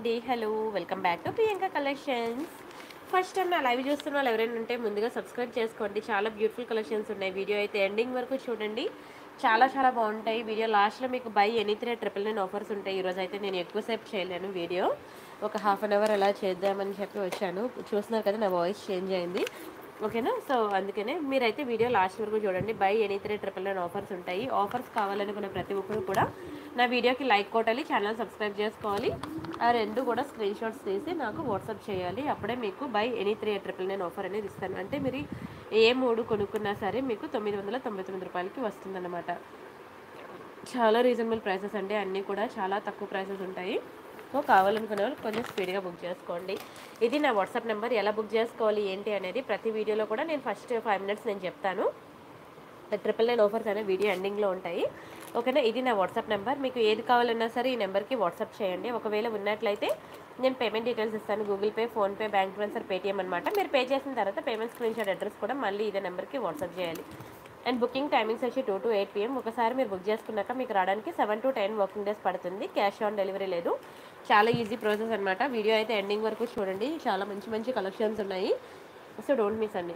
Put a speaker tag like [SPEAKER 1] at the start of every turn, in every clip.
[SPEAKER 1] అండి. Hello! Welcome back to Priyanka collections. First time నా live చూస్తున్న వాళ్ళు ఎవరైనా ఉంటే ముందుగా సబ్స్క్రైబ్ చేసుకోండి. చాలా బ్యూటిఫుల్ కలెక్షన్స్ ఉన్నాయి. వీడియో అయితే ఎండింగ్ వరకు చూడండి. చాలా చాలా బాగుంటాయి. వీడియో లాస్ట్‌లో మీకు బై ఎనీథింగ్ 999 ఆఫర్స్ ఉంటాయి. ఈరోజైతే నేను ఎక్కువ సేపు చేయలేను వీడియో. ఒక హాఫ్ అన్ అవర్ అలా చేద్దామని చెప్పి వచ్చాను. చూస్తున్నారు కదా నా వాయిస్ చేంజ్ అయింది. ఓకేనా? సో, అందుకనే మీరైతే వీడియో లాస్ట్ వరకు చూడండి. బై ఎనీథింగ్ 999 ఆఫర్స్ ఉంటాయి. ఆఫర్స్ కావాలనుకున్న ప్రతి ఒక్కరు కూడా నా వీడియోకి లైక్ కొట్టాలి, ఛానల్ సబ్స్క్రైబ్ చేసుకోవాలి. ఆ 2 కూడా స్క్రీన్ షాట్స్ తీసి నాకు వాట్సాప్ చేయాలి. అప్పుడే మీకు బై ఎనీ 999 ఆఫర్ అనేది ఇస్తాను. అంటే మీరు ఏ 3 కొనుక్కున్నా సరే మీకు రూ. 999కి వస్తుందన్నమాట. చాలా రీజనబుల్ ప్రైసెస్ అండి. అన్నీ కూడా చాలా తక్కువ ప్రైసెస్ ఉంటాయి. సో, కావాలనుకునే వాళ్ళు కొంచెం స్పీడ్‌గా బుక్ చేసుకోండి. ఇది నా వాట్సాప్ నెంబర్. ఎలా బుక్ చేసుకోవాలి ఏంటి అనేది ప్రతి వీడియోలో కూడా నేను ఫస్ట్ 5 మినిట్స్ నేను చెప్తాను. 999 ఆఫర్స్ అనే వీడియో ఎండింగ్‌లో ఉంటాయి. ఓకేనా? ఇది నా వాట్సాప్ నెంబర్. మీకు ఏది కావాలన్నా సరే ఈ నెంబర్‌కి వాట్సాప్ చేయండి. ఒకవేళ ఉన్నట్లయితే నేను పేమెంట్ డీటెయిల్స్ ఇస్తాను. Google Pay, PhonePe, bank transfer, Paytm అనమాట. మీరు పే చేసిన తర్వాత పేమెంట్ స్క్రీన్ షాట్ అడ్రస్ కూడా మళ్ళీ ఇదే నెంబర్‌కి వాట్సాప్ చేయాలి. అండ్ బుకింగ్ టైమింగ్స్ వచ్చి 2 to 8 PM. ఒకసారి మీరు బుక్ చేసుకున్నాక మీకు రావడానికి 7 to 10 వర్కింగ్ డేస్ పడుతుంది. క్యాష్ ఆన్ డెలివరీ లేదు. చాలా ఈజీ ప్రాసెస్ అనమాట. వీడియో అయితే ఎండింగ్ వరకు చూడండి. చాలా మంచి మంచి కలెక్షన్స్ ఉన్నాయి. సో, డోంట్ మిస్ అండి.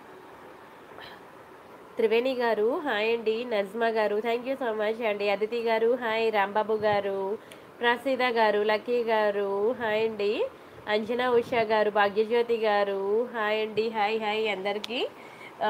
[SPEAKER 1] త్రివేణి గారు హాయ్ అండి. నజ్మా గారు థ్యాంక్ యూ సో మచ్ అండి. అదితి గారు హాయ్. రాంబాబు గారు, ప్రసీద గారు, లక్కీ గారు హాయ్ అండి. అంజనా ఉషా గారు, భాగ్యజ్యోతి గారు హాయ్ అండి. హాయ్ హాయ్ అందరికీ. ఆ,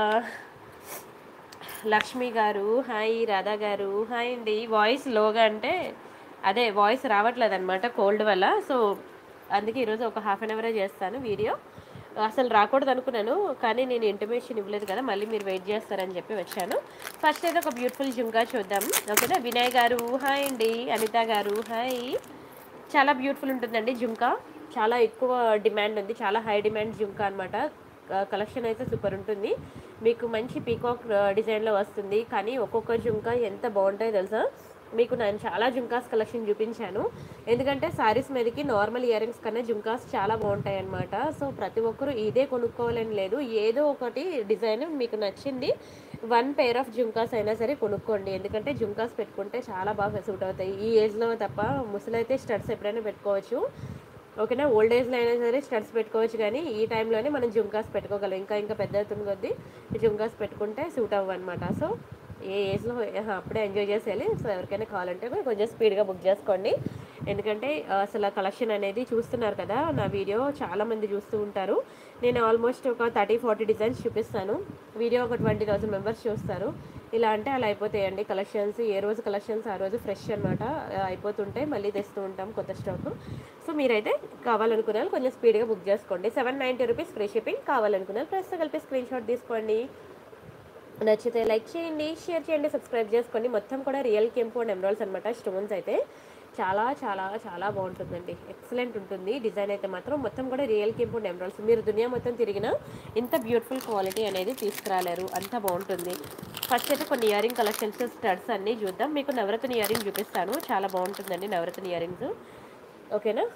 [SPEAKER 1] లక్ష్మి గారు హాయ్. రాధా గారు హాయ్ అండి. వాయిస్ లోగా అంటే అదే వాయిస్ రావట్లేదు అనమాట కోల్డ్ వల్ల. సో, అందుకే ఈరోజు ఒక హాఫ్ అన్ అవరే చేస్తాను వీడియో. అసలు రాకూడదు అనుకున్నాను, కానీ నేను ఇంటిమేషన్ ఇవ్వలేదు కదా, మళ్ళీ మీరు వెయిట్ చేస్తారని చెప్పి వచ్చాను. ఫస్ట్ అయితే ఒక బ్యూటిఫుల్ జుంకా చూద్దాం. ఓకేనా? వినయ్ గారు హాయ్ అండి. అనిత గారు హాయ్. చాలా బ్యూటిఫుల్ ఉంటుందండి జుంకా. చాలా ఎక్కువ డిమాండ్ ఉంది. చాలా హై డిమాండ్ జుంకా అనమాట. కలెక్షన్ అయితే సూపర్ ఉంటుంది. మీకు మంచి పీకాక్ డిజైన్లో వస్తుంది. కానీ ఒక్కొక్క జుంకా ఎంత బాగుంటాయో తెలుసా? మీకు నేను చాలా జుంకాస్ కలెక్షన్ చూపించాను. ఎందుకంటే శారీస్ మీదకి నార్మల్ ఇయర్ రింగ్స్ కన్నా జుంకాస్ చాలా బాగుంటాయి అనమాట. సో, ప్రతి ఒక్కరూ ఇదే కొనుక్కోవాలని లేదు. ఏదో ఒకటి డిజైన్ మీకు నచ్చింది 1 పెయిర్ ఆఫ్ జుంకాస్ అయినా సరే కొనుక్కోండి. ఎందుకంటే జుంకాస్ పెట్టుకుంటే చాలా బాగా సూట్ అవుతాయి. ఈ ఏజ్లో తప్ప ముసలైతే స్టడ్స్ ఎప్పుడైనా పెట్టుకోవచ్చు. ఓకేనా? ఓల్డ్ ఏజ్లో అయినా సరే స్టడ్స్ పెట్టుకోవచ్చు, కానీ ఈ టైంలోనే మనం జుంకాస్ పెట్టుకోగలం. ఇంకా ఇంకా పెద్ద అవుతున్న కొద్దీ జుంకాస్ పెట్టుకుంటే సూట్ అవ్వనమాట. సో, ఏ ఏజ్లో అప్పుడే ఎంజాయ్ చేసేయాలి. సో, ఎవరికైనా కావాలంటే కూడా కొంచెం స్పీడ్గా బుక్ చేసుకోండి. ఎందుకంటే అసలు కలెక్షన్ అనేది చూస్తున్నారు కదా, నా వీడియో చాలామంది చూస్తూ ఉంటారు. నేను ఆల్మోస్ట్ ఒక 30-40 డిజైన్స్ చూపిస్తాను. వీడియో ఒక 20,000 మెంబర్స్ చూస్తారు. ఇలా అంటే అలా అయిపోతాయండి కలెక్షన్స్. ఏ రోజు కలెక్షన్స్ ఆ రోజు ఫ్రెష్ అనమాట. అయిపోతుంటాయి, మళ్ళీ తెస్తూ ఉంటాం కొత్త స్టాక్. సో, మీరైతే కావాలనుకున్న వాళ్ళు కొంచెం స్పీడ్గా బుక్ చేసుకోండి. 790 రూపీస్ ఫ్రీ షిప్పింగ్. కావాలనుకున్న వాళ్ళు ప్రైస్తో కలిపి స్క్రీన్ షాట్ తీసుకోండి. నచ్చితే లైక్ చేయండి, షేర్ చేయండి, సబ్స్క్రైబ్ చేసుకోండి. మొత్తం కూడా రియల్ కెంపు అండ్ ఎమరాల్డ్స్ అనమాట. స్టోన్స్ అయితే చాలా చాలా చాలా బాగుంటుందండి. ఎక్సలెంట్ ఉంటుంది. డిజైన్ అయితే మాత్రం మొత్తం కూడా రియల్ కెంపు అండ్ ఎమరాల్డ్స్. మీరు దునియా మొత్తం తిరిగినా ఇంత బ్యూటిఫుల్ క్వాలిటీ అనేది తీసుకురాలేరు. అంత బాగుంటుంది. ఫస్ట్ అయితే కొన్ని ఇయర్ రింగ్ కలెక్షన్స్ స్టడ్స్ అన్నీ చూద్దాం. మీకు నవరత్న ఇయర్ రింగ్ చూపిస్తాను. చాలా బాగుంటుందండి నవరత్న ఇయర్ రింగ్స్. ఓకేనా?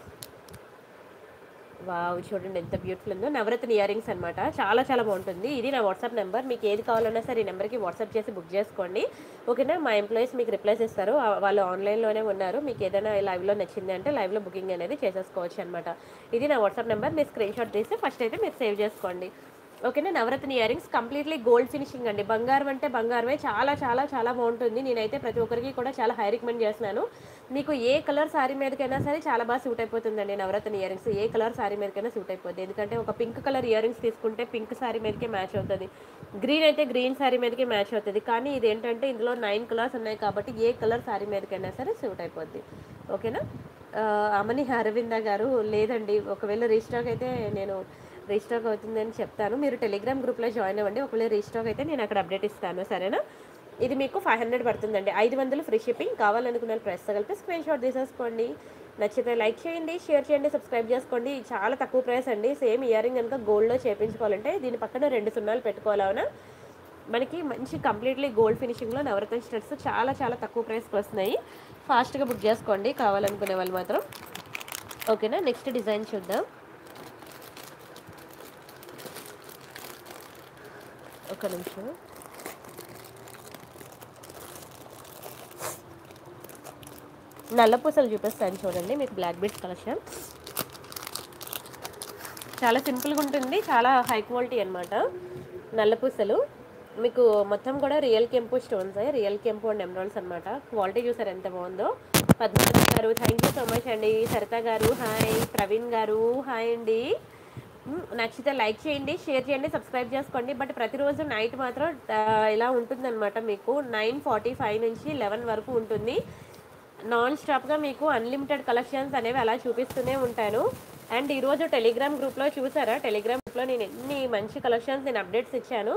[SPEAKER 1] వావ్! చూడండి ఎంత బ్యూటిఫుల్ ఉందో. నవరత్న ఇయర్ రింగ్స్ అనమాట. చాలా చాలా బాగుంటుంది. ఇది నా వాట్సాప్ నెంబర్. మీకు ఏది కావాలన్నా సరే ఈ నెంబర్కి వాట్సాప్ చేసి బుక్ చేసుకోండి. ఓకేనా? మా ఎంప్లాయీస్ మీకు రిప్లైస్ ఇస్తారు. వాళ్ళు ఆన్లైన్లోనే ఉన్నారు. మీకు ఏదైనా లైవ్లో నచ్చింది అంటే లైవ్లో బుకింగ్ అనేది చేసేసుకోవచ్చు అనమాట. ఇది నా వాట్సాప్ నెంబర్. మీరు స్క్రీన్ షాట్ తీసి ఫస్ట్ అయితే మీరు సేవ్ చేసుకోండి. ఓకేనా? Navaratna earrings completely gold finishing అండి. బంగారం అంటే బంగారమే. చాలా చాలా చాలా బాగుంటుంది. నేనైతే ప్రతి ఒక్కరికి కూడా చాలా హై రికమెండ్ చేస్తున్నాను. మీకు ఏ కలర్ శారీ మీదకైనా సరే చాలా బాగా సూట్ అయిపోతుందండి నవరత్న ఇయర్ రింగ్స్. ఏ కలర్ శారీ మీదకైనా సూట్ అయిపోద్ది. ఎందుకంటే ఒక పింక్ కలర్ ఇయర్ రింగ్స్ తీసుకుంటే పింక్ శారీ మీదకే మ్యాచ్ అవుతుంది. గ్రీన్ అయితే గ్రీన్ శారీ మీదకే మ్యాచ్ అవుతుంది. కానీ ఇదేంటంటే ఇందులో 9 కలర్స్ ఉన్నాయి కాబట్టి ఏ కలర్ శారీ మీదకైనా సరే సూట్ అయిపోద్ది. ఓకేనా? అమని అరవింద గారు లేదండి. ఒకవేళ రీస్టాక్ అయితే నేను రీస్టాక్ అవుతుందని చెప్తాను. మీరు టెలిగ్రామ్ గ్రూప్లో జాయిన్ అవ్వండి. ఒకవేళ రీస్టాక్ అయితే నేను అక్కడ అప్డేట్ ఇస్తాను. సరేనా? ఇది మీకు 500 పడుతుందండి. 500 ఫ్రీ షిప్పింగ్. కావాలనుకున్న ప్రైస్ కలిపి స్క్రీన్ షాట్ తీసేసుకోండి. నచ్చితే లైక్ చేయండి, షేర్ చేయండి, సబ్స్క్రైబ్ చేసుకోండి. చాలా తక్కువ ప్రైస్ అండి. సేమ్ ఇయర్ రింగ్ కనుక గోల్డ్లో చేయించుకోవాలంటే దీని పక్కన 2 సున్నాలు పెట్టుకోవాలవునా. మనకి మంచి కంప్లీట్లీ గోల్డ్ ఫినిషింగ్లో నవరత్న స్టడ్స్ చాలా చాలా తక్కువ ప్రైస్కి వస్తున్నాయి. ఫాస్ట్గా బుక్ చేసుకోండి కావాలనుకునే వాళ్ళు మాత్రం. ఓకేనా? నెక్స్ట్ డిజైన్ చూద్దాం. ఒక నిమిషం. నల్ల పూసలు చూపిస్తాను చూడండి మీకు బ్లాక్ బీడ్స్ కలెక్షన్. చాలా సింపుల్గా ఉంటుంది, చాలా హై క్వాలిటీ అనమాట. నల్ల పూసలు మీకు మొత్తం కూడా రియల్ కెంపు స్టోన్స్, రియల్ కెంపు అండ్ ఎమరాల్డ్స్ అనమాట. క్వాలిటీ చూసారు ఎంత బాగుందో. పద్మనాభ గారు థ్యాంక్ యూ సో మచ్ అండి. సరిత గారు హాయ్. ప్రవీణ్ గారు హాయ్ అండి. నచ్చితే లైక్ చేయండి, షేర్ చేయండి, సబ్స్క్రైబ్ చేసుకోండి. బట్ ప్రతిరోజు నైట్ మాత్రం ఇలా ఉంటుందన్నమాట. మీకు 9:45 నుంచి 11 వరకు ఉంటుంది. నాన్ స్టాప్గా మీకు అన్లిమిటెడ్ కలెక్షన్స్ అనేవి అలా చూపిస్తూనే ఉంటాను. అండ్ ఈరోజు టెలిగ్రామ్ గ్రూప్లో చూసారా, టెలిగ్రామ్ గ్రూప్లో నేను ఎన్ని మంచి కలెక్షన్స్ నేను అప్డేట్స్ ఇచ్చాను.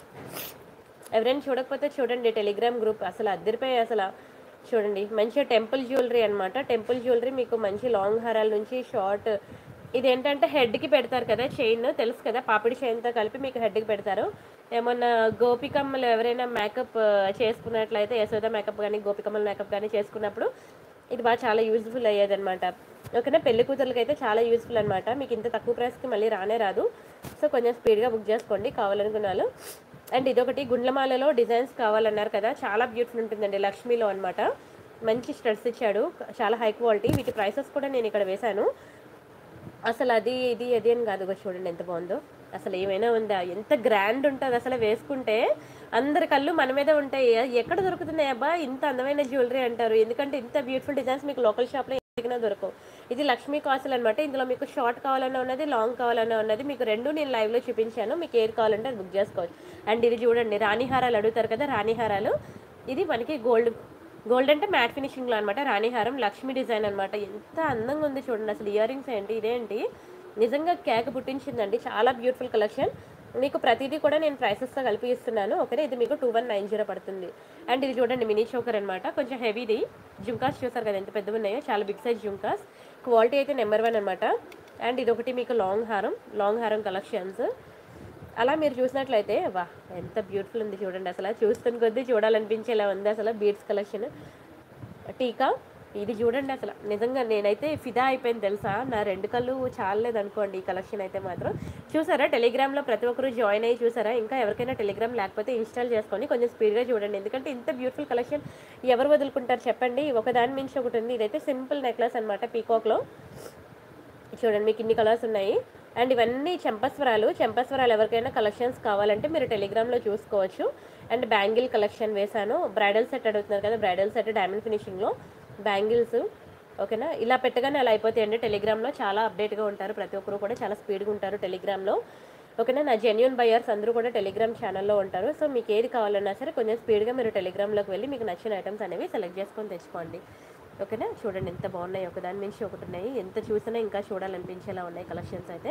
[SPEAKER 1] ఎవరైనా చూడకపోతే చూడండి, టెలిగ్రామ్ గ్రూప్ అసలు అద్దరిపోయి అసలు. చూడండి మంచి టెంపుల్ జ్యువెలరీ అనమాట. టెంపుల్ జ్యువెలరీ మీకు మంచి లాంగ్ హారాల నుంచి షార్ట్, ఇదేంటంటే హెడ్కి పెడతారు కదా చైన్, తెలుసు కదా, పాపిడి చైన్తో కలిపి మీకు హెడ్కి పెడతారు. ఏమన్నా గోపికమ్మలు ఎవరైనా మేకప్ చేసుకున్నట్లయితే, యశోద మేకప్ కానీ గోపికమ్మల మేకప్ కానీ చేసుకున్నప్పుడు ఇది బాగా చాలా యూజ్ఫుల్ అయ్యేది అనమాట. ఓకేనా, పెళ్లి కూతుర్లకి అయితే చాలా యూజ్ఫుల్ అనమాట. మీకు ఇంత తక్కువ ప్రైస్కి మళ్ళీ రానే రాదు. సో కొంచెం స్పీడ్గా బుక్ చేసుకోండి కావాలనుకున్న వాళ్ళు. అండ్ ఇదొకటి గుండ్లమాలలో డిజైన్స్ కావాలన్నారు కదా, చాలా బ్యూటిఫుల్ ఉంటుందండి. లక్ష్మీలో అనమాట, మంచి స్టడ్స్ ఇచ్చాడు, చాలా హై క్వాలిటీ. వీటి ప్రైసెస్ కూడా నేను ఇక్కడ వేశాను. అసలు అది ఇది అని కాదు, చూడండి ఎంత బాగుందో. అసలు ఏమైనా ఉందా, ఎంత గ్రాండ్ ఉంటుంది అసలు. వేసుకుంటే అందరి కళ్ళు మన మీద ఉంటాయి. ఎక్కడ దొరుకుతున్నాయి అబ్బా ఇంత అందమైన జ్యువెలరీ అంటారు, ఎందుకంటే ఇంత బ్యూటిఫుల్ డిజైన్స్ మీకు లోకల్ షాప్లో ఎదిగినా దొరకవు. ఇది లక్ష్మీ కాసులు అనమాట. ఇందులో మీకు షార్ట్ కావాలన్నా ఉన్నది, లాంగ్ కావాలన్నా ఉన్నది. మీకు రెండు నేను లైవ్లో చూపించాను, మీకు ఏది కావాలంటే అది బుక్ చేసుకోవచ్చు. అండ్ ఇది చూడండి, రాణిహారాలు అడుగుతారు కదా, రాణిహారాలు. ఇది మనకి గోల్డ్ అంటే మ్యాట్ ఫినిషింగ్లో అనమాట. రాణిహారం లక్ష్మీ డిజైన్ అనమాట. ఎంత అందంగా ఉంది చూడండి అసలు. ఇయర్ రింగ్స్ ఏంటి, ఇదేంటి, నిజంగా కేక్ పుట్టించిందండి. చాలా బ్యూటిఫుల్ కలెక్షన్. మీకు ప్రతిదీ కూడా నేను ప్రైసెస్తో కలిపి ఇస్తున్నాను. ఓకే, ఇది మీకు 2190 పడుతుంది. అండ్ ఇది చూడండి మినీ చోకర్ అనమాట, కొంచెం హెవీది. జుంకాస్ చూసారు కదా ఎంత పెద్దగా ఉన్నాయో, చాలా బిగ్ సైజ్ జుంకాస్. క్వాలిటీ అయితే నెంబర్ 1 అనమాట. అండ్ ఇదొకటి మీకు లాంగ్ హారం కలెక్షన్స్. అలా మీరు చూసినట్లయితే వా ఎంత బ్యూటిఫుల్ ఉంది చూడండి అసలు. చూస్తున్న కొద్దీ చూడాలనిపించేలా ఉంది అసలు. బీడ్స్ కలెక్షన్, టీకా, ఇది చూడండి అసలు. నిజంగా నేనైతే ఫిదా అయిపోయింది తెలుసా. నా 2 కళ్ళు చాలలేదు అనుకోండి ఈ కలెక్షన్ అయితే మాత్రం. చూసారా టెలిగ్రామ్లో ప్రతి ఒక్కరు జాయిన్ అయ్యి చూసారా. ఇంకా ఎవరికైనా టెలిగ్రామ్ లేకపోతే ఇన్స్టాల్ చేసుకొని కొంచెం స్పీడ్గా చూడండి, ఎందుకంటే ఇంత బ్యూటిఫుల్ కలెక్షన్ ఎవరు వదులుకుంటారు చెప్పండి. ఒకదాని మించి ఒకటి ఉంది. ఇదైతే సింపుల్ నెక్లెస్ అనమాట, పీకాక్లో. చూడండి మీకు ఇన్ని కలర్స్ ఉన్నాయి. అండ్ ఇవన్నీ చెంపస్వరాలు ఎవరికైనా కలెక్షన్స్ కావాలంటే మీరు టెలిగ్రామ్లో చూసుకోవచ్చు. అండ్ బ్యాంగిల్ కలెక్షన్ వేశాను. బ్రైడల్ సెట్ అడుగుతున్నారు కదా, బ్రైడల్ సెట్ డైమండ్ ఫినిషింగ్లో బ్యాంగిల్స్. ఓకేనా, ఇలా పెట్టగానే అలా అయిపోతాయండి. టెలిగ్రామ్లో చాలా అప్డేట్గా ఉంటారు, ప్రతి ఒక్కరు కూడా చాలా స్పీడ్గా ఉంటారు టెలిగ్రామ్లో. ఓకేనా, నా జెన్యూన్ బయర్స్ అందరూ కూడా టెలిగ్రామ్ ఛానల్లో ఉంటారు. సో మీకు ఏది కావాలన్నా సరే కొంచెం స్పీడ్గా మీరు టెలిగ్రామ్లోకి వెళ్ళి మీకు నచ్చిన ఐటమ్స్ అనేవి సెలెక్ట్ చేసుకొని తెచ్చుకోండి. ఓకేనా, చూడండి ఎంత బాగున్నాయి, ఒకదాని నుంచి ఒకటి ఉన్నాయి. ఎంత చూసినా ఇంకా చూడాలనిపించేలా ఉన్నాయి కలెక్షన్స్ అయితే.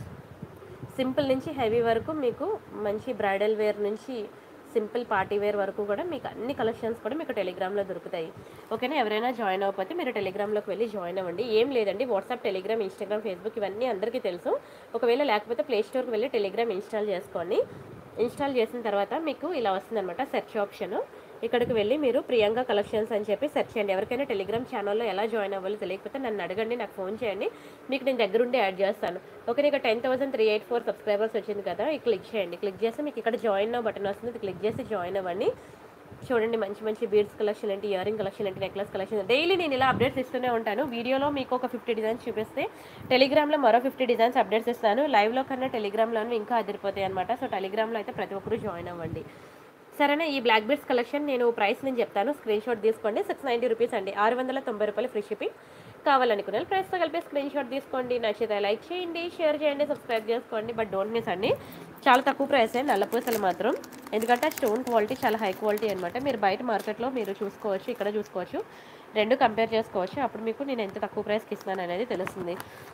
[SPEAKER 1] సింపుల్ నుంచి హెవీ వరకు మీకు మంచి బ్రైడల్ వేర్ నుంచి సింపుల్ పార్టీ వేర్ వరకు కూడా మీకు అన్ని కలెక్షన్స్ కూడా మీకు టెలిగ్రామ్లో దొరుకుతాయి. ఓకేనా, ఎవరైనా జాయిన్ అవ్వకపోతే మీరు టెలిగ్రామ్లోకి వెళ్ళి జాయిన్ అవ్వండి. ఏం లేదండి, వాట్సాప్, టెలిగ్రామ్, ఇన్స్టాగ్రామ్, ఫేస్బుక్ ఇవన్నీ అందరికీ తెలుసు. ఒకవేళ లేకపోతే ప్లేస్టోర్కి వెళ్ళి టెలిగ్రామ్ ఇన్స్టాల్ చేసుకోండి. ఇన్స్టాల్ చేసిన తర్వాత మీకు ఇలా వస్తుందన్నమాట సెర్చ్ ఆప్షన్. ఇక్కడికి వెళ్ళి మీరు ప్రియాంక కలెక్షన్స్ అని చెప్పి సెర్చ్ చేయండి. ఎవరికైనా టెలిగ్రామ్ ఛానల్లో ఎలా జాయిన్ అవ్వాలో తెలియకపోతే నన్ను అడగండి, నాకు ఫోన్ చేయండి, మీకు నేను దగ్గరుండి యాడ్ చేస్తాను. ఓకే, ఇక 10,384 సబ్స్క్రైబర్స్ వచ్చింది కదా, క్లిక్ చేయండి. క్లిక్ చేస్తే మీకు ఇక్కడ జాయిన్ అవ్వ బటన్ వస్తుంది, క్లిక్ చేసి జాయిన్ అవ్వండి. చూడండి మంచి మంచి బీడ్స్ కలెక్షన్ ఏంటి, ఇయర్ రింగ్ కలెక్షన్ ఏంటి, నెక్లెస్ కలెక్షన్. డైలీ నేను ఇలా అప్డేట్స్ ఇస్తూనే ఉంటాను. వీడియోలో మీకు ఒక 50 డిజైన్స్ చూపిస్తే టెలిగ్రామ్లో మరో 50 డిజైన్స్ అప్డేట్స్ ఇస్తాను. లైవ్లో కన్నా టెలిగ్రామ్లోనూ ఇంకా అదిరిపోతాయి అనమాట. సో టెలిగ్రామ్లో అయితే ప్రతి ఒక్కరు జాయిన్ అవ్వండి. సరేనా, ఈ బ్లాక్ బీడ్స్ కలెక్షన్ నేను ప్రైస్ నేను చెప్తాను, స్క్రీన్ షాట్ తీసుకోండి. 690 రూపీస్ అండి, 690 రూపాయలు ఫ్రీ షిప్పింగ్. కావాలనుకున్న ప్రైస్తో కలిపి స్క్రీన్ షాట్ తీసుకోండి. నచ్చితే లైక్ చేయండి, షేర్ చేయండి, సబ్స్క్రైబ్ చేసుకోండి. బట్ డోంట్ మిస్ అండి, చాలా తక్కువ ప్రైసే నల్లపూసలు మాత్రం, ఎందుకంటే స్టోన్ క్వాలిటీ చాలా హై క్వాలిటీ అనమాట. మీరు బయట మార్కెట్లో మీరు చూసుకోవచ్చు, ఇక్కడ చూసుకోవచ్చు, రెండు కంపేర్ చేసుకోవచ్చు. అప్పుడు మీకు నేను ఎంత తక్కువ ప్రైస్కి ఇస్తున్నాను అనేది తెలుస్తుంది.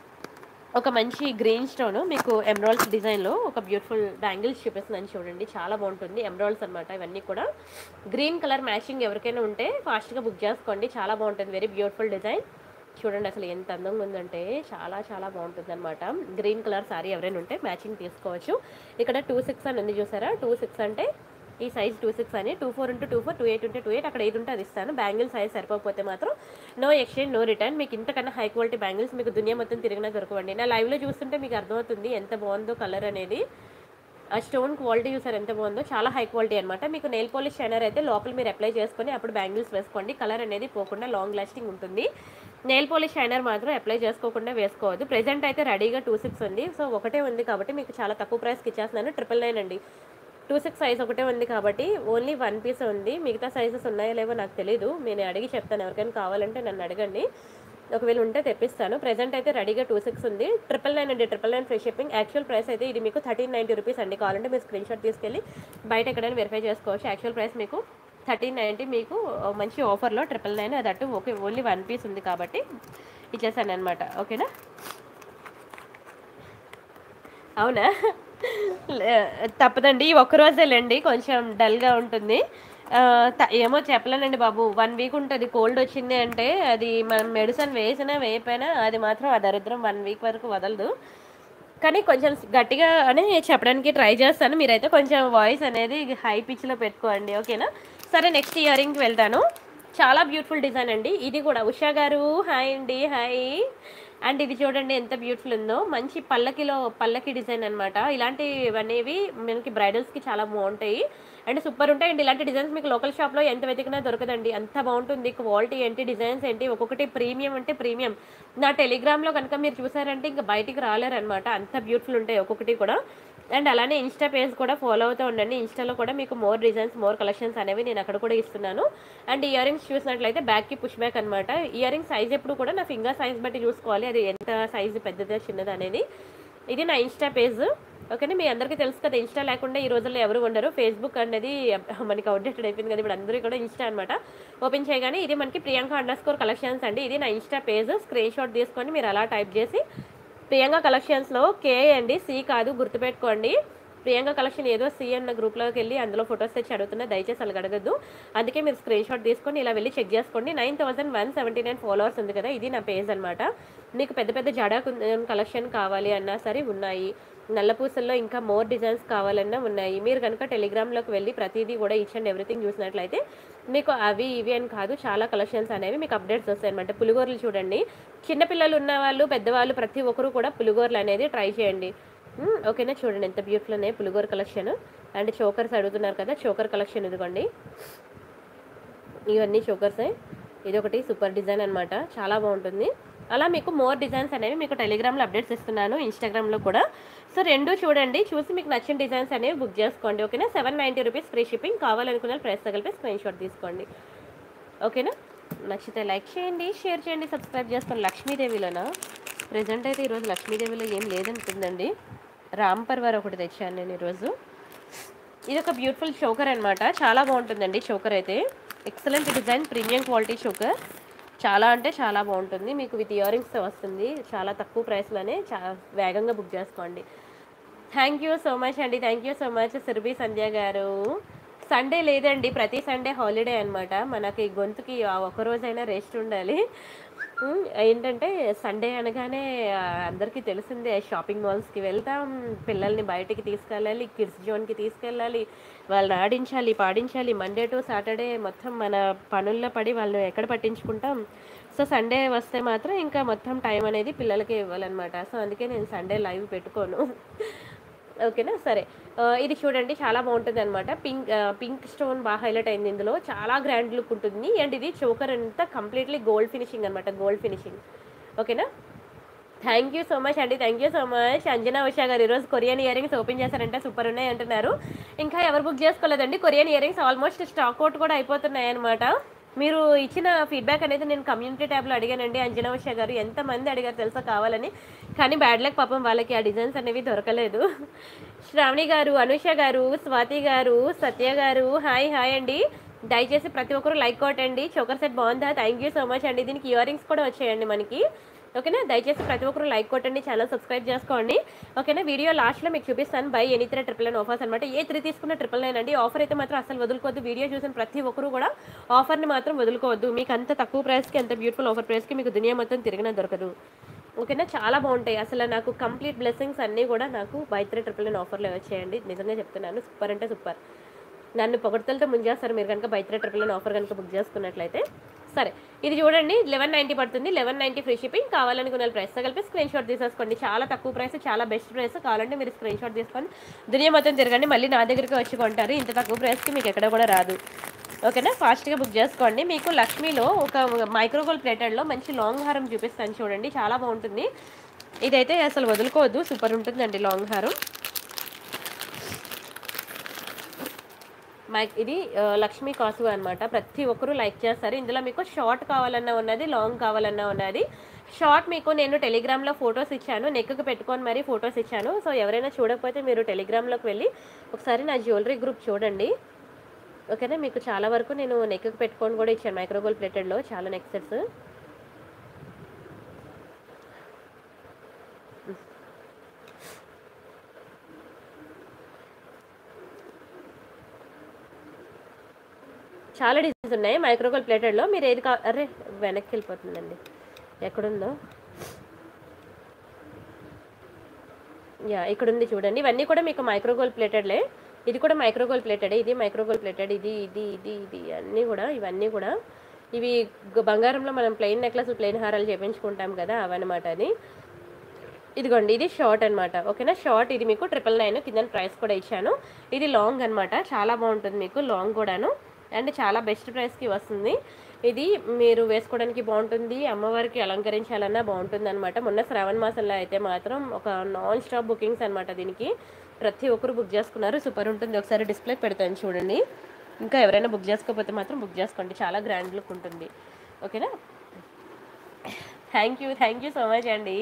[SPEAKER 1] ఒక మంచి గ్రీన్ స్టోన్ మీకు ఎమరాల్డ్స్ డిజైన్లో ఒక బ్యూటిఫుల్ బ్యాంగిల్స్ చూపిస్తుందని చూడండి, చాలా బాగుంటుంది. ఎమరాల్డ్స్ అనమాట ఇవన్నీ కూడా. గ్రీన్ కలర్ మ్యాచింగ్ ఎవరికైనా ఉంటే ఫాస్ట్గా బుక్ చేసుకోండి, చాలా బాగుంటుంది. Very beautiful design. చూడండి అసలు ఎంత అందంగా ఉందంటే చాలా చాలా బాగుంటుంది అనమాట. గ్రీన్ కలర్ సారీ ఎవరైనా ఉంటే మ్యాచింగ్ తీసుకోవచ్చు. ఇక్కడ 26 అని ఉంది చూసారా, 26 అంటే ఈ సైజ్ 26 అని. 24 × 24, 28 × 28, అక్కడ 8 ఉంటే అది ఇస్తాను. బ్యాంగిల్ సైజ్ సరిపోతే మాత్రం నో ఎక్స్చేంజ్, నో రిటర్న్. మీకు ఇంతకన్నా హై క్వాలిటీ బ్యాంగిల్స్ మీకు దునియా మొత్తం తిరిగినా దొరకవండి. నా లైవ్లో చూస్తుంటే మీకు అర్థమవుతుంది ఎంత బాగుందో కలర్ అనేది. ఆ స్టోన్ క్వాలిటీ చూసారు ఎంత బాగుందో, చాలా హై క్వాలిటీ అనమాట. మీకు నెయిల్ పాలిష్ షైనర్ అయితే లోపల మీరు అప్లై చేసుకొని అప్పుడు బ్యాంగిల్స్ వేసుకోండి, కలర్ అనేది పోకుండా లాంగ్ లాస్టింగ్ ఉంటుంది. నెయిల్ పాలిష్ షైనర్ మాత్రం అప్లై చేసుకోకుండా వేసుకోవద్దు. ప్రెజెంట్ అయితే రెడీగా 26 ఉంది, సో ఒకటే ఉంది కాబట్టి మీకు చాలా తక్కువ ప్రైస్కి ఇచ్చేస్తున్నాను. 999 అండి. 26 సైజ్ ఒకటే ఉంది కాబట్టి ఓన్లీ 1 పీస్ ఉంది. మిగతా సైజెస్ ఉన్నాయో లేవో నాకు తెలీదు, నేను అడిగి చెప్తాను. ఎవరికైనా కావాలంటే నన్ను అడగండి, ఒకవేళ ఉంటే తెప్పిస్తాను. ప్రెజెంట్ అయితే రెడీగా 26 ఉంది. 999 అండి, 999 ఫ్రీ షిప్పింగ్. యాక్చువల్ ప్రైస్ అయితే ఇది మీకు 1390 రూపీస్ అండి. కావాలంటే మీరు స్క్రీన్ షాట్ తీసుకెళ్ళి బయట ఎక్కడైనా వెరిఫై చేసుకోవచ్చు. యాక్చువల్ ప్రైస్ మీకు 1390, మీకు మంచి ఆఫర్లో 999, అది అటు ఓకే ఓన్లీ 1 పీస్ ఉంది కాబట్టి ఇచ్చేసాను అనమాట. ఓకేనా? అవునా? తప్పదండి, ఈ ఒక్కరోజేలేండి కొంచెం డల్గా ఉంటుంది. ఏమో చెప్పలేనండి బాబు, 1 వీక్ ఉంటుంది. కోల్డ్ వచ్చింది అంటే అది మనం మెడిసిన్ వేసినా వేయకపోయినా అది మాత్రం ఆ దరిద్రం 1 వీక్ వరకు వదలదు. కానీ కొంచెం గట్టిగా అని చెప్పడానికి ట్రై చేస్తాను. మీరైతే కొంచెం వాయిస్ అనేది హై పిచ్లో పెట్టుకోండి, ఓకేనా? సరే, నెక్స్ట్ ఇయర్ రింగ్కి వెళ్తాను. చాలా బ్యూటిఫుల్ డిజైన్ అండి. ఇది కూడా ఉషా గారు హాయ్ అండి, హాయ్. అండ్ ఇది చూడండి ఎంత బ్యూటిఫుల్ ఉందో, మంచి పల్లకి డిజైన్ అనమాట. ఇలాంటివి అనేవి మనకి బ్రైడల్స్కి చాలా బాగుంటాయి అండ్ సూపర్ ఉంటాయి. అండ్ ఇలాంటి డిజైన్స్ మీకు లోకల్ షాప్లో ఎంత వెతికినా దొరకదండి, అంత బాగుంటుంది. క్వాలిటీ ఏంటి, డిజైన్స్ ఏంటి, ఒక్కొక్కటి ప్రీమియం అంటే ప్రీమియం. నా టెలిగ్రామ్లో కనుక మీరు చూసారంటే ఇంకా బయటికి రాలేరనమాట, అంత బ్యూటిఫుల్ ఉంటాయి ఒక్కొక్కటి కూడా. అండ్ అలానే ఇన్స్టా పేజ్ కూడా ఫాలో అవుతూ ఉండండి. ఇన్స్టాలో కూడా మీకు మోర్ డిజైన్స్, మోర్ కలెక్షన్స్ అనేవి నేను అక్కడ కూడా ఇస్తున్నాను. అండ్ ఇయర్ రింగ్స్ చూసినట్లయితే బ్యాక్కి పుష్ బ్యాక్ అనమాట. ఇయర్ రింగ్ సైజ్ ఎప్పుడు కూడా నా ఫింగర్ సైజ్ బట్టి చూసుకోవాలి, అది ఎంత సైజు పెద్దదా చిన్నదా అనేది. ఇది నా ఇన్స్టా పేజ్, ఓకేనా? మీ అందరికీ తెలుసు కదా, ఇన్స్టా లేకుండా ఈ రోజుల్లో ఎవరు ఉండరు. ఫేస్బుక్ అనేది మనకి అవుట్డేటెడ్ అయిపోయింది కదా, ఇప్పుడు అందరూ కూడా ఇన్స్టా అనమాట. ఓపెన్ చేయగానే ఇది మనకి ప్రియాంక _కలెక్షన్స్ అండి. ఇది నా ఇన్స్టా పేజ్. స్క్రీన్ షాట్ తీసుకొని మీరు అలా టైప్ చేసి ప్రియాంక కలెక్షన్స్లో కే అండి, సి కాదు, గుర్తుపెట్టుకోండి. ప్రియాంక కలెక్షన్ ఏదో సి అన్న గ్రూప్లోకి వెళ్ళి అందులో ఫొటోస్ తెచ్చి అడుగుతున్నా, దయచేసి అలా అడగద్దు. అందుకే మీరు స్క్రీన్ షాట్ తీసుకొని ఇలా వెళ్ళి చెక్ చేసుకోండి. 9179 ఫాలోవర్స్ ఉంది కదా, ఇది నా పేజ్ అనమాట. మీకు పెద్ద పెద్ద జడా కలెక్షన్ కావాలి అన్నా సరే ఉన్నాయి. నల్లపూసల్లో ఇంకా మోర్ డిజైన్స్ కావాలన్నా ఉన్నాయి. మీరు కనుక టెలిగ్రామ్లోకి వెళ్ళి ప్రతిదీ కూడా ఈచ్ అండ్ ఎవ్రీథింగ్ చూసినట్లయితే మీకు అవి ఇవి అని కాదు, చాలా కలెక్షన్స్ అనేవి మీకు అప్డేట్స్ వస్తాయి అనమాట. పులిగోరలు చూడండి, చిన్నపిల్లలు ఉన్నవాళ్ళు పెద్దవాళ్ళు ప్రతి ఒక్కరు కూడా పులిగోరలు అనేది ట్రై చేయండి, ఓకేనా? చూడండి ఎంత బ్యూటిఫుల్ ఉన్నాయి పులిగోర కలెక్షన్. అండ్ చోకర్స్ అడుగుతున్నారు కదా, చోకర్ కలెక్షన్ ఇదిగోండి, ఇవన్నీ చోకర్సే. ఇది ఒకటి సూపర్ డిజైన్ అనమాట, చాలా బాగుంటుంది. అలా మీకు మోర్ డిజైన్స్ అనేవి మీకు టెలిగ్రామ్లో అప్డేట్స్ ఇస్తున్నాను, ఇన్స్టాగ్రామ్లో కూడా. సో రెండు చూడండి, చూసి మీకు నచ్చిన డిజైన్స్ అనేవి బుక్ చేసుకోండి, ఓకేనా? 790 రూపీస్ ఫ్రీ షిప్పింగ్. కావాలనుకున్న ప్రైస్ తగిలిపి స్క్రీన్ షాట్ తీసుకోండి, ఓకేనా? నచ్చితే లైక్ చేయండి, షేర్ చేయండి, సబ్స్క్రైబ్ చేసుకోండి. లక్ష్మీదేవిలోనా? ప్రజెంట్ అయితే ఈరోజు లక్ష్మీదేవిలో ఏం లేదనుకుందండి. రామ్ పర్వార్ ఒకటి తెచ్చాను నేను ఈరోజు. ఇది ఒక బ్యూటిఫుల్ చోకర్ అనమాట, చాలా బాగుంటుందండి చోకర్ అయితే. Excellent design, premium quality choker, చాలా అంటే చాలా బాగుంటుంది. మీకు విత్ ఇయర్ రింగ్స్తో వస్తుంది, చాలా తక్కువ ప్రైస్లోనే వేగంగా బుక్ చేసుకోండి. థ్యాంక్ యూ సో మచ్ అండి, thank you so much Surabhi Sandhya గారు. సండే లేదండి, ప్రతి సండే హాలిడే అనమాట. మనకి గొంతుకి ఒకరోజైనా రెస్ట్ ఉండాలి. ఏంటంటే సండే అనగానే అందరికీ తెలిసిందే, షాపింగ్ మాల్స్కి వెళ్తాం, పిల్లల్ని బయటికి తీసుకెళ్ళాలి, కిడ్స్ జోన్కి తీసుకెళ్ళాలి, వాళ్ళని ఆడించాలి పాడించాలి. మండే టు సాటర్డే మొత్తం మన పనుల్లో పడి వాళ్ళని ఎక్కడ పట్టించుకుంటాం. సో సండే వస్తే మాత్రం ఇంకా మొత్తం టైం అనేది పిల్లలకే ఇవ్వాలన్నమాట. సో అందుకే నేను సండే లైవ్ పెట్టుకోను, ఓకేనా? సరే, ఇది చూడండి చాలా బాగుంటుంది అనమాట. పింక్ స్టోన్ బాగా హైలైట్ అయింది ఇందులో, చాలా గ్రాండ్ లుక్ ఉంటుంది. అండ్ ఇది చోకర్ అంతా కంప్లీట్లీ గోల్డ్ ఫినిషింగ్ అనమాట, గోల్డ్ ఫినిషింగ్, ఓకేనా? థ్యాంక్ యూ సో మచ్ అండి, thank you so much. Anjana Usha గారు ఈరోజు కొరియన్ ఇయర్ రింగ్స్ ఓపెన్ చేశారంటే సూపర్ ఉన్నాయి అంటున్నారు. ఇంకా ఎవరు బుక్ చేసుకోలేదండి, Korean ear rings almost stock out కూడా అయిపోతున్నాయి అనమాట. మీరు ఇచ్చిన ఫీడ్బ్యాక్ అనేది నేను కమ్యూనిటీ ట్యాబ్లో అడిగానండి. అంజనా ఉషా గారు ఎంతమంది అడిగారు తెలుసా కావాలని, కానీ బ్యాడ్ లక్ పాపం వాళ్ళకి ఆ డిజైన్స్ అనేవి దొరకలేదు. శ్రావణి గారు, అనుష గారు, స్వాతి గారు, సత్య గారు హాయ్ హాయ్ అండి. దయచేసి ప్రతి ఒక్కరు లైక్ కొట్టండి. చోకర్ సెట్ బాగుందా? థ్యాంక్ యూ సో మచ్ అండి. దీనికి ఇయర్ రింగ్స్ కూడా వచ్చాయండి మనకి, ఓకేనా? దయచేసి ప్రతి ఒక్కరు లైక్ కొట్టండి, ఛానల్ సబ్స్క్రైబ్ చేసుకోండి, ఓకేనా? వీడియో లాస్ట్లో మీకు చూపిస్తాను బై ఎనీ 3 999 ఆఫర్స్ అనమాట. ఏ 3 తీసుకున్న 999 అండి. ఆఫర్ అయితే మాత్రం అసలు వదులుకోవద్దు. వీడియో చూసిన ప్రతి ఒక్కరు కూడా ఆఫర్ని మాత్రం వదులుకోవద్దు. మీకు అంత తక్కువ ప్రైస్కి, అంత బ్యూటిఫుల్ ఆఫర్ ప్రైస్కి మీకు దునియా మొత్తం తిరిగినా దొరకదు, ఓకేనా? చాలా బాగుంటాయి అసలు. నాకు కంప్లీట్ బ్లెస్సింగ్స్ అన్నీ కూడా నాకు బై 3 999 ఆఫర్లో వచ్చాయండి. నిజంగా చెప్తున్నాను, సూపర్ అంటే సూపర్. నన్ను పొగడ్తలతో ముంజేస్తారు మీరు కనుక బై 3 999 ఆఫర్ కనుక బుక్ చేసుకున్నట్లయితే. సరే ఇది చూడండి 1190 పడుతుంది, 1190 ఫ్రీ షిప్పింగ్. కావాలనుకున్న ప్రైస్తో కలిపి స్క్రీన్ షాట్ తీసేసుకోండి. చాలా తక్కువ ప్రైస్, చాలా బెస్ట్ ప్రైస్. కావాలంటే మీరు స్క్రీన్ షాట్ తీసుకొని దునియా మొత్తం తిరగండి, మళ్ళీ నా దగ్గరికి వచ్చి కొంటారు. ఇంత తక్కువ ప్రైస్కి మీకు ఎక్కడ కూడా రాదు. ఓకేనా, ఫాస్ట్గా బుక్ చేసుకోండి. మీకు లక్ష్మీలో ఒక మైక్రోగోల్డ్ ప్లేటెడ్లో మంచి లాంగ్ హారం చూపిస్తాను చూడండి, చాలా బాగుంటుంది. ఇదైతే అసలు వదులుకోవద్దు, సూపర్ ఉంటుందండి లాంగ్ హారం. ఇది లక్ష్మీ కాసు అనమాట. ప్రతి ఒక్కరూ లైక్ చేస్తారు. ఇందులో మీకు షార్ట్ కావాలన్నా ఉన్నది, లాంగ్ కావాలన్నా ఉన్నది. షార్ట్ మీకు నేను టెలిగ్రామ్లో ఫొటోస్ ఇచ్చాను, నెక్కి పెట్టుకొని మరీ ఫొటోస్ ఇచ్చాను. సో ఎవరైనా చూడకపోతే మీరు టెలిగ్రామ్లోకి వెళ్ళి ఒకసారి నా జ్యువెలరీ గ్రూప్ చూడండి. ఓకేనా, మీకు చాలా వరకు నేను నెక్కి పెట్టుకొని కూడా ఇచ్చాను మైక్రోగోల్డ్ ప్లేటెడ్లో చాలా నెక్ సెట్స్. చాలా డిజైన్స్ ఉన్నాయి మైక్రోగోల్డ్ ప్లేటెడ్లో. మీరు ఏది అరే వెనక్కి వెళ్ళిపోతుందండి, ఎక్కడుందో యా ఇక్కడ ఉంది చూడండి. ఇవన్నీ కూడా మీకు మైక్రోగోల్డ్ ప్లేటెడ్లే. ఇది కూడా మైక్రోగోల్డ్ ప్లేటెడే, ఇది మైక్రోగోల్డ్ ప్లేటెడ్, ఇది ఇది ఇది ఇది అన్నీ కూడా ఇవన్నీ కూడా ఇవి బంగారంలో మనం ప్లెయిన్ నెక్లెస్ ప్లెయిన్ హారాలు చేయించుకుంటాం కదా, అవన్నమాట. అది ఇదిగోండి, ఇది షార్ట్ అనమాట. ఓకేనా, షార్ట్ ఇది మీకు 999 కింద ప్రైస్ కూడా ఇచ్చాను. ఇది లాంగ్ అనమాట, చాలా బాగుంటుంది మీకు లాంగ్ కూడాను, అండ్ చాలా బెస్ట్ ప్రైస్కి వస్తుంది. ఇది మీరు వేసుకోవడానికి బాగుంటుంది, అమ్మవారికి అలంకరించాలన్నా బాగుంటుంది అనమాట. మొన్న శ్రావణ మాసంలో అయితే మాత్రం ఒక నాన్ స్టాప్ బుకింగ్స్ అనమాట. దీనికి ప్రతి ఒక్కరు బుక్ చేసుకున్నారు, సూపర్ ఉంటుంది. ఒకసారి డిస్ప్లే పెడతాను చూడండి. ఇంకా ఎవరైనా బుక్ చేసుకోకపోతే మాత్రం బుక్ చేసుకోండి, చాలా గ్రాండ్ లుక్ ఉంటుంది. ఓకేనా, థ్యాంక్ యూ సో మచ్ అండి.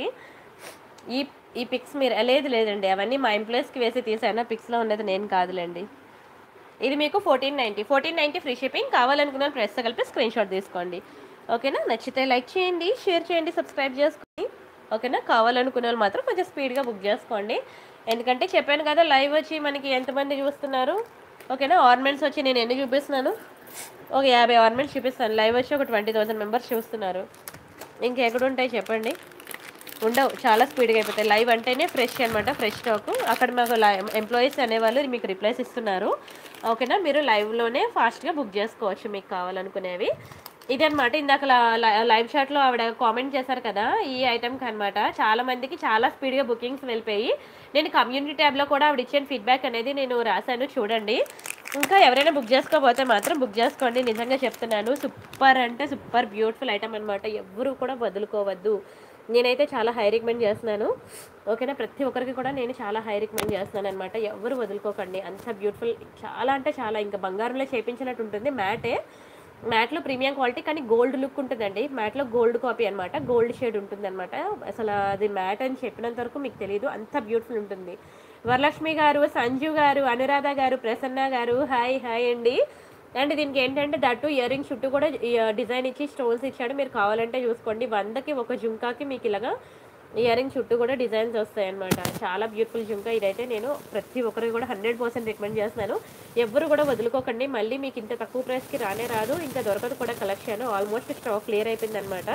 [SPEAKER 1] ఈ పిక్స్ మీరు లేదండి, అవన్నీ మా ఎంప్లాయీస్కి వేసి తీసాను, పిక్స్లో ఉన్నది నేను కాదులేండి. ఇది మీకు 1490 ఫ్రీ షిప్పింగ్. కావాలనుకున్న ప్రైస్తో కలిపి స్క్రీన్ షాట్ తీసుకోండి. ఓకేనా, నచ్చితే లైక్ చేయండి, షేర్ చేయండి, సబ్స్క్రైబ్ చేసుకోండి. ఓకేనా, కావాలనుకున్న వాళ్ళు మాత్రం కొంచెం స్పీడ్గా బుక్ చేసుకోండి. ఎందుకంటే చెప్పాను కదా, లైవ్ వచ్చి మనకి ఎంతమంది చూస్తున్నారు. ఓకేనా, ఆర్నమెంట్స్ వచ్చి నేను ఎన్ని చూపిస్తున్నాను, ఒక 50 ఆర్నమెంట్స్ చూపిస్తాను. లైవ్ వచ్చి ఒక 20,000 మెంబర్స్ చూస్తున్నారు. ఇంకెక్కడ ఉంటాయి చెప్పండి, ఉండవు, చాలా స్పీడ్గా అయిపోతాయి. లైవ్ అంటేనే ఫ్రెష్ అనమాట, ఫ్రెష్ స్టాక్. అక్కడ మాకు ఎంప్లాయీస్ అనేవాళ్ళు మీకు రిప్లైస్ ఇస్తున్నారు. ఓకేనా, మీరు లైవ్లోనే ఫాస్ట్గా బుక్ చేసుకోవచ్చు మీకు కావాలనుకునేవి. ఇదనమాట, ఇందాక లైవ్ షాట్లో ఆవిడ కామెంట్ చేశారు కదా ఈ ఐటెంకి అనమాట. చాలామందికి చాలా స్పీడ్గా బుకింగ్స్ వెళ్ళిపోయి, నేను కమ్యూనిటీ ట్యాబ్లో కూడా ఆవిడ ఇచ్చిన ఫీడ్బ్యాక్ అనేది నేను రాశాను చూడండి. ఇంకా ఎవరైనా బుక్ చేసుకోకపోతే మాత్రం బుక్ చేసుకోండి, నిజంగా చెప్తున్నాను. సూపర్ అంటే సూపర్ బ్యూటిఫుల్ ఐటమ్ అనమాట, ఎవ్వరూ కూడా వదులుకోవద్దు. నేనైతే చాలా హై రికమెండ్ చేస్తున్నాను. ఓకేనా, ప్రతి ఒక్కరికి కూడా నేను చాలా హై రికమెండ్ చేస్తున్నాను అనమాట. ఎవరు వదులుకోకండి, అంత బ్యూటిఫుల్, చాలా అంటే చాలా, ఇంకా బంగారంలో చేయించినట్టు ఉంటుంది. మ్యాట్లో ప్రీమియం క్వాలిటీ, కానీ గోల్డ్ లుక్ ఉంటుందండి. మ్యాట్లో గోల్డ్ కాపీ అనమాట, గోల్డ్ షేడ్ ఉంటుంది అనమాట. అసలు అది మ్యాట్ అని చెప్పినంత వరకు మీకు తెలియదు, అంత బ్యూటిఫుల్ ఉంటుంది. వరలక్ష్మి గారు, సంజు గారు, అనురాధ గారు, ప్రసన్న గారు, హాయ్ అండి. అండ్ దీనికి ఏంటంటే దట్టు ఇయర్ రింగ్ చుట్టూ కూడా డిజైన్ ఇచ్చి స్టోన్స్ ఇచ్చాడు, మీరు కావాలంటే చూసుకోండి. 100కి ఒక జుంకాకి మీకు ఇలాగా ఇయర్ రింగ్ చుట్టూ కూడా డిజైన్స్ వస్తాయి అనమాట. చాలా బ్యూటిఫుల్ జుంకా. ఇదైతే నేను ప్రతి ఒక్కరికి కూడా 100% రికమెండ్ చేస్తున్నాను. ఎవ్వరు కూడా వదులుకోకండి, మళ్ళీ మీకు ఇంత తక్కువ ప్రైస్కి రానే రాదు, ఇంకా దొరకదు కూడా కలెక్షన్. ఆల్మోస్ట్ స్టాక్ క్లియర్ అయిపోయింది అనమాట.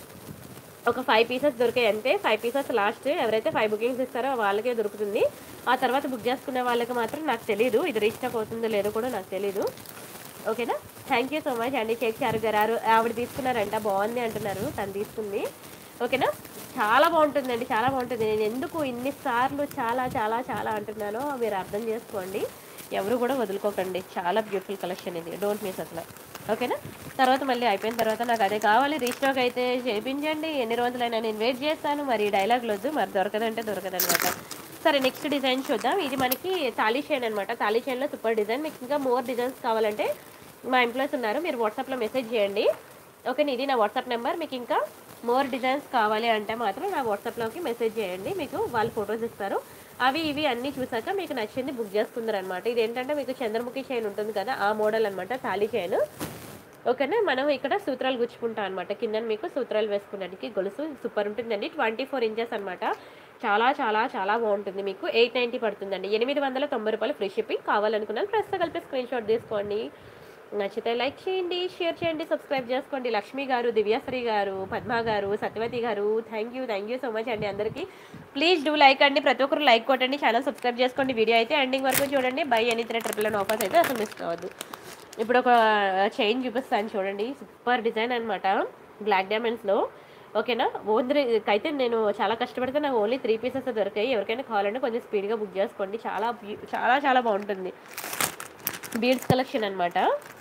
[SPEAKER 1] ఒక 5 పీసెస్ దొరికాయి అంతే, 5 పీసెస్ లాస్ట్. ఎవరైతే 5 బుకింగ్స్ ఇస్తారో వాళ్ళకే దొరుకుతుంది. ఆ తర్వాత బుక్ చేసుకునే వాళ్ళకి మాత్రం నాకు తెలీదు, ఇది రీస్టాక్ అవుతుందో లేదో కూడా నాకు తెలీదు. ఓకేనా, థ్యాంక్ యూ సో మచ్ అండి. షేక్ చారు గారు ఆవిడ తీసుకున్నారంట, బాగుంది అంటున్నారు, తను తీసుకుంది. ఓకేనా, చాలా బాగుంటుందండి, చాలా బాగుంటుంది. నేను ఎందుకు ఇన్నిసార్లు చాలా చాలా చాలా అంటున్నానో మీరు అర్థం చేసుకోండి. ఎవరు కూడా వదులుకోకండి, చాలా బ్యూటిఫుల్ కలెక్షన్ ఇది, డోంట్ మిస్ అసలు. ఓకేనా, తర్వాత మళ్ళీ అయిపోయిన తర్వాత నాకు అదే కావాలి, రీస్టాక్ అయితే చేయించండి, ఎన్ని రోజులైనా నేను వెయిట్ చేస్తాను. మరి డైలాగ్ వద్దు, మరి దొరకదంటే దొరకదనమాట. సరే, నెక్స్ట్ డిజైన్ చూద్దాం. ఇది మనకి తాళీ చైన్ అనమాట. తాళీ చైన్లో సూపర్ డిజైన్. మీకు ఇంకా మోర్ డిజైన్స్ కావాలంటే మా ఎంప్లాయీస్ ఉన్నారు, మీరు వాట్సాప్లో మెసేజ్ చేయండి. ఓకే, ఇది నా వాట్సాప్ నెంబర్. మీకు ఇంకా మోర్ డిజైన్స్ కావాలి అంటే మాత్రం నా వాట్సాప్లోకి మెసేజ్ చేయండి, మీకు వాళ్ళు ఫొటోస్ ఇస్తారు. అవి ఇవి అన్నీ చూసాక మీకు నచ్చింది బుక్ చేసుకుందరు అనమాట. ఇది ఏంటంటే మీకు చంద్రముఖి చైన్ ఉంటుంది కదా, ఆ మోడల్ అనమాట తాళీ చైన్. ఓకేనా, మనం ఇక్కడ సూత్రాలు గుచ్చుకుంటాం అనమాట. కింద మీకు సూత్రాలు వేసుకోవడానికి గొలుసు సూపర్ ఉంటుందండి. 24 ఇంచెస్ అనమాట. చాలా చాలా చాలా బాగుంటుంది. మీకు 890 పడుతుందండి, 890 రూపాయలు ఫ్రీ షిప్పింగ్. కావాలనుకున్నాను ప్రెస్తో కలిపి స్క్రీన్ షాట్ తీసుకోండి. నచ్చితే లైక్ చేయండి, షేర్ చేయండి, సబ్స్క్రైబ్ చేసుకోండి. లక్ష్మి గారు, దివ్యాశ్రీ గారు, పద్మ గారు, సత్యవతి గారు, థ్యాంక్ యూ సో మచ్ అండి అందరికీ. ప్లీజ్ డూ లైక్ అండి, ప్రతి ఒక్కరు లైక్ కొట్టండి, ఛానల్ సబ్స్క్రైబ్ చేసుకోండి. వీడియో అయితే ఎండింగ్ వరకు చూడండి. బై ఎనీ 399 ఆఫర్స్ అయితే అసలు మిస్ కావద్దు. ఇప్పుడు ఒక చైన్ చూపిస్తాను చూడండి, సూపర్ డిజైన్ అనమాట, బ్లాక్ డైమండ్స్లో. ఓకేనా, అయితే నేను చాలా కష్టపడితే నాకు ఓన్లీ 3 పీసెస్ దొరికాయి. ఎవరికైనా కావాలంటే కొంచెం స్పీడ్గా బుక్ చేసుకోండి. చాలా చాలా బాగుంటుంది. బీడ్స్ కలెక్షన్ అనమాట,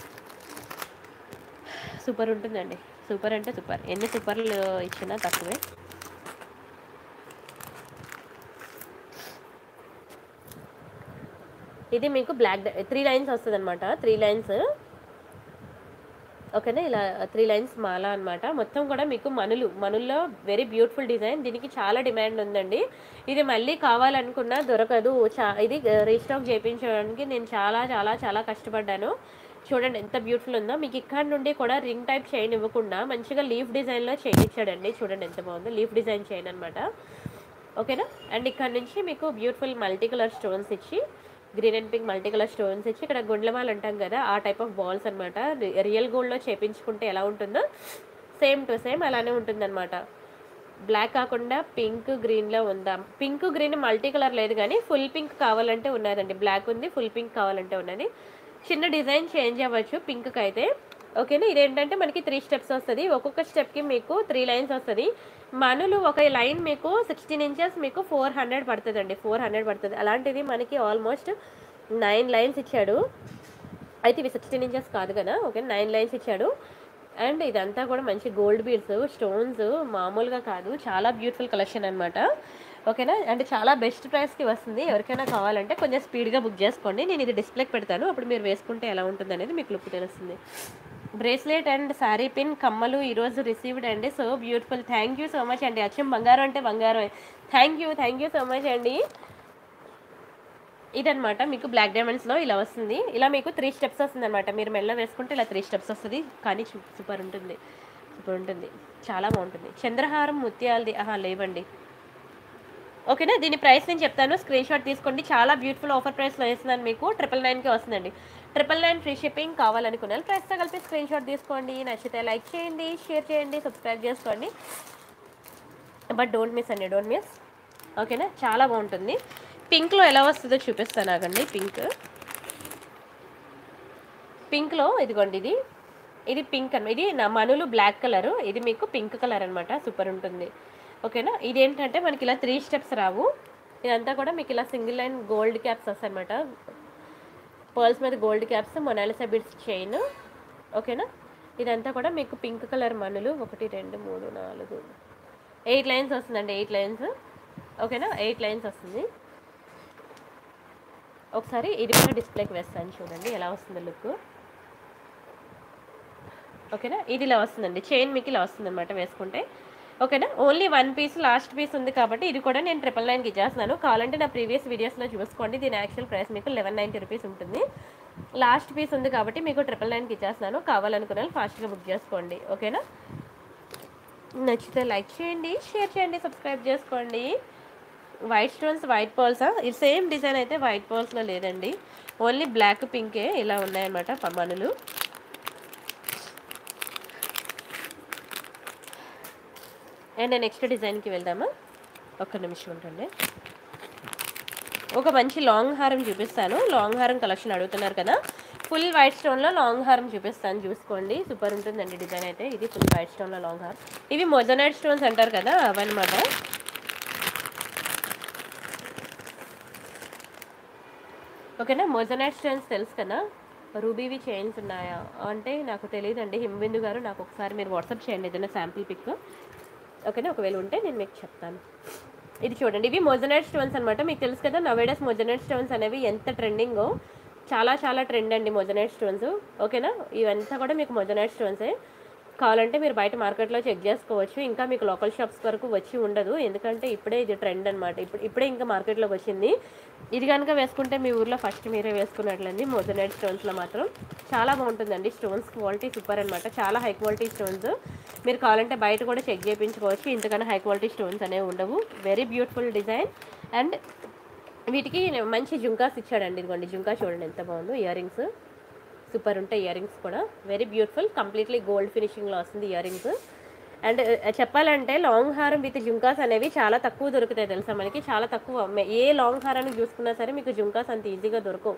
[SPEAKER 1] సూపర్ ఉంటుందండి. సూపర్ అంటే సూపర్, ఎన్ని సూపర్లు ఇచ్చినా తక్కువే. ఇది మీకు బ్లాక్ 3 లైన్స్ వస్తుంది అనమాట, 3 లైన్స్. ఓకేనా, ఇలా 3 లైన్స్ మాల అనమాట. మొత్తం కూడా మీకు మనుల్లో వెరీ బ్యూటిఫుల్ డిజైన్. దీనికి చాలా డిమాండ్ ఉందండి. ఇది మళ్ళీ కావాలనుకున్నా దొరకదు. ఇది రీస్టాక్ చేయించడానికి నేను చాలా చాలా చాలా కష్టపడ్డాను. చూడండి ఎంత బ్యూటిఫుల్ ఉందో. మీకు ఇక్కడ నుండి కూడా రింగ్ టైప్ చైన్ ఇవ్వకుండా మంచిగా లీఫ్ డిజైన్లో చైన్ ఇచ్చాడండి. చూడండి ఎంత బాగుందో, లీఫ్ డిజైన్ చైన్ అనమాట. ఓకేనా, అండ్ ఇక్కడ నుంచి మీకు బ్యూటిఫుల్ మల్టీ కలర్ స్టోన్స్ ఇచ్చి, green and pink multi colour stones ఇచ్చి, ఇక్కడ గుండ్లమాల అంటాం కదా ఆ టైప్ ఆఫ్ బాల్స్ అనమాట. రియల్ గోల్డ్లో చేపించుకుంటే ఎలా ఉంటుందో సేమ్ టు సేమ్ అలానే ఉంటుందన్నమాట. బ్లాక్ కాకుండా పింక్ గ్రీన్లో ఉందా, పింక్ గ్రీన్ మల్టీ కలర్ లేదు కానీ ఫుల్ పింక్ కావాలంటే ఉన్నదండి. బ్లాక్ ఉంది, ఫుల్ పింక్ కావాలంటే ఉన్నది. చిన్న డిజైన్ చేంజ్ అవ్వచ్చు పింక్కి అయితే. ఓకేనా, ఇదేంటంటే మనకి 3 స్టెప్స్ వస్తుంది. ఒక్కొక్క స్టెప్కి మీకు 3 లైన్స్ వస్తుంది. మనులు ఒక లైన్ మీకు 16 ఇంచెస్ మీకు 400 పడుతుందండి, 400 పడుతుంది. అలాంటిది మనకి ఆల్మోస్ట్ 9 లైన్స్ ఇచ్చాడు. అయితే ఇవి 16 ఇంచెస్ కాదు కదా. ఓకే, 9 లైన్స్ ఇచ్చాడు. అండ్ ఇదంతా కూడా మంచి గోల్డ్ బీడ్స్ స్టోన్స్, మామూలుగా కాదు, చాలా బ్యూటిఫుల్ కలెక్షన్ అనమాట. ఓకేనా, అంటే చాలా బెస్ట్ ప్రైస్కి వస్తుంది. ఎవరికైనా కావాలంటే కొంచెం స్పీడ్గా బుక్ చేసుకోండి. నేను ఇది డిస్ప్లేకి పెడతాను, అప్పుడు మీరు వేసుకుంటే ఎలా ఉంటుంది అనేది మీకు లుక్ తెలుస్తుంది. బ్రేస్లెట్ అండ్ శారీ పిన్ కమ్మలు ఈరోజు రిసీవ్డ్ అండి. So beautiful, thank you so much అండి. అచ్చం బంగారం అంటే బంగారం. థ్యాంక్ యూ సో మచ్ అండి. ఇదనమాట మీకు బ్లాక్ డైమండ్స్లో ఇలా వస్తుంది. ఇలా మీకు 3 స్టెప్స్ వస్తుంది అనమాట. మీరు మెల్ల వేసుకుంటే ఇలా 3 స్టెప్స్ వస్తుంది. కానీ సూపర్ ఉంటుంది, చాలా బాగుంటుంది. చంద్రహారం ముత్యాలది లేవండి. ఓకేనా, దీని ప్రైస్ నేను చెప్తాను, స్క్రీన్ షాట్ తీసుకోండి. చాలా బ్యూటిఫుల్ ఆఫర్ ప్రైస్లో వేస్తున్నాను మీకు. 999కి వస్తుందండి. 999 ఫ్రీ షిప్పింగ్. కావాలనుకున్న ప్రైస్తో కలిపి స్క్రీన్ షాట్ తీసుకోండి. నచ్చితే లైక్ చేయండి, షేర్ చేయండి, సబ్స్క్రైబ్ చేసుకోండి. బట్ డోంట్ మిస్ అండి, డోంట్ మిస్. ఓకేనా, చాలా బాగుంటుంది. పింక్లో ఎలా వస్తుందో చూపిస్తాను ఆగండి. పింక్లో ఇదిగోండి, ఇది పింక్ అనమాట. ఇది నా మనులు బ్లాక్ కలరు, ఇది మీకు పింక్ కలర్ అనమాట. సూపర్ ఉంటుంది. ఓకేనా, ఇదేంటంటే మనకి ఇలా 3 స్టెప్స్ రావు. ఇదంతా కూడా మీకు ఇలా సింగిల్ లైన్ గోల్డ్ క్యాప్స్ వస్తాయి అనమాట. పర్ల్స్ మీద gold caps, Mona Lisa beads chain. ఓకేనా, ఇదంతా కూడా మీకు పింక్ కలర్ మనులు. 1 2 3 4 8 లైన్స్ వస్తుందండి, 8 లైన్స్. ఓకేనా, 8 లైన్స్ వస్తుంది. ఒకసారి ఇది కూడా డిస్ప్లేకి వేస్తాను చూడండి ఎలా వస్తుంది లుక్. ఓకేనా, ఇది ఇలా వస్తుందండి. చైన్ మీకు ఇలా వస్తుంది అనమాట వేసుకుంటే. ఓకేనా, ఓన్లీ 1 పీస్ లాస్ట్ పీస్ ఉంది కాబట్టి ఇది కూడా నేను 999కి ఇచ్చేస్తున్నాను. కావాలంటే నా ప్రీవియస్ వీడియోస్లో చూసుకోండి. దీని యాక్చువల్ ప్రైస్ మీకు 1190 రూపీస్ ఉంటుంది. లాస్ట్ పీస్ ఉంది కాబట్టి మీకు 999కి ఇచ్చేస్తున్నాను. కావాలనుకున్న వాళ్ళు ఫాస్ట్గా బుక్ చేసుకోండి. ఓకేనా, నచ్చితే లైక్ చేయండి, షేర్ చేయండి, సబ్స్క్రైబ్ చేసుకోండి. వైట్ స్టోన్స్ వైట్ పర్ల్స్, ఈ సేమ్ డిజైన్ అయితే వైట్ పర్ల్స్లో లేదండి. ఓన్లీ బ్లాక్ పింకే ఇలా ఉన్నాయన్నమాట మనులు. అండ్ నెక్స్ట్ డిజైన్కి వెళ్దామా, ఒక్క నిమిషం ఉంటుంది. ఒక మంచి లాంగ్ హారం చూపిస్తాను. లాంగ్ హారం కలెక్షన్ అడుగుతున్నారు కదా. ఫుల్ వైట్ స్టోన్లో లాంగ్ హారం చూపిస్తాను, చూసుకోండి. సూపర్ ఉంటుందండి డిజైన్ అయితే. ఇది ఫుల్ వైట్ స్టోన్లో లాంగ్ హారం. ఇవి మొజనైట్ స్టోన్స్ అంటారు కదా, అవన్నమాట. ఓకేనా, మొజనైట్ స్టోన్స్ తెలుసు కదా. రూబీవి చైన్స్ ఉన్నాయా అంటే నాకు తెలియదండి. హిమబిందు గారు నాకు ఒకసారి మీరు వాట్సాప్ చేయండి ఏదైనా శాంపిల్ పిక్. ఓకేనా, ఒకవేళ ఉంటే నేను మీకు చెప్తాను. ఇది చూడండి, ఇవి మొజనైట్ స్టోన్స్ అనమాట. మీకు తెలుసు కదా నవేడస్ మొజనైట్ స్టోన్స్ అనేవి ఎంత ట్రెండింగో. చాలా చాలా ట్రెండ్ అండి మొజనైట్ స్టోన్స్. ఓకేనా, ఇవంతా కూడా మీకు మొజనైట్ స్టోన్సే. కావాలంటే మీరు బయట మార్కెట్లో చెక్ చేసుకోవచ్చు. ఇంకా మీకు లోకల్ షాప్స్ వరకు వచ్చి ఉండదు, ఎందుకంటే ఇప్పుడే ఇది ట్రెండ్ అనమాట. ఇప్పుడే ఇంకా మార్కెట్లోకి వచ్చింది. ఇది కనుక వేసుకుంటే మీ ఊర్లో ఫస్ట్ మీరే వేసుకున్నట్లండి. మొజనైట్ స్టోన్స్లో మాత్రం చాలా బాగుంటుందండి. స్టోన్స్ క్వాలిటీ సూపర్ అనమాట, చాలా హై క్వాలిటీ స్టోన్స్. మీరు కావాలంటే బయట కూడా చెక్ చేయించుకోవచ్చు. ఇంతకన్నా హై క్వాలిటీ స్టోన్స్ అనేవి ఉండవు. Very beautiful design. అండ్ వీటికి మంచి జుంకాస్ ఇచ్చాడండి. ఇదిగోండి జుంకా చూడండి ఎంత బాగుందో. ఇయర్ రింగ్స్ సూపర్ ఉంటాయి. ఇయర్ రింగ్స్ కూడా వెరీ బ్యూటిఫుల్, కంప్లీట్లీ గోల్డ్ ఫినిషింగ్లో వస్తుంది ఇయర్ రింగ్స్. అండ్ చెప్పాలంటే లాంగ్ హారం విత్ జుంకాస్ అనేవి చాలా తక్కువ దొరుకుతాయి తెలుసా మనకి. చాలా తక్కువ. ఏ లాంగ్ హారానికి చూసుకున్నా సరే మీకు జుంకాస్ అంత ఈజీగా దొరకవు.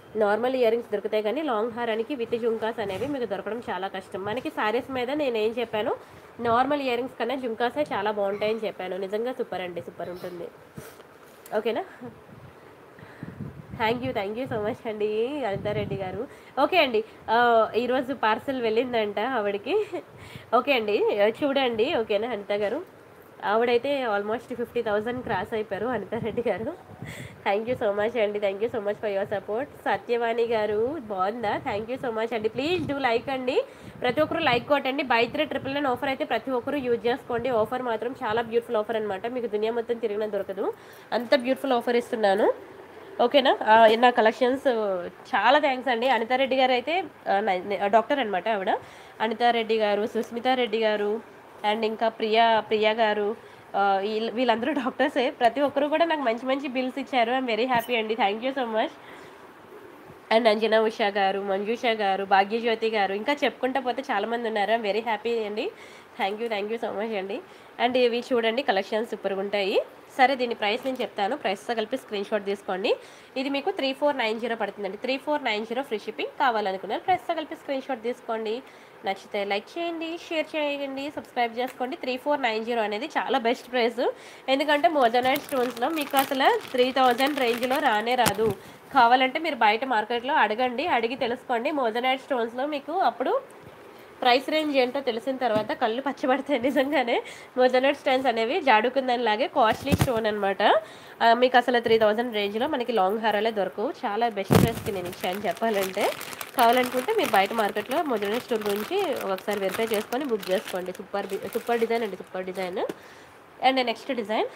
[SPEAKER 1] నార్మల్ ఇయర్ రింగ్స్ దొరుకుతాయి కానీ లాంగ్ హారానికి విత్ జుంకాస్ అనేవి మీకు దొరకడం చాలా కష్టం. మనకి శారీస్ మీద నేను ఏం చెప్పాను, నార్మల్ ఇయర్ రింగ్స్ కన్నా జుంకాసే చాలా బాగుంటాయని చెప్పాను. నిజంగా సూపర్ అండి, సూపర్ ఉంటుంది. ఓకేనా? థ్యాంక్ యూ సో మచ్ అండి అనితారెడ్డి గారు. ఓకే అండి, ఈరోజు పార్సల్ వెళ్ళిందంట ఆవిడకి. ఓకే అండి, చూడండి. ఓకేనా అనిత గారు? ఆవిడైతే ఆల్మోస్ట్ 50,000 క్రాస్ అయిపోయారు అనితారెడ్డి గారు. థ్యాంక్ యూ సో మచ్ అండి, thank you so much for your support. Satyavani గారు బాగుందా? థ్యాంక్ యూ సో మచ్ అండి. ప్లీజ్ డూ లైక్ అండి, ప్రతి ఒక్కరు లైక్ కొట్టండి. బై 3 999 ఆఫర్ అయితే ప్రతి ఒక్కరు యూజ్ చేసుకోండి. ఆఫర్ మాత్రం చాలా బ్యూటిఫుల్ ఆఫర్ అనమాట, మీకు దునియా మొత్తం తిరిగినా దొరకదు, అంత బ్యూటిఫుల్ ఆఫర్ ఇస్తున్నాను. ఓకేనా? నా కలెక్షన్స్ చాలా థ్యాంక్స్ అండి. అనితారెడ్డి గారు అయితే డాక్టర్ అనమాట ఆవిడ. అనితారెడ్డి గారు, సుస్మితా రెడ్డి గారు, అండ్ ఇంకా ప్రియా గారు, వీళ్ళందరూ డాక్టర్సే. ప్రతి ఒక్కరు కూడా నాకు మంచి మంచి బిల్స్ ఇచ్చారు. ఐఎమ్ వెరీ హ్యాపీ అండి, thank you so much. And Anjana Usha గారు, మంజుష గారు, భాగ్యజ్యోతి గారు, ఇంకా చెప్పుకుంటా పోతే చాలామంది ఉన్నారు. ఐఎమ్ వెరీ హ్యాపీ అండి, థ్యాంక్ యూ సో మచ్ అండి. అండ్ ఇవి చూడండి, కలెక్షన్స్ సూపర్గా ఉంటాయి. సరే, దీని ప్రైస్ నేను చెప్తాను, ప్రైస్తో కలిపి స్క్రీన్ షాట్ తీసుకోండి. ఇది మీకు 3490 పడుతుందండి, 3490 ఫ్రీ షిప్పింగ్. కావాలనుకున్నారు ప్రైస్తో కలిపి స్క్రీన్ షాట్ తీసుకోండి. నచ్చితే లైక్ చేయండి, షేర్ చేయండి, సబ్స్క్రైబ్ చేసుకోండి. 3490 అనేది చాలా బెస్ట్ ప్రైస్, ఎందుకంటే మోజనైట్ స్టోన్స్లో మీకు అసలు 3000 రేంజ్లో రానే రాదు. కావాలంటే మీరు బయట మార్కెట్లో అడగండి, అడిగి తెలుసుకోండి. మోజనైట్ స్టోన్స్లో మీకు అప్పుడు ప్రైస్ రేంజ్ ఏంటో తెలిసిన తర్వాత కళ్ళు పచ్చబడతాయి. నిజంగానే మోజనైట్ స్టోన్స్ అనేవి జాడుకుందనిలాగే కాస్ట్లీ స్టోన్ అనమాట. మీకు అసలు 3000 రేంజ్లో మనకి లాంగ్ హారాలే దొరకవు. చాలా బెస్ట్ ప్రైస్కి నేను ఇచ్చాను చెప్పాలంటే. కావాలనుకుంటే మీరు బయట మార్కెట్లో మోజనైట్ స్టోన్ గురించి ఒకసారి వెరిఫై చేసుకొని బుక్ చేసుకోండి. సూపర్ డిజైన్ అండి, super design. And next design,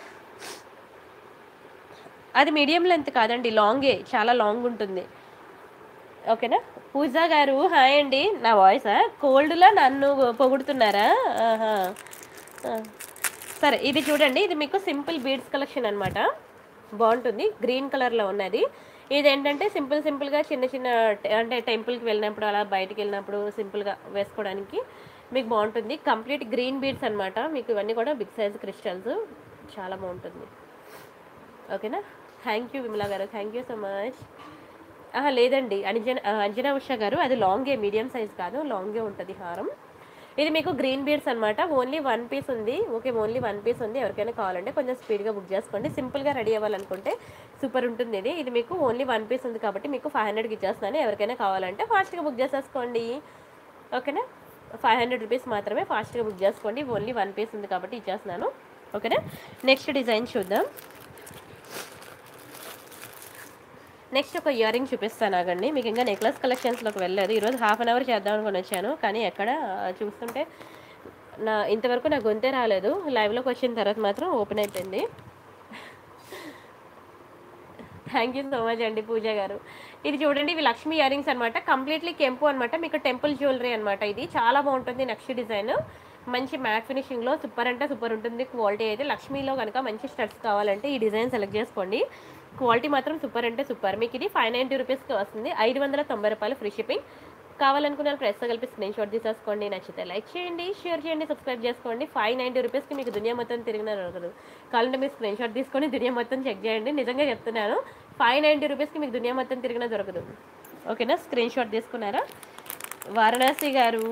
[SPEAKER 1] అది మీడియం లెంత్ కాదండి, లాంగే, చాలా లాంగ్ ఉంటుంది. ఓకేనా? పూజా గారు హాయ్ అండి. నా వాయిసా కోల్డ్లో నన్ను పొగుడుతున్నారా? సరే, ఇది చూడండి, ఇది మీకు సింపుల్ బీడ్స్ కలెక్షన్ అనమాట, బాగుంటుంది. గ్రీన్ కలర్లో ఉన్నది. ఇది ఏంటంటే సింపుల్గా చిన్న చిన్న, అంటే టెంపుల్కి వెళ్ళినప్పుడు అలా బయటికి వెళ్ళినప్పుడు సింపుల్గా వేసుకోవడానికి మీకు బాగుంటుంది. కంప్లీట్ గ్రీన్ బీడ్స్ అనమాట, మీకు ఇవన్నీ కూడా బిగ్ సైజ్ క్రిస్టల్స్, చాలా బాగుంటుంది. ఓకేనా? థ్యాంక్ యూ విమలా గారు, థ్యాంక్ యూ సో మచ్. లేదండి, అంజనా ఉషా గారు, అది లాంగే, మీడియం సైజ్ కాదు, లాంగే ఉంటుంది హారం. ఇది మీకు గ్రీన్ బీడ్స్ అనమాట, ఓన్లీ 1 పీస్ ఉంది. ఓకే, ఓన్లీ 1 పీస్ ఉంది. ఎవరికైనా కావాలంటే కొంచెం స్పీడ్గా బుక్ చేసుకోండి. సింపుల్గా రెడీ అవ్వాలనుకుంటే సూపర్ ఉంటుంది ఇది. ఇది మీకు ఓన్లీ 1 పీస్ ఉంది కాబట్టి మీకు 500కి ఇచ్చేస్తున్నాను. ఎవరికైనా కావాలంటే ఫాస్ట్గా బుక్ చేసేసుకోండి. ఓకేనా? 500 రూపీస్ మాత్రమే, ఫాస్ట్గా బుక్ చేసుకోండి. ఓన్లీ 1 పీస్ ఉంది కాబట్టి ఇచ్చేస్తున్నాను. ఓకేనా? నెక్స్ట్ డిజైన్ చూద్దాం. నెక్స్ట్ ఒక ఇయర్ రింగ్ చూపిస్తాను ఆగండి. మీకు ఇంకా నెక్లెస్ కలెక్షన్స్లోకి వెళ్ళలేదు. ఈరోజు హాఫ్ అన్ అవర్ చేద్దాం అనుకుని వచ్చాను, కానీ ఎక్కడ చూస్తుంటే ఇంతవరకు నా గొంతే రాలేదు. లైవ్లోకి వచ్చిన తర్వాత మాత్రం ఓపెన్ అయిపోయింది. థ్యాంక్ యూ సో మచ్ అండి పూజ గారు. ఇది చూడండి, ఇవి లక్ష్మీ ఇయర్ రింగ్స్ అనమాట, కంప్లీట్లీ కెంపు అనమాట, మీకు టెంపుల్ జ్యువెలరీ అనమాట. ఇది చాలా బాగుంటుంది. నెక్స్ట్ డిజైన్ మంచి మ్యాట్ ఫినిషింగ్లో సూపర్ అంటే సూపర్ ఉంటుంది. క్వాలిటీ అయితే లక్ష్మీలో కనుక మంచి స్టడ్స్ కావాలంటే ఈ డిజైన్ సెలెక్ట్ చేసుకోండి. క్వాలిటీ మాత్రం సూపర్ అంటే సూపర్. మీకు ఇది 590 రూపీస్కి వస్తుంది, 590 రూపాయలు ఫ్రీ షిప్పింగ్. కావాలనుకున్న ప్రైస్తో కలిపి స్క్రీన్ షాట్ తీసేసుకోండి. నచ్చితే లైక్ చేయండి, షేర్ చేయండి, సబ్స్క్రైబ్ చేసుకోండి. 590 రూపీస్కి మీకు దునియా మొత్తం తిరిగిన దొరకదు. కావాలంటే మీరు స్క్రీన్ షాట్ తీసుకొని దునియా మొత్తం చెక్ చేయండి. నిజంగా చెప్తున్నాను, 590 రూపీస్కి మీకు దునియా మొత్తం తిరిగిన దొరకదు. ఓకేనా? స్క్రీన్ షాట్ తీసుకున్నారా? వారణాసి గారు,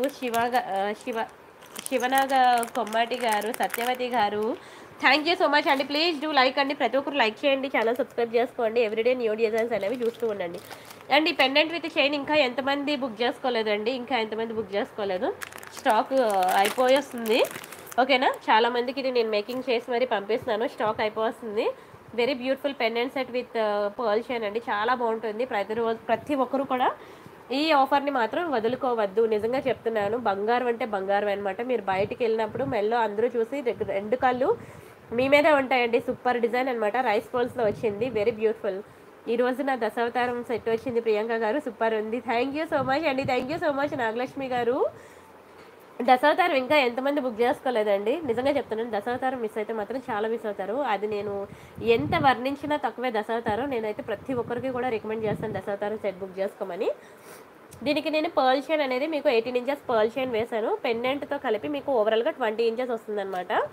[SPEAKER 1] శివనాగ కొమ్మాటి గారు, సత్యవతి గారు, థ్యాంక్ యూ సో మచ్ అండి. ప్లీజ్ డూ లైక్ అండి, ప్రతి ఒక్కరు లైక్ చేయండి, ఛానల్ సబ్స్క్రైబ్ చేసుకోండి. ఎవ్రీడే న్యూ డిజైన్స్ అనేవి చూస్తూ ఉండండి. అండ్ ఈ పెండెంట్ విత్ చైన్ ఇంకా ఎంతమంది బుక్ చేసుకోలేదండి? ఇంకా ఎంతమంది బుక్ చేసుకోలేదు? స్టాక్ అయిపోయేస్తుంది. ఓకేనా? చాలామందికి ఇది నేను మేకింగ్ చేసి మరీ పంపిస్తున్నాను, స్టాక్ అయిపోతుంది. Very beautiful pendant set with pearl chain అండి, చాలా బాగుంటుంది. ప్రతి ఒక్కరు కూడా ఈ ఆఫర్ని మాత్రం వదులుకోవద్దు. నిజంగా చెప్తున్నాను, బంగారం అంటే బంగారం అనమాట. మీరు బయటికి వెళ్ళినప్పుడు మెల్లో అందరూ చూసి 2 కళ్ళు మీ మీదే ఉంటాయండి. సూపర్ డిజైన్ అనమాట, రైస్ పర్ల్స్లో వచ్చింది, వెరీ బ్యూటిఫుల్. ఈరోజు నా దశావతారం సెట్ వచ్చింది ప్రియాంక గారు, సూపర్ ఉంది. థ్యాంక్ యూ సో మచ్ అండి, thank you so much Nagalakshmi గారు. దశావతారం ఇంకా ఎంతమంది బుక్ చేసుకోలేదండి? నిజంగా చెప్తున్నాను, దశావతారం మిస్ అయితే మాత్రం చాలా మిస్ అవుతారు. అది నేను ఎంత వర్ణించినా తక్కువే దశావతారం. నేనైతే ప్రతి ఒక్కరికి కూడా రికమెండ్ చేస్తాను దశావతారం సెట్ బుక్ చేసుకోమని. దీనికి నేను పర్ల్ చైన్ అనేది మీకు 18 ఇంచెస్ పర్ల్ చైన్ వేసాను. పెండెంట్తో కలిపి మీకు ఓవరాల్గా 20 ఇంచెస్ వస్తుందన్నమాట.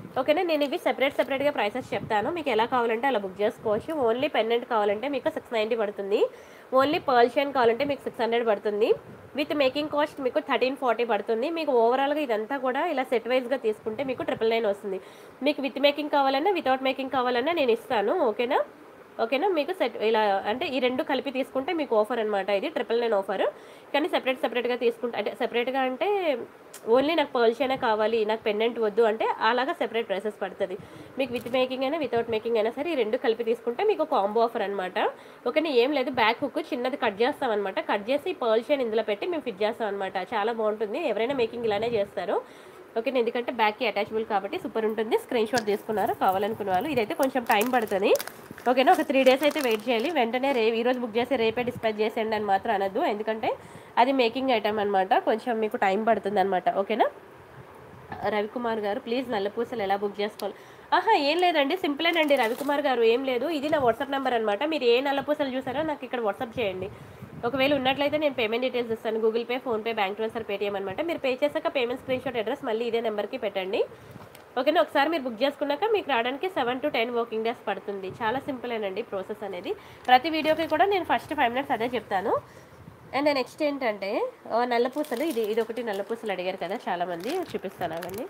[SPEAKER 1] ఓకేనా. నేను ఇవి సెపరేట్గా ప్రైసెస్ చెప్తాను, మీకు ఎలా కావాలంటే అలా బుక్ చేసుకోవచ్చు. ఓన్లీ పెండెంట్ కావాలంటే మీకు 690 పడుతుంది. ఓన్లీ పర్ల్ చైన్ కావాలంటే మీకు 600 పడుతుంది. విత్ మేకింగ్ కాస్ట్ మీకు 1340 పడుతుంది. మీకు ఓవరాల్గా ఇదంతా కూడా ఇలా సెట్ వైజ్గా తీసుకుంటే మీకు 999 వస్తుంది. మీకు విత్ మేకింగ్ కావాలన్నా వితౌట్ మేకింగ్ కావాలన్నా నేను ఇస్తాను. ఓకేనా. మీకు సెట్ ఇలా అంటే ఈ రెండు కలిపి తీసుకుంటే మీకు ఆఫర్ అనమాట. ఇది 999 ఆఫర్. కానీ సెపరేట్గా తీసుకుంటే అంటే సెపరేట్గా అంటే ఓన్లీ నాకు పర్ల్ చైనే కావాలి, నాకు పెండెంట్ వద్దు అంటే అలాగా సెపరేట్ ప్రైసెస్ పడుతుంది. మీకు విత్ మేకింగ్ అయినా వితౌట్ మేకింగ్ అయినా సరే ఈ రెండు కలిపి తీసుకుంటే మీకు కాంబో ఆఫర్ అనమాట. ఓకేనా. ఏం లేదు, బ్యాక్ హుక్ చిన్నది కట్ చేస్తాం అనమాట. కట్ చేసి పర్ల్ చైన్ ఇందులో పెట్టి మేము ఫిట్ చేస్తాం అనమాట. చాలా బాగుంటుంది. ఎవరైనా మేకింగ్ ఇలానే చేస్తారు. ఓకే, ఎందుకంటే బ్యాక్కి అటాచబుల్ కాబట్టి సూపర్ ఉంటుంది. స్క్రీన్ షాట్ తీసుకున్నారు కావాలనుకునే వాళ్ళు. ఇదైతే కొంచెం టైం పడుతుంది. ఓకేనా. ఒక 3 days అయితే వెయిట్ చేయాలి. వెంటనే ఈరోజు బుక్ చేసి రేపే డిస్పాచ్ చేసేయండి అని మాత్రం అనద్దు, ఎందుకంటే అది మేకింగ్ ఐటమ్ అనమాట. కొంచెం మీకు టైం పడుతుంది అనమాట. ఓకేనా. రవికుమార్ గారు ప్లీజ్ నల్లపూసలు ఎలా బుక్ చేసుకోవాలి? ఏం లేదండి, సింపులేనండి రవికుమార్ గారు. ఏం లేదు, ఇది నా వాట్సాప్ నెంబర్ అనమాట. మీరు ఏ నల్లపూసలు చూసారో నాకు ఇక్కడ వాట్సాప్ చేయండి. ఒకవేళ ఉన్నట్లయితే నేను పేమెంట్ డీటెయిల్స్ ఇస్తాను. Google pay, PhonePe, bank transfer, Paytm అనమాట. మీరు పే చేశాక పేమెంట్ స్క్రీన్ షాట్ అడ్రస్ మళ్ళీ ఇదే నెంబర్కి పెట్టండి. ఓకేనా. ఒకసారి మీరు బుక్ చేసుకున్నాక మీకు రావడానికి 7 to 10 వర్కింగ్ డేస్ పడుతుంది. చాలా సింపులేనండి ప్రాసెస్ అనేది. ప్రతి వీడియోకి కూడా నేను ఫస్ట్ 5 minutes అదే చెప్తాను. అండ్ నెక్స్ట్ ఏంటంటే నల్లపూసలు, ఇది ఒకటి నల్లపూసలు అడిగారు కదా చాలామంది, చూపిస్తాను అవన్నీ.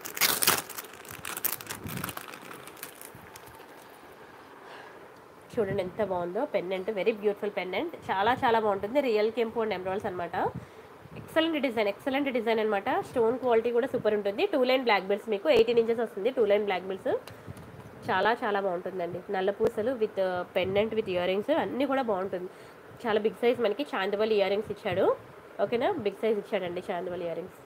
[SPEAKER 1] చూడండి ఎంత బాగుందో పెండెంట్. వెరీ బ్యూటిఫుల్ పెండెంట్, చాలా బాగుంటుంది. రియల్ కెంపు అండ్ ఎమరాల్డ్స్ అనమాట. ఎక్సలెంట్ డిజైన్ అనమాట. స్టోన్ క్వాలిటీ కూడా సూపర్ ఉంటుంది. 2 lane బ్లాక్ బెల్ట్స్ మీకు 18 inches వస్తుంది. 2 lane బ్లాక్ బెల్ట్స్ చాలా బాగుంటుందండి. నల్లపూసలు with pendant with year rings అన్నీ కూడా బాగుంటుంది. చాలా బిగ్ సైజ్ మనకి చాందవల్ ఇయర్ రింగ్స్ ఇచ్చాడు. ఓకేనా. బిగ్ సైజ్ ఇచ్చాడండి చాందవల్ ఇయర్ రింగ్స్.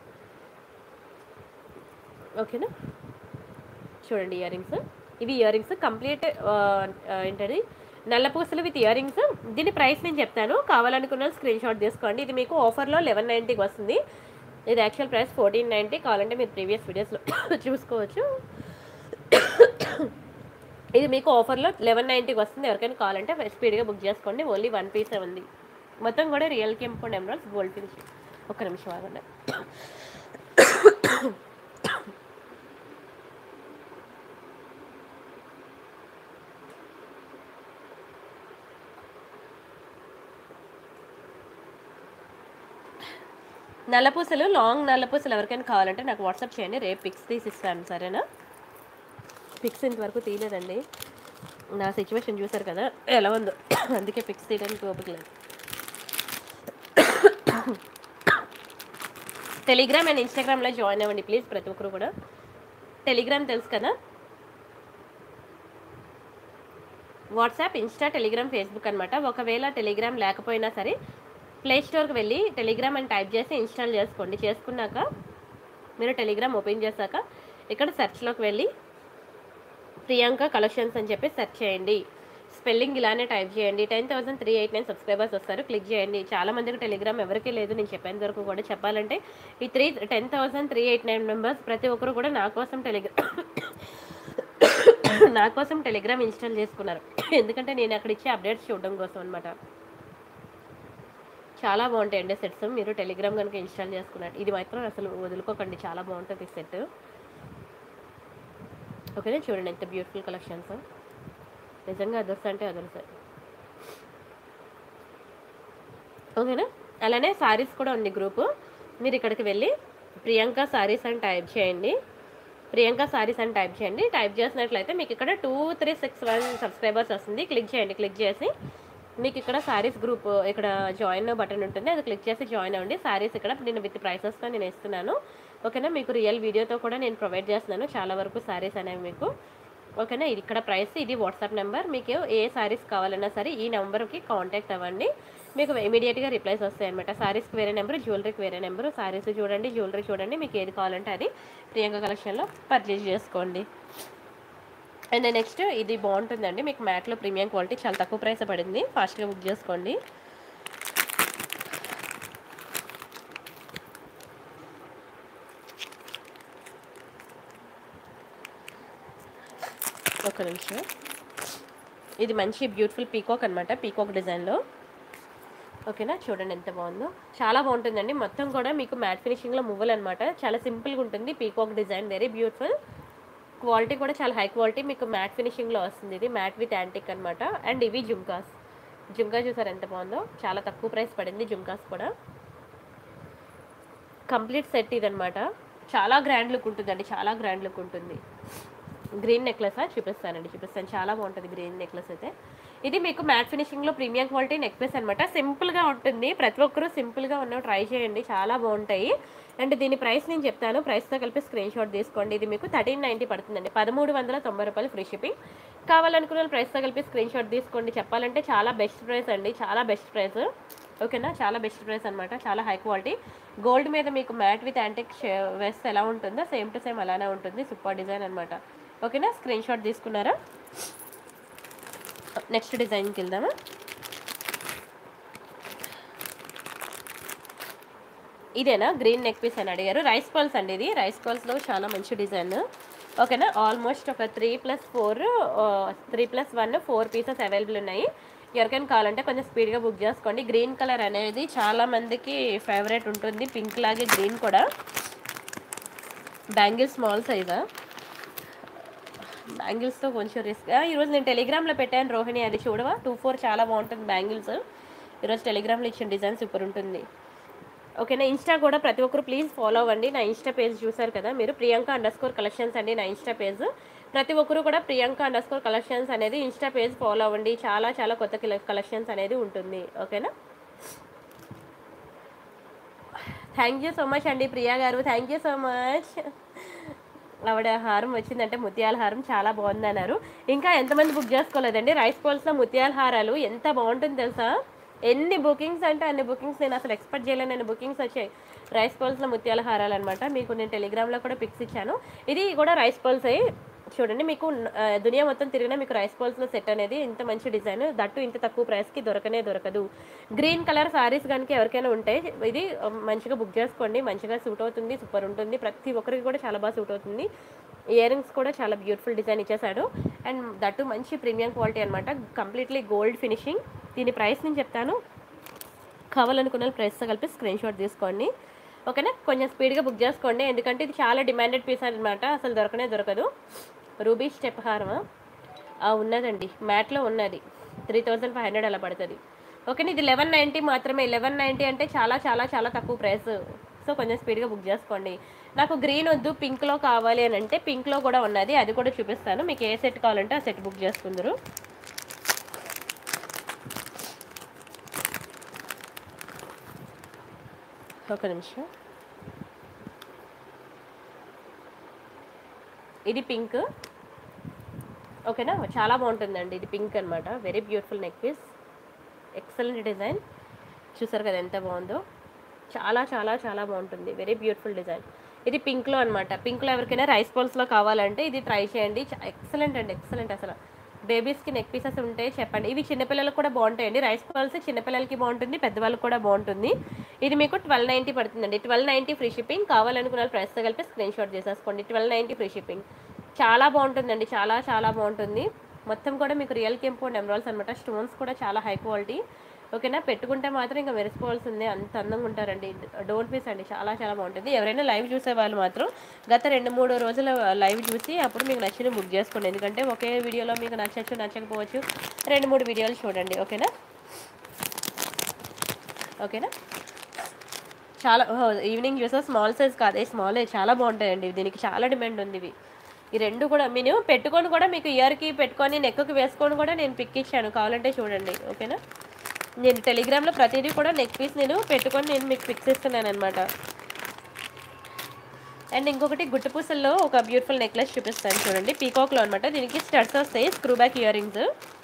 [SPEAKER 1] ఓకేనా. చూడండి ఇయర్ రింగ్స్, ఇవి ఇయర్ రింగ్స్ కంప్లీట్ ఏంటది నల్లపూసలు విత్ ఇయర్ రింగ్స్. దీని ప్రైస్ నేను చెప్తాను, కావాలనుకున్న స్క్రీన్ షాట్ తీసుకోండి. ఇది మీకు ఆఫర్లో 1190కి వస్తుంది. ఇది యాక్చువల్ ప్రైస్ 1490. కావాలంటే మీరు ప్రీవియస్ వీడియోస్లో చూసుకోవచ్చు. ఇది మీకు ఆఫర్లో 1190కి వస్తుంది. ఎవరికైనా కావాలంటే స్పీడ్గా బుక్ చేసుకోండి. ఓన్లీ 1 piece ఉంది. మొత్తం కూడా రియల్ కెంపు అండ్ ఎమరాల్డ్స్ గోల్డ్ ఫినిష్. ఒక్క నిమిషం ఆగండి. నల్లపూసలు, లాంగ్ నల్లపూసలు ఎవరికైనా కావాలంటే నాకు వాట్సాప్ చేయండి. రేపు పిక్స్ తీసి ఇస్తాను, సరేనా. పిక్స్ ఇంతవరకు తీయలేదండి. నా సిచ్యువేషన్ చూసారు కదా ఎలా ఉందో, అందుకే పిక్స్ తీయడానికి ఓపిక లేదు. టెలిగ్రామ్ అండ్ ఇన్స్టాగ్రామ్లో జాయిన్ అవ్వండి ప్లీజ్ ప్రతి ఒక్కరు కూడా. టెలిగ్రామ్ తెలుసు కదా, వాట్సాప్, ఇన్స్టా, టెలిగ్రామ్, ఫేస్బుక్ అనమాట. ఒకవేళ టెలిగ్రామ్ లేకపోయినా సరే ప్లే స్టోర్కి వెళ్ళి టెలిగ్రామ్ అని టైప్ చేసి ఇన్స్టాల్ చేసుకోండి. చేసుకున్నాక మీరు టెలిగ్రామ్ ఓపెన్ చేశాక ఇక్కడ సెర్చ్లోకి వెళ్ళి ప్రియాంక కలెక్షన్స్ అని చెప్పి సెర్చ్ చేయండి. స్పెల్లింగ్ ఇలానే టైప్ చేయండి. 10,389 సబ్స్క్రైబర్స్ వస్తారు, క్లిక్ చేయండి. చాలామందికి టెలిగ్రామ్ ఎవరికీ లేదు. నేను చెప్పేంత వరకు కూడా చెప్పాలంటే ఈ 10,389 మెంబర్స్ ప్రతి ఒక్కరు కూడా నా కోసం టెలిగ్రామ్ ఇన్స్టాల్ చేసుకున్నారు. ఎందుకంటే నేను అక్కడ ఇచ్చే అప్డేట్స్ చూడడం కోసం అనమాట. చాలా బాగుంటాయండి సెట్స్. మీరు టెలిగ్రామ్ కనుక ఇన్స్టాల్ చేసుకున్నారు, ఇది మాత్రం అసలు వదులుకోకండి, చాలా బాగుంటుంది సెట్. ఓకేనా. చూడండి ఎంత బ్యూటిఫుల్ కలెక్షన్స్, నిజంగా అదర్స్ అంటే అదర్స్. ఓకేనా. అలానే సారీస్ కూడా ఉంది గ్రూపు. మీరు ఇక్కడికి వెళ్ళి ప్రియాంక సారీస్ అని టైప్ చేయండి. ప్రియాంక సారీస్ అని టైప్ చేయండి. టైప్ చేసినట్లయితే మీకు ఇక్కడ 2361 సబ్స్క్రైబర్స్ వస్తుంది. క్లిక్ చేయండి. క్లిక్ చేసి మీకు ఇక్కడ సారీస్ గ్రూప్ ఇక్కడ జాయిన్ బటన్ ఉంటుంది, అది క్లిక్ చేసి జాయిన్ అవ్వండి. సారీస్ ఇక్కడ నేను విత్ ప్రైసెస్తో నేను ఇస్తున్నాను. ఓకేనా. మీకు రియల్ వీడియోతో కూడా నేను ప్రొవైడ్ చేస్తున్నాను చాలా వరకు సారీస్ అనేవి మీకు. ఓకేనా. ఇది ఇక్కడ ప్రైస్, ఇది వాట్సాప్ నెంబర్. మీకు ఏ సారీస్ కావాలన్నా సరే ఈ నెంబర్కి కాంటాక్ట్ అవ్వండి, మీకు ఇమీడియట్గా రిప్లైస్ వస్తాయి అనమాట. సారీస్కి వేరే నెంబరు, జ్యువెలరీకి వేరే నెంబరు. సారీస్ చూడండి, జ్యువెలరీ చూడండి, మీకు ఏది కావాలంటే అది ప్రియాంక కలెక్షన్లో పర్చేజ్ చేసుకోండి. అండ్ నెక్స్ట్ ఇది బాగుంటుందండి, మీకు మ్యాట్లో ప్రీమియం క్వాలిటీ, చాలా తక్కువ ప్రైస్ పడింది, ఫాస్ట్గా బుక్ చేసుకోండి. ఒక నిమిషం. ఇది మంచి బ్యూటిఫుల్ పీకాక్ అనమాట, పీకాక్ డిజైన్లో. ఓకేనా. చూడండి ఎంత బాగుందో, చాలా బాగుంటుందండి. మొత్తం కూడా మీకు మ్యాట్ ఫినిషింగ్లో మువ్వలు అనమాట, చాలా సింపుల్గా ఉంటుంది. Peacock design very beautiful, quality కూడా చాలా హై క్వాలిటీ, మీకు మ్యాట్ ఫినిషింగ్లో వస్తుంది. ఇది మ్యాట్ విత్ యాంటిక్ అనమాట. అండ్ ఇవి జుమ్కాస్. జుమ్కా చూసారు ఎంత బాగుందో, చాలా తక్కువ ప్రైస్ పడింది జుమ్కాస్ కూడా. కంప్లీట్ సెట్ ఇదనమాట. చాలా గ్రాండ్ లుక్ ఉంటుందండి, చాలా గ్రాండ్ లుక్ ఉంటుంది. గ్రీన్ నెక్లెస్ చూపిస్తాను, చాలా బాగుంటుంది గ్రీన్ నెక్లెస్ అయితే. ఇది మీకు మ్యాట్ ఫినిషింగ్లో ప్రీమియం క్వాలిటీ నెక్ పీస్ అనమాట. సింపుల్గా ఉంటుంది, ప్రతి ఒక్కరూ సింపుల్గా ఉన్నవి ట్రై చేయండి, చాలా బాగుంటాయి. అండ్ దీని ప్రైస్ నేను చెప్తాను, ప్రైస్తో కలిపి స్క్రీన్ షాట్ తీసుకోండి. ఇది మీకు 1390 పడుతుందండి, 1390 రూపాయలు ఫ్రీ షిప్పింగ్. కావాలనుకున్న ప్రైస్తో కలిపి స్క్రీన్ షాట్ తీసుకోండి. చెప్పాలంటే చాలా బెస్ట్ ప్రైస్ అండి, చాలా బెస్ట్ ప్రైస్. ఓకేనా, చాలా బెస్ట్ ప్రైస్ అనమాట, చాలా హై క్వాలిటీ. గోల్డ్ మీద మీకు మ్యాట్ విత్ యాంటిక్ వేస్తే ఎలా ఉంటుందో సేమ్ టు సేమ్ అలానే ఉంటుంది. సూపర్ డిజైన్ అనమాట. ఓకేనా, స్క్రీన్ షాట్ తీసుకున్నారా? నెక్స్ట్ డిజైన్కి వెళ్దామా. ఇదేనా గ్రీన్ నెక్ పీస్ అని అడిగారు. రైస్ పల్స్ అండి, ఇది రైస్ పల్స్లో చాలా మంచి డిజైన్. ఓకేనా, ఆల్మోస్ట్ ఒక 3+1 4 పీసెస్ అవైలబుల్ ఉన్నాయి. ఎవరికైనా కావాలంటే కొంచెం స్పీడ్గా బుక్ చేసుకోండి. గ్రీన్ కలర్ అనేది చాలా మందికి ఫేవరెట్ ఉంటుంది, పింక్ లాగే గ్రీన్ కూడా. బ్యాంగిల్స్ స్మాల్ సైజా, బ్యాంగిల్స్తో కొంచెం రిస్క్. ఈరోజు నేను టెలిగ్రామ్లో పెట్టాను రోహిణి, అది చూడవా? 24 చాలా బాగుంటుంది బ్యాంగిల్స్. ఈరోజు టెలిగ్రామ్లో ఇచ్చిన డిజైన్ సూపర్ ఉంటుంది. ఓకేనా, ఇన్స్టా కూడా ప్రతి ఒక్కరు ప్లీజ్ ఫాలో అవ్వండి. నా ఇన్స్టా పేజ్ చూసారు కదా మీరు, Priyanka_collections అండి నా ఇన్స్టా పేజ్. ప్రతి ఒక్కరు కూడా Priyanka_collections అనేది ఇన్స్టా పేజ్ ఫాలో అవ్వండి, చాలా చాలా కొత్త కలెక్షన్స్ అనేది ఉంటుంది. ఓకేనా, థ్యాంక్ యూ సో మచ్ అండి ప్రియా గారు, థ్యాంక్ యూ సో మచ్. ఆవిడ హారం వచ్చిందంటే ముత్యాల హారం చాలా బాగుంది అన్నారు. ఇంకా ఎంతమంది బుక్ చేసుకోలేదండి? రైస్ పల్స్లో ముత్యాల హారాలు ఎంత బాగుంటుంది తెలుసా? ఎన్ని బుకింగ్స్ అంటే అన్ని బుకింగ్స్, నేను అసలు ఎక్స్పెక్ట్ చేయలేని బుకింగ్స్ వచ్చాయి. రైస్ పల్స్లో ముత్యాల హారాలు అనమాట. మీకు నేను టెలిగ్రామ్లో కూడా పిక్స్ ఇచ్చాను. ఇది కూడా రైస్ పల్స్ చూడండి, మీకు దునియా మొత్తం తిరిగినా మీకు రైస్ పల్స్లో సెట్ అనేది ఇంత మంచి డిజైన్, దట్టు ఇంత తక్కువ ప్రైస్కి దొరకదు. గ్రీన్ కలర్ సారీస్ కనుక ఎవరికైనా ఉంటే ఇది మంచిగా బుక్ చేసుకోండి, మంచిగా సూట్ అవుతుంది, సూపర్ ఉంటుంది. ప్రతి ఒక్కరికి కూడా చాలా బాగా సూట్ అవుతుంది. ఇయర్ రింగ్స్ కూడా చాలా బ్యూటిఫుల్ డిజైన్ ఇచ్చేసాడు. అండ్ దట్టు మంచి ప్రీమియం క్వాలిటీ అనమాట, కంప్లీట్లీ గోల్డ్ ఫినిషింగ్. దీని ప్రైస్ నేను చెప్తాను, కావాలనుకున్న ప్రైస్తో కలిపి స్క్రీన్ షాట్ తీసుకోండి. ఓకేనా, కొంచెం స్పీడ్గా బుక్ చేసుకోండి, ఎందుకంటే ఇది చాలా డిమాండెడ్ పీస్ అనమాట, అసలు దొరకదు. రూబీ స్టెప్ హారమా ఉన్నదండి, మ్యాట్లో ఉన్నది, 3500 అలా పడుతుంది. ఓకేనా, ఇది 1190 మాత్రమే. 1190 అంటే చాలా చాలా చాలా తక్కువ ప్రైస్. సో కొంచెం స్పీడ్గా బుక్ చేసుకోండి. నాకు గ్రీన్ వద్దు, పింక్లో కావాలి అని అంటే పింక్లో కూడా ఉన్నది, అది కూడా చూపిస్తాను. మీకు ఏ సెట్ కావాలంటే ఆ సెట్ బుక్ చేసుకుందరు. ఒక నిమిషం, ఇది పింక్. ఓకేనా, చాలా బాగుంటుందండి, ఇది పింక్ అనమాట. Very beautiful neck piece, excellent design. చూసారు కదా ఎంత బాగుందో, చాలా చాలా చాలా బాగుంటుంది, వెరీ బ్యూటిఫుల్ డిజైన్. ఇది పింక్లో అనమాట. పింక్లో ఎవరికైనా రైస్ పల్స్లో కావాలంటే ఇది ట్రై చేయండి, ఎక్సలెంట్ అండి, ఎక్సలెంట్. అసలు బేబీస్కి నెక్ పీసెస్ ఉంటే చెప్పండి. ఇవి చిన్నపిల్లలకు కూడా బాగుంటాయండి. రైస్ పల్స్ చిన్నపిల్లలకి బాగుంటుంది, పెద్దవాళ్ళకి కూడా బాగుంటుంది. ఇది మీకు 1290 పడుతుందండి, 1290 ఫ్రీ షిప్పింగ్. కావాలనుకున్న ప్రైస్తో కలిపి స్క్రీన్ షాట్ చేసేసుకోండి. 1290 ఫ్రీ షిప్పింగ్. చాలా బాగుంటుందండి, చాలా చాలా బాగుంటుంది. మొత్తం కూడా మీకు రియల్ కెంపు ఎమరాల్డ్స్ అనమాట. స్టోన్స్ కూడా చాలా హై క్వాలిటీ. ఓకేనా, పెట్టుకుంటే మాత్రం ఇంకా మెరిసిపోవాల్సిందే, అంత అందంగా ఉంటారండి. డోంట్ మిస్ అండి, చాలా చాలా బాగుంటుంది. ఎవరైనా లైవ్ చూసే వాళ్ళు మాత్రం గత 2-3 రోజుల లైవ్ చూసి అప్పుడు మీకు నచ్చిన బుక్ చేసుకోండి, ఎందుకంటే ఒకే వీడియోలో మీకు నచ్చకపోవచ్చు, 2-3 వీడియోలు చూడండి. ఓకేనా, చాలా ఈవినింగ్ చూసా స్మాల్ సైజ్ కాదే, స్మాల్ చాలా బాగుంటాయండి, దీనికి చాలా డిమాండ్ ఉంది. ఇవి ఈ రెండు కూడా నేను పెట్టుకొని కూడా మీకు ఇయర్కి పెట్టుకొని నెక్కి వేసుకొని కూడా నేను పిక్ ఇచ్చాను, కావాలంటే చూడండి. ఓకేనా, నేను టెలిగ్రామ్లో ప్రతిదీ కూడా నెక్ పీస్ నేను పెట్టుకొని నేను మీకు పిక్స్ ఇస్తున్నాను అనమాట. అండ్ ఇంకొకటి గుట్టుపూసల్లో ఒక బ్యూటిఫుల్ నెక్లెస్ చూపిస్తాను చూడండి, పీకాక్లో అనమాట. దీనికి స్టడ్స్ వస్తాయి, screw back ear rings,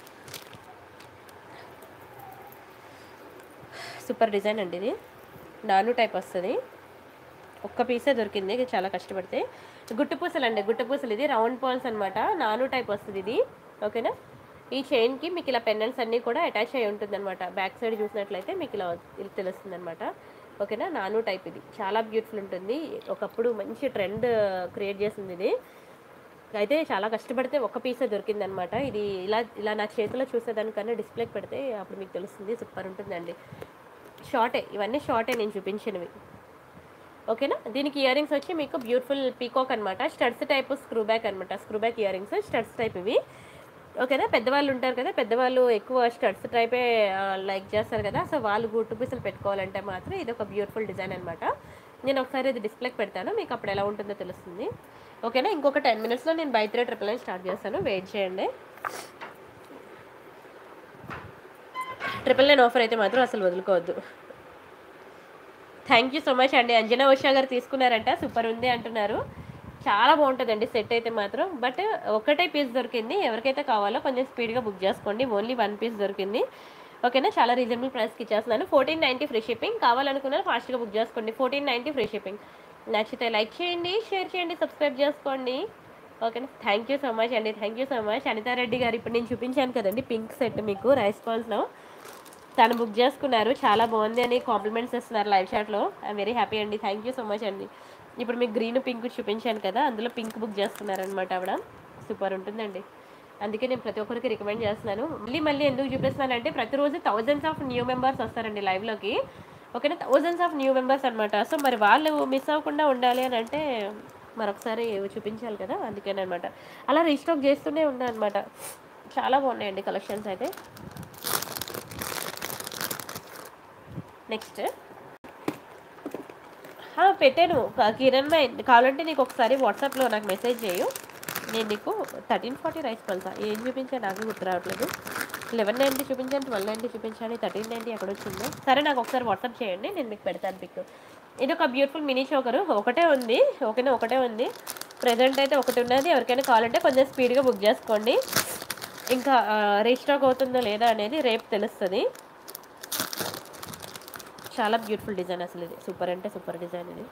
[SPEAKER 1] super design అండి. ఇది నాను టైప్ వస్తుంది, ఒక్క పీసే దొరికింది, చాలా కష్టపడితే. గుట్టుపూసలు అండి, గుట్టుపూసలు. ఇది రౌండ్ పర్ల్స్ అనమాట, నాను టైప్ వస్తుంది ఇది. ఓకేనా, ఈ చైన్కి మీకు ఇలా పెండెంట్స్ అన్నీ కూడా అటాచ్ అయ్యి ఉంటుంది అనమాట. బ్యాక్ సైడ్ చూసినట్లయితే మీకు ఇలా తెలుస్తుంది అనమాట. ఓకేనా, నాను టైప్. ఇది చాలా బ్యూటిఫుల్ ఉంటుంది, ఒకప్పుడు మంచి ట్రెండ్ క్రియేట్ చేసింది ఇది. అయితే చాలా కష్టపడితే ఒక పీసే దొరికిందనమాట. ఇది ఇలా నా చేతిలో చూసేదానికన్నా డిస్ప్లేకి పెడితే అప్పుడు మీకు తెలుస్తుంది, సూపర్ ఉంటుందండి. షార్టే, ఇవన్నీ షార్టే నేను చూపించినవి. ఓకేనా. దీనికి ఇయర్ రింగ్స్ వచ్చి మీకు బ్యూటిఫుల్ పీకాక్ అనమాట, స్టడ్స్ టైప్ స్క్రూ బ్యాక్ అనమాట, screw back ear rings studs type ఇవి. ఓకేనా. పెద్దవాళ్ళు ఉంటారు కదా, పెద్దవాళ్ళు ఎక్కువ స్టడ్స్ టైపే లైక్ చేస్తారు కదా, సో వాళ్ళు గుట్టు పీసులు పెట్టుకోవాలంటే మాత్రం ఇది ఒక బ్యూటిఫుల్ డిజైన్ అనమాట. నేను ఒకసారి ఇది డిస్ప్లేకి పెడతాను, మీకు అప్పుడు ఎలా ఉంటుందో తెలుస్తుంది. ఓకేనా. ఇంకొక 10 minutesలో నేను బై 3 999 స్టార్ట్ చేస్తాను, వెయిట్ చేయండి. 999 ఆఫర్ అయితే మాత్రం అసలు వదులుకోవద్దు. థ్యాంక్ యూ సో మచ్ అండి. అంజనా ఉషా గారు తీసుకున్నారంట, సూపర్ ఉంది అంటున్నారు. చాలా బాగుంటుందండి సెట్ అయితే మాత్రం. బట్ ఒకటే పీస్ దొరికింది, ఎవరికైతే కావాలో కొంచెం స్పీడ్గా బుక్ చేసుకోండి. ఓన్లీ 1 పీస్ దొరికింది. ఓకేనా. చాలా రీజనబుల్ ప్రైస్కి ఇచ్చేస్తున్నాను. 1490 ఫ్రీ షిప్పింగ్. కావాలనుకున్నారు ఫాస్ట్గా బుక్ చేసుకోండి. 1490 ఫ్రీ షిప్పింగ్. నచ్చితే లైక్ చేయండి, షేర్ చేయండి, సబ్స్క్రైబ్ చేసుకోండి. ఓకేనా. థ్యాంక్ యూ సో మచ్ అండి, thank you so much. Anitha Reddy గారు ఇప్పుడు నేను చూపించాను కదండి పింక్ సెట్ మీకు రైస్ బాల్స్లో, తను బుక్ చేసుకున్నారు, చాలా బాగుంది అని కాంప్లిమెంట్స్ ఇస్తున్నారు లైవ్ చాట్లో. ఐఎమ్ వెరీ హ్యాపీ అండి, థ్యాంక్ యూ సో మచ్ అండి. ఇప్పుడు మీకు గ్రీన్ పింక్ చూపించాను కదా, అందులో పింక్ బుక్ చేసుకున్నారనమాట ఆవిడ. సూపర్ ఉంటుందండి, అందుకే నేను ప్రతి ఒక్కరికి రికమెండ్ చేస్తున్నాను. మళ్ళీ మళ్ళీ ఎందుకు చూపిస్తున్నానంటే ప్రతిరోజు థౌజండ్స్ ఆఫ్ న్యూ మెంబర్స్ వస్తారండి లైవ్లోకి. ఓకేనా. థౌజండ్స్ ఆఫ్ న్యూ మెంబర్స్ అనమాట. సో మరి వాళ్ళు మిస్ అవ్వకుండా ఉండాలి అని అంటే మరొకసారి చూపించాలి కదా, అందుకేనమాట అలా రీస్టాక్ చేస్తూనే ఉన్నాను అనమాట. చాలా బాగున్నాయండి కలెక్షన్స్ అయితే. నెక్స్ట్ పెట్టాను కిరణ్ కావాలంటే నీకు ఒకసారి వాట్సాప్లో నాకు మెసేజ్ చేయు, నేను నీకు 1340 రైస్ పల్సా ఏం చూపించాను నాకు గుర్తు రావట్లేదు. 1190 చూపించాను, 1290 చూపించాను, 1390 ఎక్కడ వచ్చిందో. సరే నాకు ఒకసారి వాట్సాప్ చేయండి, నేను మీకు పెడతాను పిక్. ఇది ఒక బ్యూటిఫుల్ మినీ చోకరు, ఒకటే ఉంది. ఓకేనా, ఒకటే ఉంది ప్రజెంట్ అయితే, ఒకటి ఉన్నది. ఎవరికైనా కావాలంటే కొంచెం స్పీడ్గా బుక్ చేసుకోండి, ఇంకా రీస్టాక్ అవుతుందో లేదా అనేది రేపు తెలుస్తుంది. చాలా బ్యూటిఫుల్ డిజైన్ అసలు, ఇది సూపర్ అంటే సూపర్ డిజైన్ ఇది.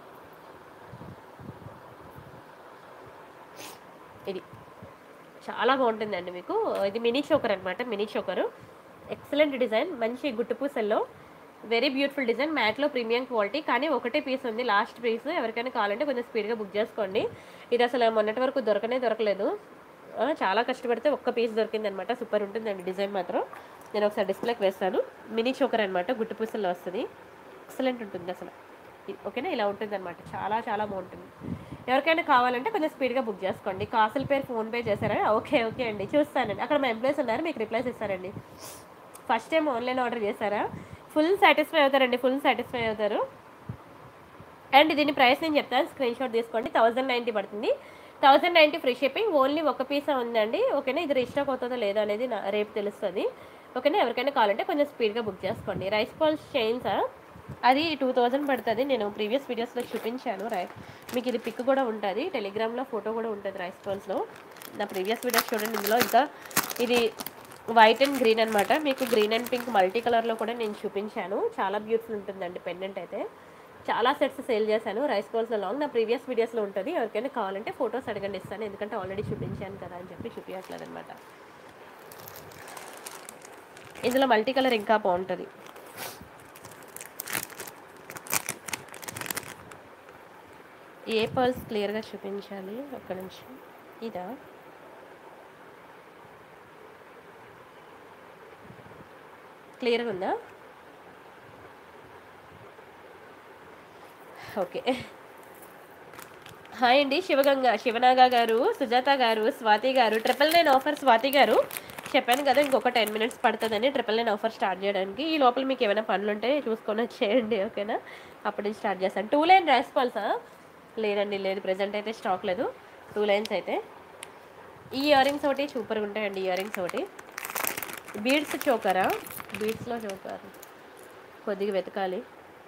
[SPEAKER 1] ఇది చాలా బాగుంటుందండి మీకు. ఇది మినీ చోకర్ అనమాట, మినీ చోకరు ఎక్సలెంట్ డిజైన్, మంచి గుట్టు పూసల్లో వెరీ బ్యూటిఫుల్ డిజైన్, మ్యాట్లో ప్రీమియం క్వాలిటీ. కానీ ఒకటే పీస్ ఉంది, లాస్ట్ పీస్. ఎవరికైనా కావాలంటే కొంచెం స్పీడ్గా బుక్ చేసుకోండి. ఇది అసలు మొన్నటి వరకు దొరకలేదు, చాలా కష్టపడితే ఒక్క పీస్ దొరికింది అనమాట. సూపర్ ఉంటుందండి డిజైన్ మాత్రం. నేను ఒకసారి డిస్ప్లేకి వేస్తాను. మినీ చోకర్ అనమాట, గుట్టు పూసల్లో వస్తుంది, ఎక్సలెంట్ ఉంటుంది అసలు. ఓకేనా, ఇలా ఉంటుంది అనమాట, చాలా చాలా బాగుంటుంది. ఎవరికైనా కావాలంటే కొంచెం స్పీడ్గా బుక్ చేసుకోండి. కాసుల పేరు ఫోన్పే చేశారా? ఓకే ఓకే అండి, చూస్తానండి. అక్కడ మా ఎంప్లాయీస్ ఉన్నారు, మీకు రిప్లైస్ ఇస్తారండి. ఫస్ట్ టైం ఆన్లైన్ ఆర్డర్ చేశారా? ఫుల్ సాటిస్ఫై అవుతారండి, ఫుల్ సాటిస్ఫై అవుతారు. అండ్ దీని ప్రైస్ నేను చెప్తాను, స్క్రీన్ షాట్ తీసుకోండి. 1090 పడుతుంది, 1090 ఫ్రీ షిప్పింగ్. ఓన్లీ ఒక పీసా ఉందండి. ఓకేనా, ఇది రీస్టాక్ అవుతుందో లేదో అనేది రేపు తెలుస్తుంది. ఓకేనా, ఎవరికైనా కావాలంటే కొంచెం స్పీడ్గా బుక్ చేసుకోండి. రైస్ బాల్స్ చైన్స్ అది 2000 పడుతుంది. నేను ప్రీవియస్ వీడియోస్లో చూపించాను, మీకు ఇది పిక్ కూడా ఉంటుంది, టెలిగ్రామ్లో ఫోటో కూడా ఉంటుంది రైస్ బాల్స్లో. నా ప్రీవియస్ వీడియోస్ చూడండి. ఇందులో ఇంకా ఇది వైట్ అండ్ గ్రీన్ అనమాట, మీకు గ్రీన్ అండ్ పింక్ మల్టీ కలర్లో కూడా నేను చూపించాను. చాలా బ్యూటిఫుల్ ఉంటుందండి పెండెంట్ అయితే. చాలా సెట్స్ సేల్ చేశాను రైస్ బాల్స్లో లాంగ్, నా ప్రీవియస్ వీడియోస్లో ఉంటుంది. ఎవరికైనా కావాలంటే ఫొటోస్ అడగండి, ఇస్తాను. ఎందుకంటే ఆల్రెడీ చూపించాను కదా అని చెప్పి చూపించట్లేదు అనమాట. ఇందులో మల్టీ కలర్ ఇంకా బాగుంటుంది. ఏ పర్ల్స్ క్లియర్గా చూపించాలి, ఒక్క నిమిషం. ఇదా? క్లియర్గా ఉందా? ఓకే. హాయ్ అండి, శివనాగా గారు, సుజాత గారు, స్వాతి గారు. 999 ఆఫర్ స్వాతి గారు, చెప్పాను కదా ఇంకొక 10 minutes పడుతుందని 999 ఆఫర్ స్టార్ట్ చేయడానికి. ఈ లోపల మీకు ఏమైనా పనులు ఉంటే చూసుకొని వచ్చేయండి, ఓకేనా. అప్పుడు నుంచి స్టార్ట్ చేస్తాను. 2 లైన్ రైస్ బాల్సా? లేదండి, లేదు, ప్రజెంట్ అయితే స్టాక్ లేదు. 2 లైన్స్ అయితే. ఈ ఇయర్ రింగ్స్ ఒకటి సూపర్గా ఉంటాయండి. ఇయర్ రింగ్స్ ఒకటి బీడ్స్ చోకరా, బీడ్స్లో చోకర్ కొద్దిగా వెతకాలి.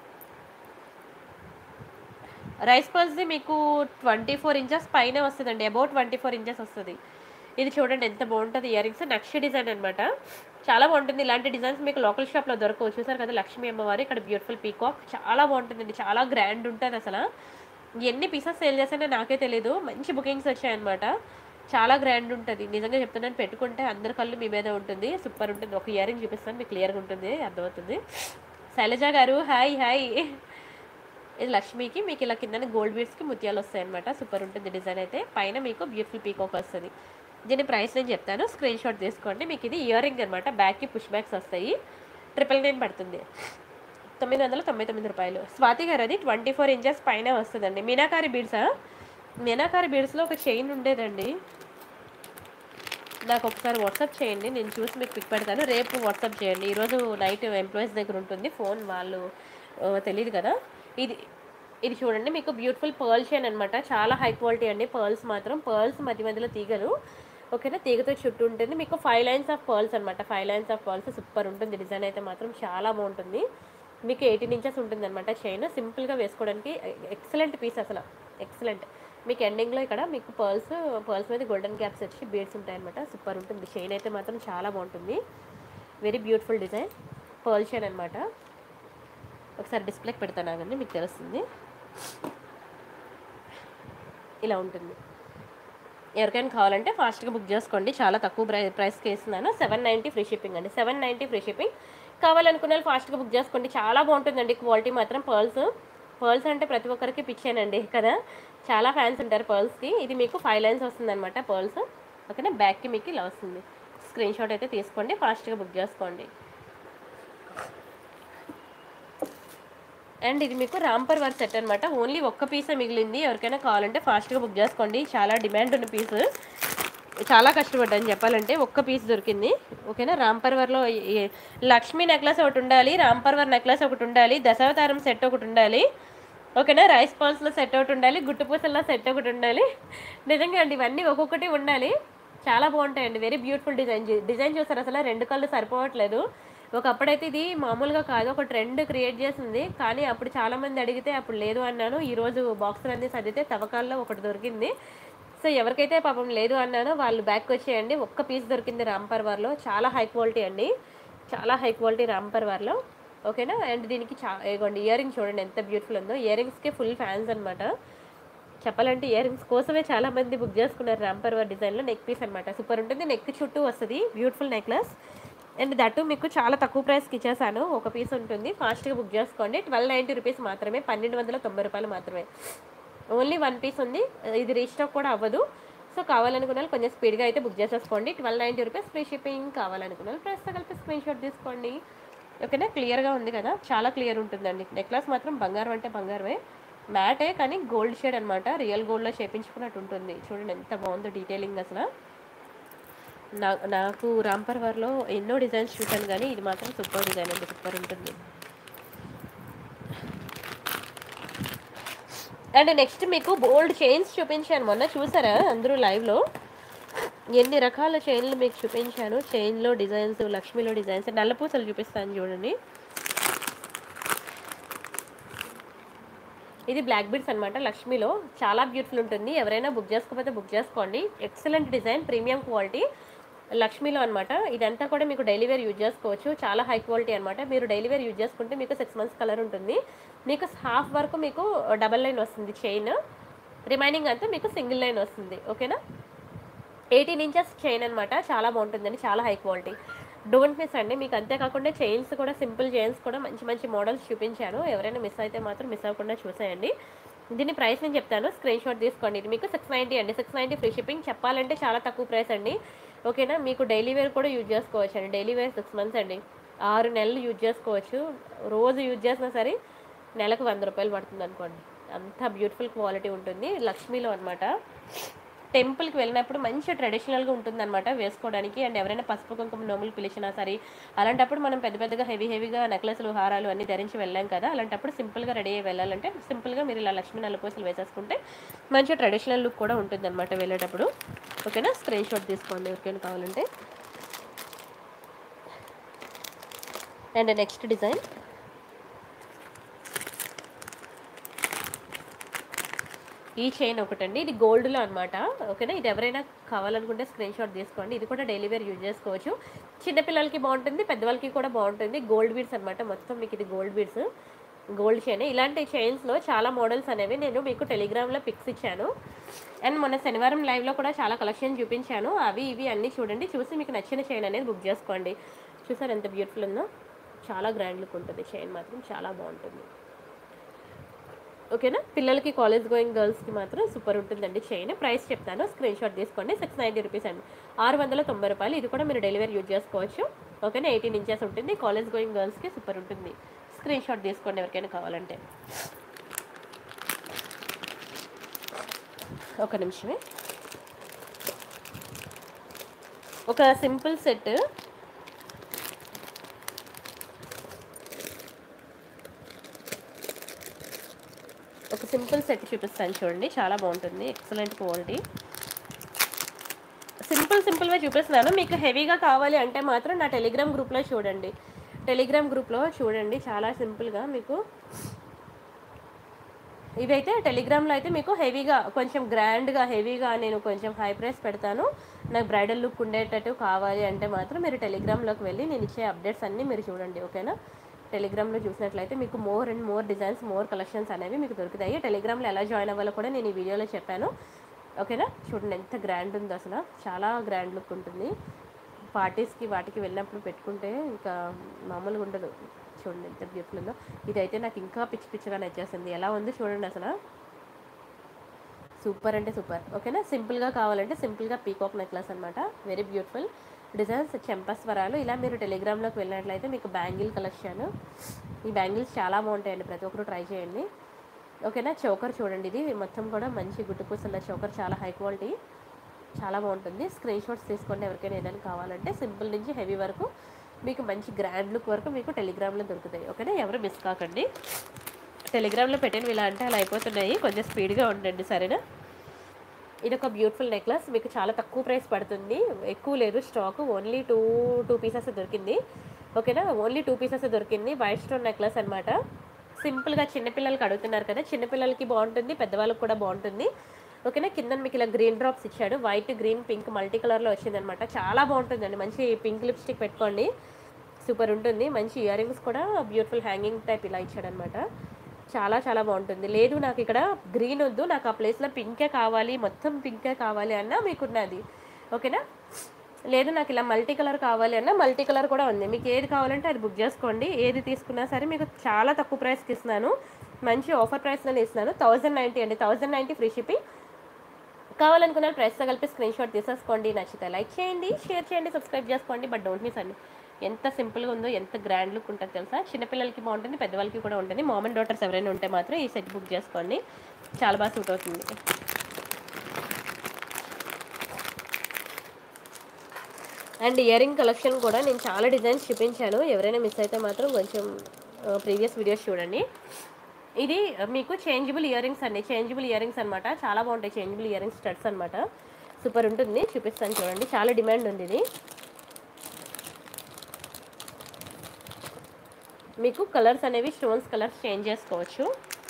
[SPEAKER 1] రైస్ బాల్స్ది మీకు 24 inches పైన వస్తుందండి, అబౌట్ 24 inches వస్తుంది. ఇది చూడండి ఎంత బాగుంటుంది. ఇయర్ రింగ్స్ నక్షి డిజైన్ అనమాట, చాలా బాగుంటుంది. ఇలాంటి డిజైన్స్ మీకు లోకల్ షాప్లో దొరకవు. చూసారు కదా లక్ష్మీ అమ్మవారు, ఇక్కడ బ్యూటిఫుల్ పీకాక్, చాలా బాగుంటుందండి, చాలా గ్రాండ్ ఉంటుంది అసలు. ఎన్ని పీసెస్ సేల్ చేసానో నాకే తెలీదు, మంచి బుకింగ్స్ వచ్చాయన్నమాట. చాలా గ్రాండ్ ఉంటుంది, నిజంగా చెప్తున్నాను. పెట్టుకుంటే అందరి కళ్ళు మీ మీద ఉంటుంది, సూపర్ ఉంటుంది. ఒక ఇయర్ రింగ్ చూపిస్తాను, మీకు క్లియర్గా ఉంటుంది, అర్థమవుతుంది. శైలజ గారు హాయ్ హాయ్. ఇది లక్ష్మికి, మీకు ఇలా కింద గోల్డ్ బీడ్స్కి ముత్యాలు వస్తాయి అనమాట. సూపర్ ఉంటుంది డిజైన్ అయితే. పైన మీకు బ్యూటిఫుల్ పీకాక్ వస్తుంది. దీని ప్రైస్ నేను చెప్తాను, స్క్రీన్ షాట్ తీసుకోండి. మీకు ఇది ఇయర్ రింగ్ అనమాట, బ్యాక్కి పుష్ బ్యాక్స్ వస్తాయి. 999 పడుతుంది. 999 రూపాయలు. స్వాతి గారు అది 24 ఇంచెస్ పైన వస్తుందండి. మీనాకారి బీడ్సా? మీనాకారి బీడ్స్లో ఒక చైన్ ఉండేదండి, నాకు ఒకసారి వాట్సాప్ చేయండి, నేను చూసి మీకు పిక్ పెడతాను. రేపు వాట్సాప్ చేయండి, ఈరోజు నైట్ ఎంప్లాయీస్ దగ్గర ఉంటుంది ఫోన్, వాళ్ళు తెలియదు కదా. ఇది ఇది చూడండి, మీకు బ్యూటిఫుల్ పర్ల్ చైన్ అనమాట, చాలా హై క్వాలిటీ అండి. పర్ల్స్ మాత్రం పర్ల్స్ మధ్య మధ్యలో తీగలు, ఓకేనా, తీగతో చుట్టూ ఉంటుంది. మీకు 5 లైన్స్ ఆఫ్ పర్ల్స్ అనమాట, 5 లైన్స్ ఆఫ్ పర్ల్స్. సూపర్ ఉంటుంది డిజైన్ అయితే మాత్రం, చాలా బాగుంటుంది. మీకు 18 ఇంచెస్ ఉంటుంది అనమాట చైన్, సింపుల్గా వేసుకోవడానికి ఎక్సలెంట్ పీస్ అసలు, ఎక్సలెంట్. మీకు ఎండింగ్లో ఇక్కడ మీకు పర్ల్స్ మీద గోల్డెన్ క్యాప్స్ వచ్చి బీడ్స్ ఉంటాయన్నమాట, సూపర్ ఉంటుంది. చైన్ అయితే మాత్రం చాలా బాగుంటుంది, very beautiful design, pearl chain అనమాట. ఒకసారి డిస్ప్లేకి పెడతాను కానీ మీకు తెలుస్తుంది, ఇలా ఉంటుంది. ఎవరికైనా కావాలంటే ఫాస్ట్గా బుక్ చేసుకోండి, చాలా తక్కువ ప్రైస్కి ఇస్తున్నాను. 790 ఫ్రీ షిప్పింగ్ అండి, 790 ఫ్రీ షిప్పింగ్. కావాలనుకున్న వాళ్ళు ఫాస్ట్గా బుక్ చేసుకోండి, చాలా బాగుంటుందండి క్వాలిటీ మాత్రం. పర్ల్స్ అంటే ప్రతి ఒక్కరికి పిచ్చానండి కదా, చాలా ఫ్యాన్స్ ఉంటారు పర్ల్స్కి. ఇది మీకు 5 లైన్స్ వస్తుంది అనమాట పర్ల్స్, ఓకేనా. బ్యాక్కి మీకు ఇలా వస్తుంది, స్క్రీన్ షాట్ అయితే తీసుకోండి, ఫాస్ట్గా బుక్ చేసుకోండి. అండ్ ఇది మీకు రాంపర్ వర్క్ సెట్ అనమాట, ఓన్లీ ఒక్క పీసే మిగిలింది. ఎవరికైనా కావాలంటే ఫాస్ట్గా బుక్ చేసుకోండి, చాలా డిమాండ్ ఉన్న పీస్, చాలా కష్టపడ్డాను చెప్పాలంటే, ఒక్క పీస్ దొరికింది, ఓకేనా. రాంపర్వర్లో లక్ష్మీ నెక్లెస్ ఒకటి ఉండాలి, రాంపర్వర్ నెక్లెస్ ఒకటి ఉండాలి, దశావతారం సెట్ ఒకటి ఉండాలి, ఓకేనా. రైస్ పాల్స్లో సెట్ ఒకటి ఉండాలి, గుట్టుపూసల్లో సెట్ ఒకటి ఉండాలి. నిజంగా అండి, ఇవన్నీ ఒక్కొక్కటి ఉండాలి, చాలా బాగుంటాయండి. వెరీ బ్యూటిఫుల్ డిజైన్ చూసారు అసలు, 2 కళ్ళు సరిపోవట్లేదు. ఒకప్పుడైతే ఇది మామూలుగా కాదు, ఒక ట్రెండ్ క్రియేట్ చేసింది, కానీ అప్పుడు చాలామంది అడిగితే అప్పుడు లేదు అన్నాను. ఈరోజు బాక్సులు అన్నీ సర్దితే తవ్వకాల్లో ఒకటి దొరికింది. సో ఎవరికైతే పాపం లేదు అన్నానో వాళ్ళు బ్యాక్ వచ్చేయండి, ఒక్క పీస్ దొరికింది రాంపర్వర్లో, చాలా హై క్వాలిటీ అండి, చాలా హై క్వాలిటీ రాంపర్వర్లో, ఓకేనా. అండ్ దీనికి ఇగోండి ఇయర్ రింగ్ చూడండి ఎంత బ్యూటిఫుల్ ఉందో, ఇయర్ రింగ్స్కి ఫుల్ ఫ్యాన్స్ అనమాట. చెప్పాలంటే ఇయర్ రింగ్స్ కోసమే చాలామంది బుక్ చేసుకున్నారు రాంపర్వర్ డిజైన్లో. నెక్ పీస్ అనమాట, సూపర్ ఉంటుంది, నెక్ చుట్టూ వస్తుంది, బ్యూటిఫుల్ నెక్లెస్. అండ్ దట్టు మీకు చాలా తక్కువ ప్రైస్కి ఇచ్చేసాను, ఒక పీస్ ఉంటుంది, ఫాస్ట్గా బుక్ చేసుకోండి. 1290 రూపీస్ మాత్రమే, 1290 రూపాయలు మాత్రమే, ఓన్లీ 1 పీస్ ఉంది, ఇది రీస్టాక్ కూడా అవ్వదు. సో కావాలనుకున్న కొంచెం స్పీడ్గా అయితే బుక్ చేసేసుకోండి. 1290 రూపీస్ ఫ్రీ షిప్పింగ్. కావాలనుకున్న ప్రైస్తో కలిపి స్క్రీన్ షాట్ తీసుకోండి, ఓకేనా. క్లియర్గా ఉంది కదా, చాలా క్లియర్ ఉంటుందండి. నెక్లెస్ మాత్రం బంగారం అంటే బంగారమే, మ్యాటే కానీ గోల్డ్ షేడ్ అనమాట, రియల్ గోల్డ్లో చేపించుకున్నట్టు ఉంటుంది. చూడండి ఎంత బాగుందో డీటెయిలింగ్ అసలు. నాకు రాంపర్వర్లో ఎన్నో డిజైన్స్ చూసాను కానీ ఇది మాత్రం సూపర్ డిజైన్ అండి, సూపర్ ఉంటుంది. అండ్ నెక్స్ట్ మీకు బోల్డ్ చైన్స్ చూపించాను మొన్న, చూసారా అందరూ లైవ్లో, ఎన్ని రకాల చైన్లు మీకు చూపించాను. చైన్లో డిజైన్స్, లక్ష్మీలో డిజైన్స్, నల్లపూసలు చూపిస్తాను చూడండి. ఇది బ్లాక్ బీడ్స్ అనమాట, లక్ష్మీలో చాలా బ్యూటిఫుల్ ఉంటుంది. ఎవరైనా బుక్ చేసుకోకపోతే బుక్ చేసుకోండి, ఎక్సలెంట్ డిజైన్, ప్రీమియం క్వాలిటీ, లక్ష్మీలో అనమాట. ఇదంతా కూడా మీకు డైలీ వేర్ యూజ్ చేసుకోవచ్చు, చాలా హై క్వాలిటీ అనమాట. మీరు డైలీ వేర్ యూజ్ చేసుకుంటే మీకు 6 మంత్స్ కలర్ ఉంటుంది. మీకు హాఫ్ వరకు మీకు డబల్ లైన్ వస్తుంది చైన్, రిమైనింగ్ అంతా మీకు సింగిల్ లైన్ వస్తుంది, ఓకేనా. 18 ఇంచెస్ చైన్ అనమాట, చాలా బాగుంటుందండి, చాలా హై క్వాలిటీ. డోంట్ మిస్ అండి. మీకు అంతేకాకుండా చైన్స్ కూడా, సింపుల్ చైన్స్ కూడా మంచి మంచి మోడల్స్ చూపించాను, ఎవరైనా మిస్ అయితే మాత్రం మిస్ అవ్వకుండా చూసేయండి. దీని ప్రైస్ నేను చెప్తాను, స్క్రీన్ షాట్ తీసుకోండి. ఇది మీకు 690 అండి, 690 ఫ్రీ షిప్పింగ్. చెప్పాలంటే చాలా తక్కువ ప్రైస్ అండి, ఓకేనా. మీకు డైలీ వేర్ కూడా యూజ్ చేసుకోవచ్చు అండి, డైలీ వేర్ 6 మంత్స్ అండి, 6 నెలలు యూజ్ చేసుకోవచ్చు. రోజు యూజ్ చేసినా సరే నెలకు 100 రూపాయలు పడుతుంది అనుకోండి, అంత బ్యూటిఫుల్ క్వాలిటీ ఉంటుంది. లక్ష్మీలో అనమాట, టెంపుల్కి వెళ్ళినప్పుడు మంచి ట్రెడిషనల్గా ఉంటుంది అనమాట వేసుకోవడానికి. అండ్ ఎవరైనా పసుపు కుంకుమ నోములు పిలిచినా సరే, అలాంటప్పుడు మనం పెద్ద పెద్దగా హెవీగా నెక్లెస్లు, హారాలు అన్నీ ధరించి వెళ్ళాం కదా, అలాంటప్పుడు సింపుల్గా రెడీ అయ్యి వెళ్ళాలంటే సింపుల్గా మీరు ఇలా లక్ష్మీ నల్లపూసలు వేసేసుకుంటే మంచి ట్రెడిషనల్ లుక్ కూడా ఉంటుంది అనమాట వెళ్ళేటప్పుడు, ఓకేనా. స్క్రీన్ షాట్ తీసుకోండి ఎవరికైనా కావాలంటే. అండ్ నెక్స్ట్ డిజైన్, ఈ చైన్ ఒకటండి, ఇది గోల్డ్లో అనమాట, ఓకేనా. ఇది ఎవరైనా కావాలనుకుంటే స్క్రీన్ షాట్ తీసుకోండి. ఇది కూడా డైలీ వేర్ యూజ్ చేసుకోవచ్చు, చిన్నపిల్లలకి బాగుంటుంది, పెద్దవాళ్ళకి కూడా బాగుంటుంది. గోల్డ్ బీడ్స్ అనమాట మొత్తం, మీకు ఇది గోల్డ్ బీడ్స్, గోల్డ్ చైన్. ఇలాంటి చైన్స్లో చాలా మోడల్స్ అనేవి నేను మీకు టెలిగ్రామ్లో పిక్స్ ఇచ్చాను. అండ్ మొన్న శనివారం లైవ్లో కూడా చాలా కలెక్షన్ చూపించాను, అవి ఇవి అన్నీ చూడండి, చూసి మీకు నచ్చిన చైన్ అనేది బుక్ చేసుకోండి. చూసారు ఎంత బ్యూటిఫుల్ ఉందో, చాలా గ్రాండ్ లుక్ ఉంటుంది, చైన్ మాత్రం చాలా బాగుంటుంది, ఓకేనా. పిల్లలకి కాలేజ్ గోయింగ్ గర్ల్స్కి మాత్రం సూపర్ ఉంటుందండి చైన్. ప్రైస్ చెప్తాను, స్క్రీన్ షాట్ తీసుకోండి. 690 రూపీస్ అండి, 690 రూపాయలు. ఇది కూడా మీరు డెలివరీ యూజ్ చేసుకోవచ్చు, ఓకేనా. 18 ఇంచెస్ ఉంటుంది, కాలేజ్ గోయింగ్ గర్ల్స్కి సూపర్ ఉంటుంది. స్క్రీన్ షాట్ తీసుకోండి ఎవరికైనా కావాలంటే. ఒక నిమిషమే. ఒక సింపుల్ సెట్, ఒక సింపుల్ సెట్ చూపిస్తాను చూడండి, చాలా బాగుంటుంది, ఎక్సలెంట్ క్వాలిటీ. సింపుల్గా చూపిస్తున్నాను. మీకు హెవీగా కావాలి అంటే మాత్రం నా టెలిగ్రామ్ గ్రూప్లో చూడండి. చాలా సింపుల్గా మీకు ఇవైతే టెలిగ్రామ్లో అయితే మీకు హెవీగా, కొంచెం గ్రాండ్గా, హెవీగా నేను కొంచెం హై ప్రైస్ పెడతాను. నాకు బ్రైడల్ లుక్ ఉండేటట్టు కావాలి అంటే మాత్రం మీరు టెలిగ్రామ్లోకి వెళ్ళి నేను ఇచ్చే అప్డేట్స్ అన్నీ మీరు చూడండి, ఓకేనా. టెలిగ్రామ్లో చూసినట్లయితే మీకు more and more designs, more collections అనేవి మీకు దొరుకుతాయి. టెలిగ్రామ్లో ఎలా జాయిన్ అవ్వాలో కూడా నేను ఈ వీడియోలో చెప్పాను, ఓకేనా. చూడండి ఎంత గ్రాండ్ ఉందో, అసలు చాలా గ్రాండ్ లుక్ ఉంటుంది. పార్టీస్కి వాటికి వెళ్ళినప్పుడు పెట్టుకుంటే ఇంకా మామూలుగా ఉండదు. చూడండి ఎంత బ్యూటిఫుల్ ఉందో. ఇదైతే నాకు ఇంకా పిచ్చిగా నచ్చేసింది. ఎలా ఉంది చూడండి, అసలు సూపర్ అంటే సూపర్, ఓకేనా. సింపుల్గా కావాలంటే సింపుల్గా పీకాక్ నెక్లెస్ అనమాట, వెరీ బ్యూటిఫుల్ డిజైన్స్, చెంపస్వరాలు. ఇలా మీరు టెలిగ్రామ్లోకి వెళ్ళినట్లయితే మీకు బ్యాంగిల్ కలెక్షన్, ఈ బ్యాంగిల్స్ చాలా బాగుంటాయండి, ప్రతి ఒక్కరు ట్రై చేయండి, ఓకేనా. చోకర్ చూడండి, ఇది మొత్తం కూడా మంచి గుట్టుపూసల చోకర్, చాలా హై క్వాలిటీ, చాలా బాగుంటుంది. స్క్రీన్ షాట్స్ తీసుకోండి ఎవరికైనా ఏదైనా కావాలంటే. సింపుల్ నుంచి హెవీ వరకు మీకు మంచి గ్రాండ్ లుక్ వరకు మీకు టెలిగ్రామ్లో దొరుకుతాయి, ఓకేనా. ఎవరు మిస్ కాకండి. టెలిగ్రామ్లో పెట్టినవి ఇలా అంటే అలా అయిపోతున్నాయి, కొంచెం స్పీడ్గా ఉండండి, సరేనా. ఇది ఒక బ్యూటిఫుల్ నెక్లెస్, మీకు చాలా తక్కువ ప్రైస్ పడుతుంది, ఎక్కువ లేదు స్టాక్, ఓన్లీ టూ పీసెస్ దొరికింది, ఓకేనా. ఓన్లీ 2 పీసెస్ దొరికింది. వైట్ స్టోన్ నెక్లెస్ అనమాట. సింపుల్గా చిన్నపిల్లలకి అడుగుతున్నారు కదా, చిన్నపిల్లలకి బాగుంటుంది, పెద్దవాళ్ళకి కూడా బాగుంటుంది, ఓకేనా. కింద మీకు ఇలా గ్రీన్ డ్రాప్స్ ఇచ్చాడు, వైట్, గ్రీన్, పింక్ మల్టీ కలర్లో వచ్చిందనమాట. చాలా బాగుంటుందండి, మంచి పింక్ లిప్స్టిక్ పెట్టుకోండి, సూపర్ ఉంటుంది. మంచి ఇయర్ రింగ్స్ కూడా బ్యూటిఫుల్ హ్యాంగింగ్ టైప్ ఇలా ఇచ్చాడనమాట, చాలా బాగుంటుంది. లేదు నాకు ఇక్కడ గ్రీన్ వద్దు, నాకు ఆ ప్లేస్లో పింకే కావాలి, మొత్తం పింకే కావాలి అన్నా మీకున్నది, ఓకేనా. లేదు నాకు ఇలా మల్టీ కలర్ కావాలి అన్నా మల్టీ కలర్ కూడా ఉంది, మీకు ఏది కావాలంటే అది బుక్ చేసుకోండి. ఏది తీసుకున్నా సరే మీకు చాలా తక్కువ ప్రైస్కి ఇస్తున్నాను, మంచి ఆఫర్ ప్రైస్లోనే ఇస్తున్నాను. 1090 అండి, 1090 ఫ్రీ షిప్పింగ్. కావాలనుకున్న ప్రైస్తో కలిపి స్క్రీన్ షాట్ తీసేసుకోండి. నచ్చితే లైక్ చేయండి, షేర్ చేయండి, సబ్స్క్రైబ్ చేసుకోండి. బట్ డోంట్ మిస్ అండి, ఎంత సింపుల్గా ఉందో, ఎంత గ్రాండ్ లుక్ ఉంటుంది తెలుసా. చిన్నపిల్లలకి బాగుంటుంది, పెద్దవాళ్ళకి కూడా ఉంటుంది. మామ్ అండ్ డాటర్స్ ఎవరైనా ఉంటే మాత్రం ఈ సెట్ బుక్ చేసుకోండి, చాలా బాగా సూట్ అవుతుంది. అండ్ ఇయర్ రింగ్ కలెక్షన్ కూడా నేను చాలా డిజైన్స్ చూపించాను, ఎవరైనా మిస్ అయితే మాత్రం కొంచెం ప్రీవియస్ వీడియోస్ చూడండి. ఇది మీకు చేంజబుల్ ఇయర్ రింగ్స్ అండి, చేంజబుల్ ఇయర్ రింగ్స్ అనమాట, చాలా బాగుంటాయి. చేంజబుల్ ఇయర్ రింగ్స్ స్టడ్స్ అనమాట, సూపర్ ఉంటుంది, చూపిస్తాను చూడండి. చాలా డిమాండ్ ఉంది ఇది. మీకు కలర్స్ అనేవి స్టోన్స్ కలర్స్ చేంజ్ చేసుకోవచ్చు,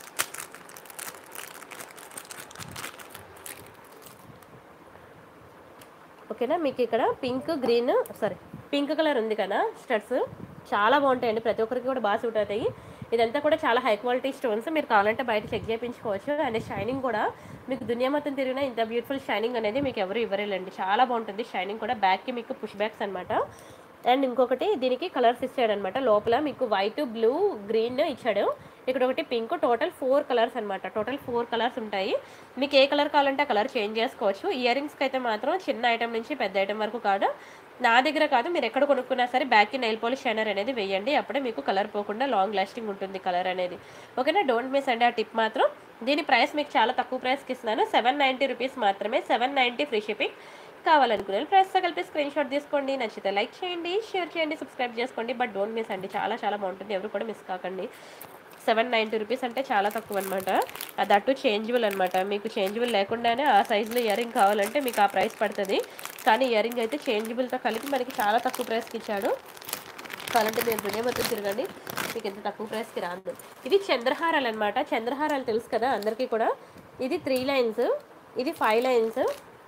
[SPEAKER 1] ఓకేనా. మీకు ఇక్కడ పింక్ కలర్ ఉంది కదా స్టడ్స్, చాలా బాగుంటాయండి, ప్రతి ఒక్కరికి కూడా బాగా సూట్ అవుతాయి. ఇదంతా కూడా చాలా హై క్వాలిటీ స్టోన్స్, మీరు కావాలంటే బయట చెక్ చేయించుకోవచ్చు. అండ్ షైనింగ్ కూడా మీకు దునియా మొత్తం తిరిగినా ఇంత బ్యూటిఫుల్ షైనింగ్ అనేది మీకు ఎవరు ఇవ్వరేలండి, చాలా బాగుంటుంది షైనింగ్ కూడా. బ్యాక్కి మీకు పుష్ బ్యాక్స్ అనమాట. అండ్ ఇంకొకటి దీనికి కలర్స్ ఇచ్చాడనమాట, లోపల మీకు వైట్, బ్లూ, గ్రీన్ ఇచ్చాడు, ఇక్కడ ఒకటి పింక్, టోటల్ 4 కలర్స్ అనమాట. టోటల్ 4 కలర్స్ ఉంటాయి, మీకు ఏ కలర్ కావాలంటే ఆ కలర్ చేంజ్ చేసుకోవచ్చు. ఇయర్ రింగ్స్కి అయితే మాత్రం చిన్న ఐటమ్ నుంచి పెద్ద ఐటమ్ వరకు కాదు, నా దగ్గర కాదు, మీరు ఎక్కడ కొనుక్కున్నా సరే బ్యాక్కి నెయిల్ పాలిష్ షైనర్ అనేది వేయండి, అప్పుడే మీకు కలర్ పోకుండా లాంగ్ లాస్టింగ్ ఉంటుంది కలర్ అనేది, ఓకేనా. డోంట్ మిస్ అండి ఆ టిప్ మాత్రం. దీని ప్రైస్ మీకు చాలా తక్కువ ప్రైస్కి ఇస్తున్నాను, 790 రూపీస్ మాత్రమే, 790 ఫ్రీ షిప్పింగ్. కావాలనుకునే ప్రైస్తో కలిపి స్క్రీన్ షాట్ తీసుకోండి. నచ్చితే లైక్ చేయండి, షేర్ చేయండి, సబ్స్క్రైబ్ చేసుకోండి. బట్ డోంట్ మిస్ అండి, చాలా బాగుంటుంది, ఎవరు కూడా మిస్ కాకండి. 790 రూపీస్ అంటే చాలా తక్కువ అనమాట, దట్టు చేంజబుల్ అనమాట. మీకు చేంజబుల్ లేకుండానే ఆ సైజులో ఇయర్ రింగ్ కావాలంటే మీకు ఆ ప్రైస్ పడుతుంది, కానీ ఇయర్ రింగ్ అయితే చేంజబుల్తో కలిపి మనకి చాలా తక్కువ ప్రైస్కి ఇచ్చాడు. కావాలంటే మీరు దునియా మొత్తం తిరగండి, మీకు ఎంత తక్కువ ప్రైస్కి రాదు. ఇది చంద్రహారాలు అనమాట, చంద్రహారాలు తెలుసు కదా అందరికీ కూడా. ఇది 3 లైన్స్, ఇది 5 లైన్స్,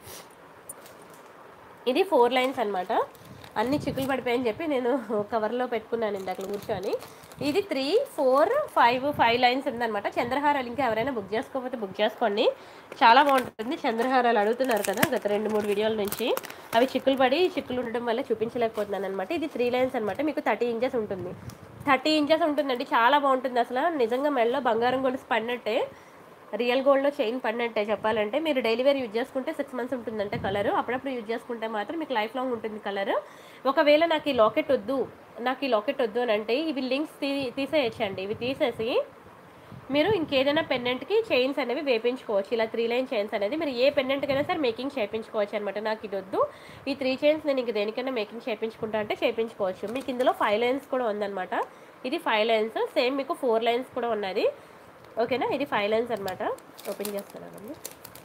[SPEAKER 1] ఇది 4 లైన్స్ అనమాట. అన్ని చిక్కులు పడిపోయాయని చెప్పి నేను కవర్లో పెట్టుకున్నాను ఇందాక కూర్చొని. ఇది 3, 4, 5 లైన్స్ ఉందన్నమాట. చంద్రహారాలు ఇంకా ఎవరైనా బుక్ చేసుకోకపోతే బుక్ చేసుకోండి, చాలా బాగుంటుంది. చంద్రహారాలు అడుగుతున్నారు కదా గత 2-3 వీడియోల నుంచి, అవి చిక్కులు ఉండడం వల్ల చూపించలేకపోతున్నాను అనమాట. ఇది 3 లైన్స్ అనమాట, మీకు 30 ఇంచెస్ ఉంటుంది, 30 ఇంచెస్ ఉంటుందండి, చాలా బాగుంటుంది. అసలు నిజంగా మెడలో బంగారం గొలుసు పడినట్టే, రియల్ గోల్డ్లో చైన్ పడినట్టే చెప్పాలంటే. మీరు డైలీ వేర్ యూజ్ చేసుకుంటే 6 మంత్స్ ఉంటుందంటే కలర్. అప్పుడప్పుడు యూజ్ చేసుకుంటే మాత్రం మీకు లైఫ్ లాంగ్ ఉంటుంది కలర్. ఒకవేళ నాకు ఈ లాకెట్ వద్దు అని అంటే ఇవి లింక్స్ తీసేయచ్చండి. ఇవి తీసేసి మీరు ఇంకేదైనా పెండెంట్కి చైన్స్ అనేవి వేపించుకోవచ్చు. ఇలా 3 లైన్ చైన్స్ అనేది మీరు ఏ పెండెంట్కైనా సరే మేకింగ్ చేయించుకోవచ్చు అనమాట. నాకు ఇది వద్దు, ఈ 3 చైన్స్ నేను ఇంక దేనికైనా మేకింగ్ చేయించుకుంటా అంటే చేయించుకోవచ్చు. మీకు ఇందులో 5 లైన్స్ కూడా ఉందన్నమాట. ఇది 5 లైన్స్, సేమ్ మీకు 4 లైన్స్ కూడా ఉన్నది. ఓకేనా, ఇది 5 లైన్స్ అనమాట. ఓపెన్ చేస్తున్నానండి.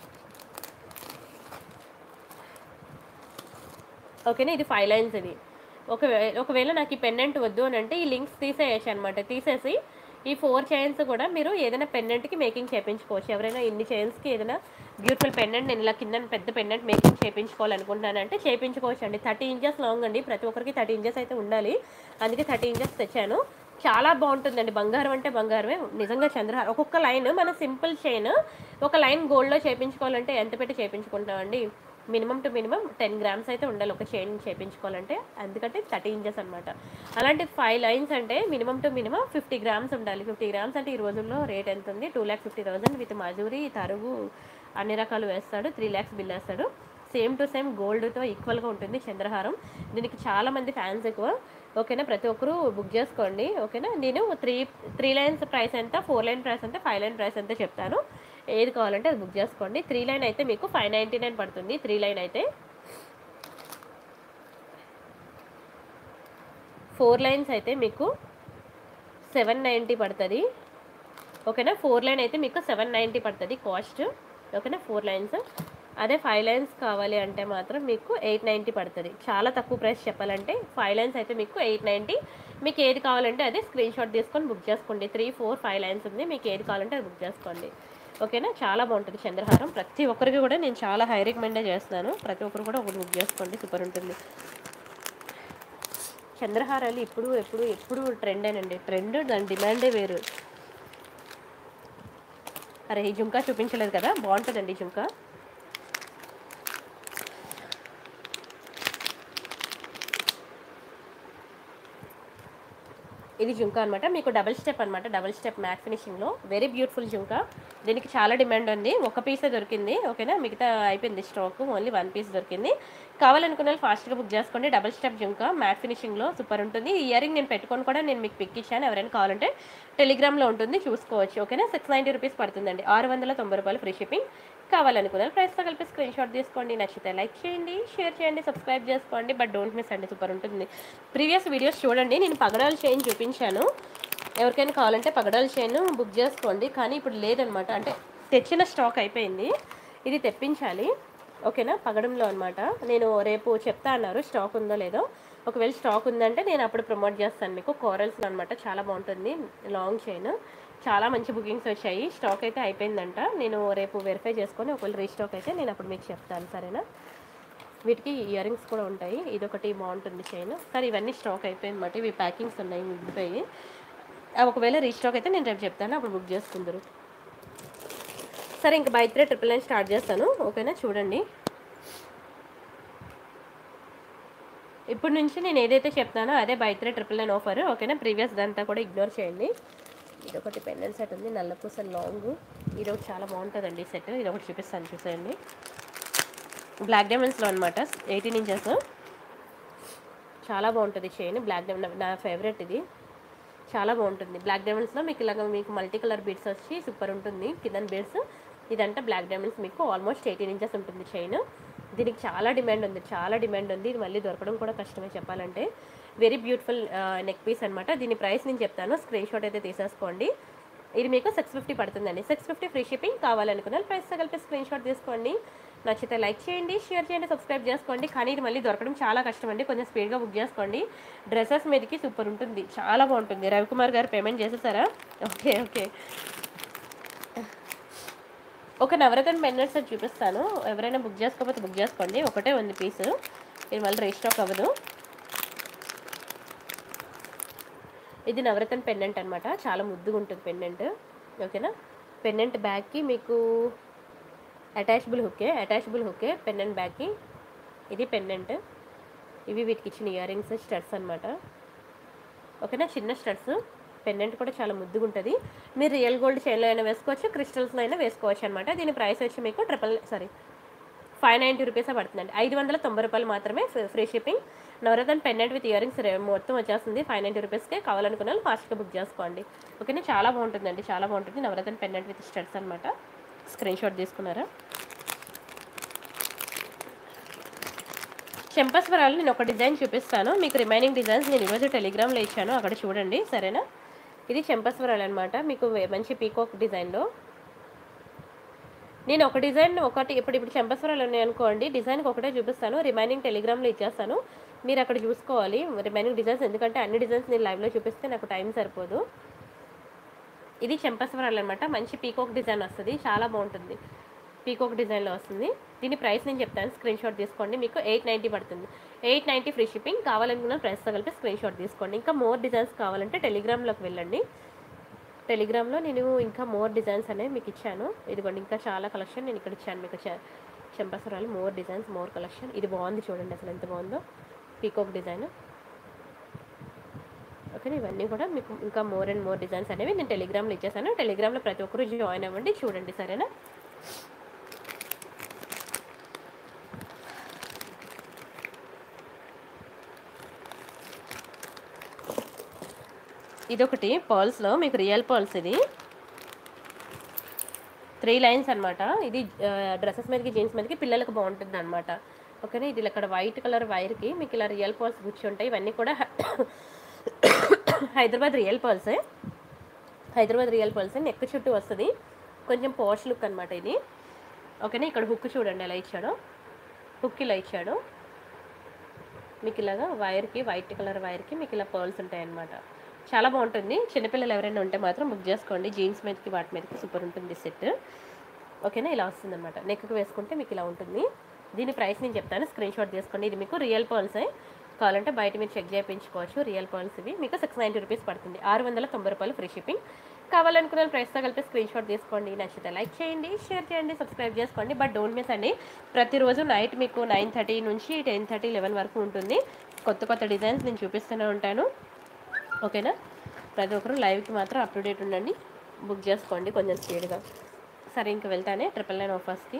[SPEAKER 1] ఓకేనా, ఇది 5 లైన్స్. ఇది ఒకవేళ నాకు ఈ పెండెంట్ వద్దు అని అంటే ఈ లింక్స్ తీసేయచ్చు అనమాట. తీసేసి ఈ 4 చైన్స్ కూడా మీరు ఏదైనా పెండెంట్కి మేకింగ్ చేయించుకోవచ్చు. ఎవరైనా ఇన్ని చైన్స్కి ఏదైనా బ్యూటిఫుల్ పెండెంట్, నేను ఇలా కింద పెద్ద పెండెంట్ మేకింగ్ చేయించుకోవాలనుకుంటున్నానంటే చేయించుకోవచ్చు అండి. 30 ఇంచెస్ లాంగ్ అండి, ప్రతి ఒక్కరికి 30 ఇంచెస్ అయితే ఉండాలి. అందుకే 30 ఇంచెస్ తెచ్చాను. చాలా బాగుంటుందండి. బంగారం అంటే బంగారమే నిజంగా. చంద్రహారం ఒక్కొక్క లైన్ మన సింపుల్ చైన్ ఒక లైన్ గోల్డ్లో చేయించుకోవాలంటే ఎంత పెట్టి చేయించుకుంటామండి? మినిమం టు మినిమం 10 గ్రామ్స్ అయితే ఉండాలి ఒక చైన్ చేయించుకోవాలంటే. ఎందుకంటే 30 ఇంచెస్ అనమాట. అలాంటి 5 లైన్స్ అంటే మినిమం టు మినిమం 50 గ్రామ్స్ ఉండాలి. 50 గ్రామ్స్ అంటే ఈ రోజుల్లో రేట్ ఎంత ఉంది? 2,50,000 విత్ మజూరీ, తరుగు అన్ని రకాలు వేస్తాడు. 3 lakhs బిల్ వేస్తాడు. సేమ్ టు సేమ్ గోల్డ్తో ఈక్వల్గా ఉంటుంది చంద్రహారం. దీనికి చాలామంది ఫ్యాన్స్ ఎక్కువ. ఓకేనా, ప్రతి ఒక్కరూ బుక్ చేసుకోండి. ఓకేనా, నేను త్రీ లైన్స్ ప్రైస్ ఎంత, 4 లైన్ ప్రైస్ ఎంత, 5 లైన్ ప్రైస్ ఎంత చెప్తాను. ఏది కావాలంటే అది బుక్ చేసుకోండి. 3 లైన్ అయితే మీకు 599 పడుతుంది. 3 లైన్ అయితే 4 లైన్స్ అయితే మీకు 790 పడుతుంది. ఓకేనా, 4 లైన్ అయితే మీకు 790 పడుతుంది కాస్ట్. ఓకేనా, 4 లైన్స్. అదే 5 లైన్స్ కావాలి అంటే మాత్రం మీకు 890 పడుతుంది. చాలా తక్కువ ప్రైస్ చెప్పాలంటే. 5 లైన్స్ అయితే మీకు 890. మీకు ఏది కావాలంటే అదే స్క్రీన్ షాట్ తీసుకొని బుక్ చేసుకోండి. 3, 4, 5 లైన్స్ ఉంది, మీకు ఏది కావాలంటే అది బుక్ చేసుకోండి. ఓకేనా, చాలా బాగుంటుంది చంద్రహారం. ప్రతి ఒక్కరికి కూడా నేను చాలా హై రికమెండే చేస్తున్నాను. ప్రతి ఒక్కరు కూడా ఒకటి బుక్ చేసుకోండి, సూపర్ ఉంటుంది. చంద్రహారాలు ఎప్పుడు ట్రెండేనండి. ట్రెండ్, దాని డిమాండే వేరు. అరే, ఈ జుంకా చూపించలేదు కదా, బాగుంటుందండి ఈ జుంకా. ఇది జుంకా అనమాట. మీకు డబుల్ స్టెప్ అనమాట. డబుల్ స్టెప్ మ్యాట్ ఫినిషింగ్లో వెరీ బ్యూటిఫుల్ జుంకా. దీనికి చాలా డిమాండ్ ఉంది. ఒక పీసే దొరికింది. ఓకేనా, మిగతా అయిపోయింది స్టాక్. ఓన్లీ 1 పీస్ దొరికింది. కావాలనుకున్న వాళ్ళు ఫాస్ట్గా బుక్ చేసుకోండి. డబుల్ స్టెప్ జుంకా మ్యాట్ ఫినిషింగ్లో సూపర్ ఉంటుంది. ఈ ఇయరింగ్ నేను పెట్టుకొని కూడా నేను మీకు పిక్ ఇచ్చాను. ఎవరైనా కావాలంటే టెలిగ్రామ్లో ఉంటుంది, చూసుకోవచ్చు. ఓకేనా, 690 రూపీస్ పడుతుందండి. 690 రూపాయలు ఫ్రీ షిప్పింగ్. కావాలనుకున్న ప్రైస్తో కలిపి స్క్రీన్ షాట్ తీసుకోండి. నచ్చితే లైక్ చేయండి, షేర్ చేయండి, సబ్స్క్రైబ్ చేసుకోండి. బట్ డోంట్ మిస్ అండి, సూపర్ ఉంటుంది. ప్రీవియస్ వీడియోస్ చూడండి, నేను పగడాల చైన్ చూపించాను. ఎవరికైనా కావాలంటే పగడాల చైన్ బుక్ చేసుకోండి. కానీ ఇప్పుడు లేదనమాట, అంటే తెచ్చిన స్టాక్ అయిపోయింది. ఇది తెప్పించాలి. ఓకేనా, పగడంలో అనమాట. నేను రేపు చెప్తా అన్నారు స్టాక్ ఉందో లేదో. ఒకవేళ స్టాక్ ఉందంటే నేను అప్పుడు ప్రమోట్ చేస్తాను మీకు. కోరల్స్ అనమాట, చాలా బాగుంటుంది లాంగ్ చైన్. చాలా మంచి బుకింగ్స్ వచ్చాయి. స్టాక్ అయితే అయిపోయిందంట. నేను రేపు వెరిఫై చేసుకొని ఒకవేళ రీస్టాక్ అయితే నేను అప్పుడు మీకు చెప్తాను, సరేనా. వీటికి ఇయరింగ్స్ కూడా ఉంటాయి. ఇదొకటి బాగుంటుంది చైన్. కానీ ఇవన్నీ స్టాక్ అయిపోయింది అన్నమాట. ఇవి ప్యాకింగ్స్ ఉన్నాయి మిగిలిపోయి. ఒకవేళ రీస్టాక్ అయితే నేను రేపు చెప్తాను, అప్పుడు బుక్ చేసుకుందరు. సరే, ఇంక బై 3 999 స్టార్ట్ చేస్తాను. ఓకేనా, చూడండి. ఇప్పుడు నుంచి నేను ఏదైతే చెప్తానో అదే బై 3 999 ఆఫర్. ఓకేనా, ప్రీవియస్ దాంతా కూడా ఇగ్నోర్ చేయండి. ఇదొకటి పెండెంట్ సెట్ ఉంది, నల్లపూస లాంగ్. ఈరోజు చాలా బాగుంటుందండి సెట్. ఇది ఒకటి చూపిస్తాను, చూసేయండి. బ్లాక్ డైమండ్స్లో అనమాట, 18 ఇంచెస్. చాలా బాగుంటుంది చైన్. బ్లాక్ డైమండ్ నా ఫేవరెట్. ఇది చాలా బాగుంటుంది. బ్లాక్ డైమండ్స్లో మీకు ఇలాగ మీకు మల్టీ కలర్ బీడ్స్ వచ్చి సూపర్ ఉంటుంది. కింద బీడ్స్ ఇదంతా బ్లాక్ డైమండ్స్. మీకు ఆల్మోస్ట్ 18 ఇంచెస్ ఉంటుంది చైన్. దీనికి చాలా డిమాండ్ ఉంది. ఇది మళ్ళీ దొరకడం కూడా కష్టమే చెప్పాలంటే. వెరీ బ్యూటిఫుల్ నెక్ పీస్ అనమాట. దీని ప్రైస్ నేను చెప్తాను, స్క్రీన్ షాట్ అయితే తీసేసుకోండి. ఇది మీకు 650 పడుతుందండి. 650 ఫ్రీ షిప్పింగ్. కావాలనుకున్న ప్రైస్తో కలిపి స్క్రీన్ షాట్ తీసుకోండి. నచ్చితే లైక్ చేయండి, షేర్ చేయండి, సబ్స్క్రైబ్ చేసుకోండి. కానీ ఇది మళ్ళీ దొరకడం చాలా కష్టం అండి. కొంచెం స్పీడ్గా బుక్ చేసుకోండి. డ్రెస్సెస్ మీదకి సూపర్ ఉంటుంది, చాలా బాగుంటుంది. రవికుమార్ గారు పేమెంట్ చేసేసారా? ఓకే. ఒక నవరత్న పెండెంట్ సెట్ చూపిస్తాను. ఎవరైనా బుక్ చేసుకోకపోతే బుక్ చేసుకోండి. ఒకటే ఉంది పీసు, ఇది మళ్ళీ రీస్టాక్ అవ్వదు. ఇది నవరత్న పెండెంట్ అనమాట. చాలా ముద్దుగా ఉంటుంది పెండెంట్. ఓకేనా, పెండెంట్ బ్యాగ్కి మీకు అటాచబుల్ హుక్కే పెండెంట్ బ్యాగ్కి. ఇది పెండెంట్. ఇవి వీటికి ఇచ్చిన ఇయర్ రింగ్స్, స్టడ్స్ అనమాట. ఓకేనా, చిన్న స్టడ్స్. పెండెంట్ కూడా చాలా ముద్దుగా ఉంటుంది. మీరు రియల్ గోల్డ్ చైన్లో అయినా వేసుకోవచ్చు, క్రిస్టల్స్లో అయినా వేసుకోవచ్చు అనమాట. దీని ప్రైస్ వచ్చి మీకు 590 రూపీసే పడుతుందండి. 590 రూపాయలు మాత్రమే, free shipping. Navaratna pendant with ear rings మొత్తం వచ్చేస్తుంది 590 రూపీస్కే. కావాలనుకున్న వాళ్ళు ఫాస్ట్గా బుక్ చేసుకోండి. ఓకేనా, చాలా బాగుంటుందండి, చాలా బాగుంటుంది. నవరత్న పెండెంట్ విత్ స్టడ్స్ అనమాట. స్క్రీన్ షాట్ తీసుకున్నారా? చెంపస్వరాలు నేను ఒక డిజైన్ చూపిస్తాను మీకు. రిమైనింగ్ డిజైన్స్ నేను ఈరోజు టెలిగ్రామ్లో ఇచ్చాను, అక్కడ చూడండి, సరేనా? ఇది చెంపస్వరాలు అనమాట, మీకు మంచి పీకాక్ డిజైన్లో. నేను ఒక డిజైన్ ఇప్పుడు చెంపస్వరాలు ఉన్నాయి అనుకోండి, డిజైన్కి ఒకటే చూపిస్తాను, రిమైనింగ్ టెలిగ్రామ్లో ఇచ్చేస్తాను, మీరు అక్కడ చూసుకోవాలి రిమైనింగ్ డిజైన్స్. ఎందుకంటే అన్ని డిజైన్స్ నేను లైవ్లో చూపిస్తే నాకు టైం సరిపోదు. ఇది చెంపస్వరాలు అనమాట, మంచి పీకాక్ డిజైన్ వస్తుంది, చాలా బాగుంటుంది. పీకాక్ డిజైన్లో వస్తుంది. దీని ప్రైస్ నేను చెప్తాను, స్క్రీన్ షాట్ తీసుకోండి. మీకు 890 పడుతుంది. 890 ఫ్రీ షిప్పింగ్. కావాలనుకున్న ప్రైస్తో కలిపి స్క్రీన్ షాట్ తీసుకోండి. ఇంకా మోర్ డిజైన్స్ కావాలంటే టెలిగ్రామ్లోకి వెళ్ళండి. టెలిగ్రామ్లో నేను ఇంకా మోర్ డిజైన్స్ అనేవి మీకు ఇచ్చాను. ఇదిగోండి, ఇంకా చాలా కలెక్షన్ నేను ఇక్కడ ఇచ్చాను మీకు. చెంపస్వరాలు మోర్ డిజైన్స్, మోర్ కలెక్షన్. ఇది బాగుంది చూడండి, అసలు ఎంత బాగుందో పీకాక్ డిజైన్. ఓకే, ఇవన్నీ కూడా మీకు ఇంకా మోర్ అండ్ మోర్ డిజైన్స్ అనేవి నేను టెలిగ్రామ్లో ఇచ్చేసాను. టెలిగ్రామ్లో ప్రతి ఒక్కరు జాయిన్ అవ్వండి, చూడండి, సరేనా? ఇదొకటి పర్ల్స్లో మీకు రియల్ పర్ల్స్. ఇది 3 లైన్స్ అనమాట. ఇది డ్రెస్సెస్ మీదకి, జీన్స్ మీదకి పిల్లలకు బాగుంటుంది అనమాట. ఓకేనా, ఇది ఇక్కడ వైట్ కలర్ వైర్కి మీకు ఇలా రియల్ పర్ల్స్ కూర్చుంటాయి. ఇవన్నీ కూడా హైదరాబాద్ రియల్ పర్ల్సే. హైదరాబాద్ రియల్ పర్ల్సే. నెక్ చుట్టూ వస్తుంది, కొంచెం పాష్ లుక్ అనమాట ఇది. ఓకేనా, ఇక్కడ హుక్ చూడండి ఎలా ఇచ్చాడో, హుక్ ఇలా ఇచ్చాడు మీకు. ఇలాగా వైర్కి, వైట్ కలర్ వైర్కి మీకు ఇలా పర్ల్స్ ఉంటాయి అన్నమాట. చాలా బాగుంటుంది. చిన్నపిల్లలు ఎవరైనా ఉంటే మాత్రం బుక్ చేసుకోండి. జీన్స్ మీదకి, వాటి మీదకి సూపర్ ఉంటుంది సెట్. ఓకేనా, ఇలా వస్తుంది అనమాట. నెక్కి వేసుకుంటే మీకు ఇలా ఉంటుంది. దీని ప్రైస్ నేను చెప్తాను, స్క్రీన్ షాట్ తీసుకోండి. ఇది మీకు రియల్ పర్ల్సే. కావాలంటే బయట మీరు చెక్ చేయించుకోవచ్చు. రియల్ పర్ల్స్ ఇవి మీకు 690 రూపీస్ పడుతుంది. 690 రూపాయలు ఫ్రీ షిప్పింగ్. కావాలనుకున్న ప్రైస్తో కలిపి స్క్రీన్ షాట్ తీసుకోండి. నచ్చితే లైక్ చేయండి, షేర్ చేయండి, సబ్స్క్రైబ్ చేసుకోండి. బట్ డోంట్ మిస్ అండి, ప్రతిరోజు నైట్ మీకు 9:30 నుంచి 10:30, 11 వరకు ఉంటుంది. కొత్త కొత్త డిజైన్స్ నేను చూపిస్తూనే ఉంటాను. ఓకేనా, ప్రతి ఒక్కరు లైవ్కి మాత్రం అప్ టు డేట్ ఉండండి, బుక్ చేసుకోండి కొంచెం స్పీడ్గా. సరే, ఇంక వెళ్తానే 999 ఆఫర్స్కి.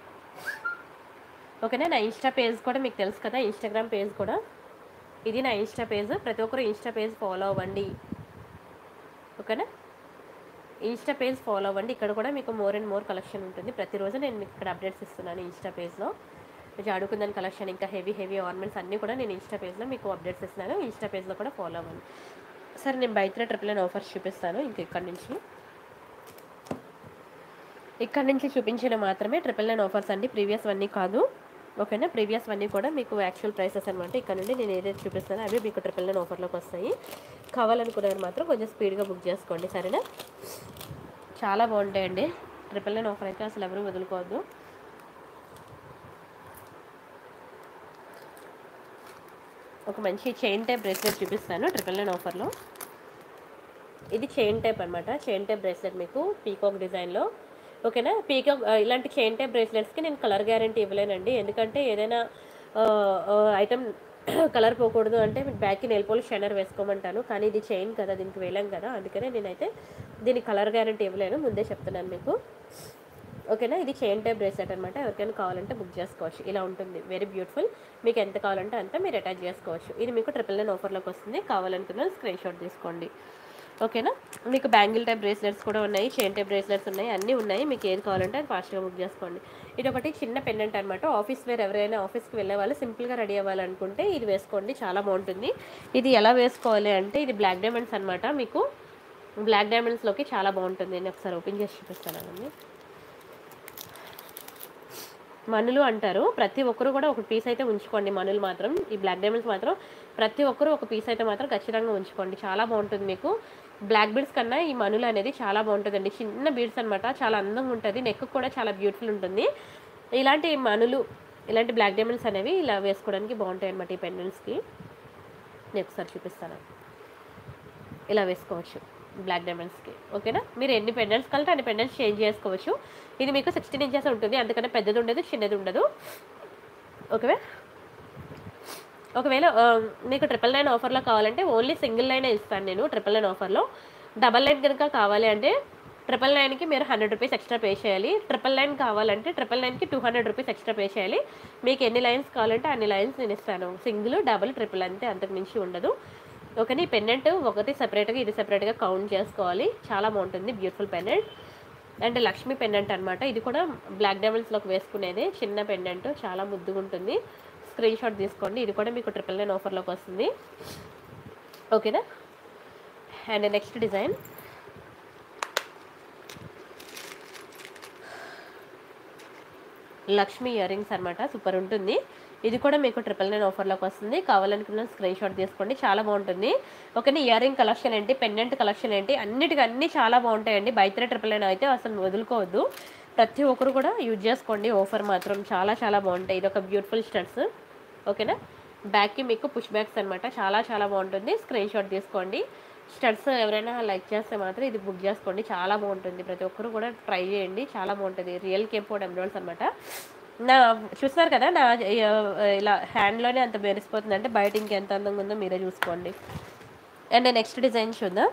[SPEAKER 1] ఓకేనా, నా ఇన్స్టా పేజ్ కూడా మీకు తెలుసు కదా, ఇన్స్టాగ్రామ్ పేజ్ కూడా. ఇది నా ఇన్స్టా పేజ్, ప్రతి ఒక్కరు ఇన్స్టా పేజ్ ఫాలో అవ్వండి. ఓకేనా, ఇన్స్టా పేజ్ ఫాలో అవ్వండి. ఇక్కడ కూడా మీకు మోర్ అండ్ మోర్ కలెక్షన్ ఉంటుంది. ప్రతిరోజు నేను మీకు ఇక్కడ అప్డేట్స్ ఇస్తున్నాను ఇన్స్టా పేజ్లో. మీకు అడుగుతుందని కలెక్షన్, ఇంకా హెవీ ఆర్నమెంట్స్ అన్నీ కూడా నేను ఇన్స్టా పేజ్లో మీకు అప్డేట్స్ ఇస్తున్నాను. ఇన్స్టా పేజ్లో కూడా ఫాలో అవ్వండి. సరే, నేను బయట 999 ఆఫర్స్ చూపిస్తాను. ఇంక ఇక్కడ నుంచి చూపించిన మాత్రమే 999 ఆఫర్స్ అండి, ప్రీవియస్ అన్నీ కాదు. ఓకేనా, ప్రీవియస్ అన్నీ కూడా మీకు యాక్చువల్ ప్రైసెస్ అనమాట. ఇక్కడ నుండి నేను ఏదైతే చూపిస్తానో అవి మీకు 999 ఆఫర్లోకి వస్తాయి. కావాలనుకున్నారు మాత్రం కొంచెం స్పీడ్గా బుక్ చేసుకోండి, సరేనా? చాలా బాగుంటాయండి 999 ఆఫర్ అయితే, అసలు ఎవరు వదులుకోవద్దు. ఒక మంచి చైన్ టైప్ బ్రేస్లెట్ చూపిస్తాను 999 ఆఫర్లో. ఇది చైన్ టైప్ అనమాట, చైన్ టైప్ బ్రేస్లెట్ మీకు పీకాక్ డిజైన్లో. ఓకేనా, పీకాక్ ఇలాంటి చైన్ టైప్ బ్రేస్లెట్స్కి నేను కలర్ గ్యారంటీ ఇవ్వలేనండి. ఎందుకంటే ఏదైనా ఐటమ్ కలర్ పోకూడదు అంటే బ్యాక్కి నెయిల్ పాలిష్ షైనర్ వేసుకోమంటాను. కానీ ఇది చైన్ కదా, దీనికి వేలాం కదా, అందుకనే నేనైతే దీనికి కలర్ గ్యారంటీ ఇవ్వలేను, ముందే చెప్తున్నాను మీకు. ఓకేనా, ఇది చైన్ టైప్ బ్రేస్లెట్ అనమాట. ఎవరికైనా కావాలంటే బుక్ చేసుకోవచ్చు. ఇలా ఉంటుంది, వెరీ బ్యూటిఫుల్. మీకు ఎంత కావాలంటే అంత మీరు అటాచ్ చేసుకోవచ్చు. ఇది మీకు 999 ఆఫర్లోకి వస్తుంది. కావాలనుకున్న స్క్రీన్ షాట్ తీసుకోండి. ఓకేనా, మీకు బ్యాంగిల్ టైప్ బ్రేస్లెట్స్ కూడా ఉన్నాయి, చైన్ టైప్ బ్రేస్లెట్స్ ఉన్నాయి, అన్నీ ఉన్నాయి. మీకు ఏది కావాలంటే అది ఫాస్ట్గా బుక్ చేసుకోండి. ఇది ఒకటి చిన్న పెండెంట్ అనమాట. ఆఫీస్ వేర్ ఎవరైనా ఆఫీస్కి వెళ్ళే వాళ్ళు సింపుల్గా రెడీ అవ్వాలనుకుంటే ఇది వేసుకోండి, చాలా బాగుంటుంది. ఇది ఎలా వేసుకోవాలి అంటే, ఇది బ్లాక్ డైమండ్స్ అనమాట. మీకు బ్లాక్ డైమండ్స్లోకి చాలా బాగుంటుంది. నేను ఒకసారి ఓపెన్ చేసి చూపిస్తానండి. మనులు అంటారు, ప్రతి ఒక్కరు కూడా ఒక పీస్ అయితే ఉంచుకోండి. మనులు మాత్రం, ఈ బ్లాక్ డైమండ్స్ మాత్రం ప్రతి ఒక్కరు ఒక పీస్ అయితే మాత్రం ఖచ్చితంగా ఉంచుకోండి, చాలా బాగుంటుంది. మీకు బ్లాక్ బీడ్స్ కన్నా ఈ మనులు అనేది చాలా బాగుంటుందండి. చిన్న బీడ్స్ అనమాట, చాలా అందంగా ఉంటుంది. నెక్ కూడా చాలా బ్యూటిఫుల్ ఉంటుంది. ఇలాంటి మనులు, ఇలాంటి బ్లాక్ డైమండ్స్ అనేవి ఇలా వేసుకోవడానికి బాగుంటాయి అనమాట. ఈ పెండెంట్స్కి నేను ఒకసారి చూపిస్తాను. ఇలా వేసుకోవచ్చు బ్లాక్ డైమండ్స్కి. ఓకేనా, మీరు ఎన్ని పెండెంట్స్ కలితే అన్ని పెండెంట్స్ చేంజ్ చేసుకోవచ్చు. ఇది మీకు 16 ఇంచెస్ ఉంటుంది, అందుకనే పెద్దది ఉండదు, చిన్నది ఉండదు. ఓకే, ఒకవేళ మీకు 999 ఆఫర్లో కావాలంటే ఓన్లీ సింగిల్ లైనే ఇస్తాను నేను 999 ఆఫర్లో. డబల్ లైన్ కనుక కావాలి అంటే 999కి మీరు 100 రూపీస్ ఎక్స్ట్రా పే చేయాలి. 999 కావాలంటే 999కి 200 రూపీస్ ఎక్స్ట్రా పే చేయాలి. మీకు ఎన్ని లైన్స్ కావాలంటే అన్ని లైన్స్ నేను ఇస్తాను. సింగిల్, డబుల్, ట్రిపుల్ అంతే, అంతకు మించి ఉండదు. ఓకేనా. ఈ పెండెంట్ ఒకటి సెపరేట్గా, ఇది సెపరేట్గా కౌంట్ చేసుకోవాలి. చాలా బాగుంటుంది, beautiful pendant. And Lakshmi pendant అనమాట. ఇది కూడా బ్లాక్ డైమండ్స్లోకి వేసుకునేది చిన్న పెండెంట్, చాలా ముద్దుగా ఉంటుంది. స్క్రీన్ షాట్ తీసుకోండి. ఇది కూడా మీకు 999 ఆఫర్లోకి వస్తుంది. ఓకేనా. And next design Lakshmi ear rings అనమాట. సూపర్ ఉంటుంది. ఇది కూడా మీకు 999 ఆఫర్లోకి వస్తుంది. కావాలనుకున్న స్క్రీన్ షాట్ తీసుకోండి. చాలా బాగుంటుంది. ఓకేనా. ఇయర్ రింగ్ కలెక్షన్ ఏంటి, పెండెంట్ కలెక్షన్ ఏంటి, అన్ని చాలా బాగుంటాయండి. బయట 999 అయితే అసలు వదులుకోవద్దు. ప్రతి ఒక్కరు కూడా యూజ్ చేసుకోండి. ఆఫర్ మాత్రం చాలా చాలా బాగుంటాయి. ఇది ఒక బ్యూటిఫుల్ స్టడ్స్. ఓకేనా. బ్యాక్కి మీకు పుష్ బ్యాగ్స్ అనమాట. చాలా బాగుంటుంది. స్క్రీన్ షాట్ తీసుకోండి. స్టడ్స్ ఎవరైనా లైక్ చేస్తే మాత్రం ఇది బుక్ చేసుకోండి. చాలా బాగుంటుంది. ప్రతి ఒక్కరు కూడా ట్రై చేయండి. చాలా బాగుంటుంది. రియల్ కేంపోర్డ్ ఎమరాల్డ్స్ అనమాట. నా చూస్తున్నారు కదా, నా ఇలా హ్యాండ్లోనే అంత మెరిసిపోతుంది అంటే బయట ఇంకెంత అందంగా ఉందో మీరే చూసుకోండి. అండ్ నెక్స్ట్ డిజైన్ చూద్దాం.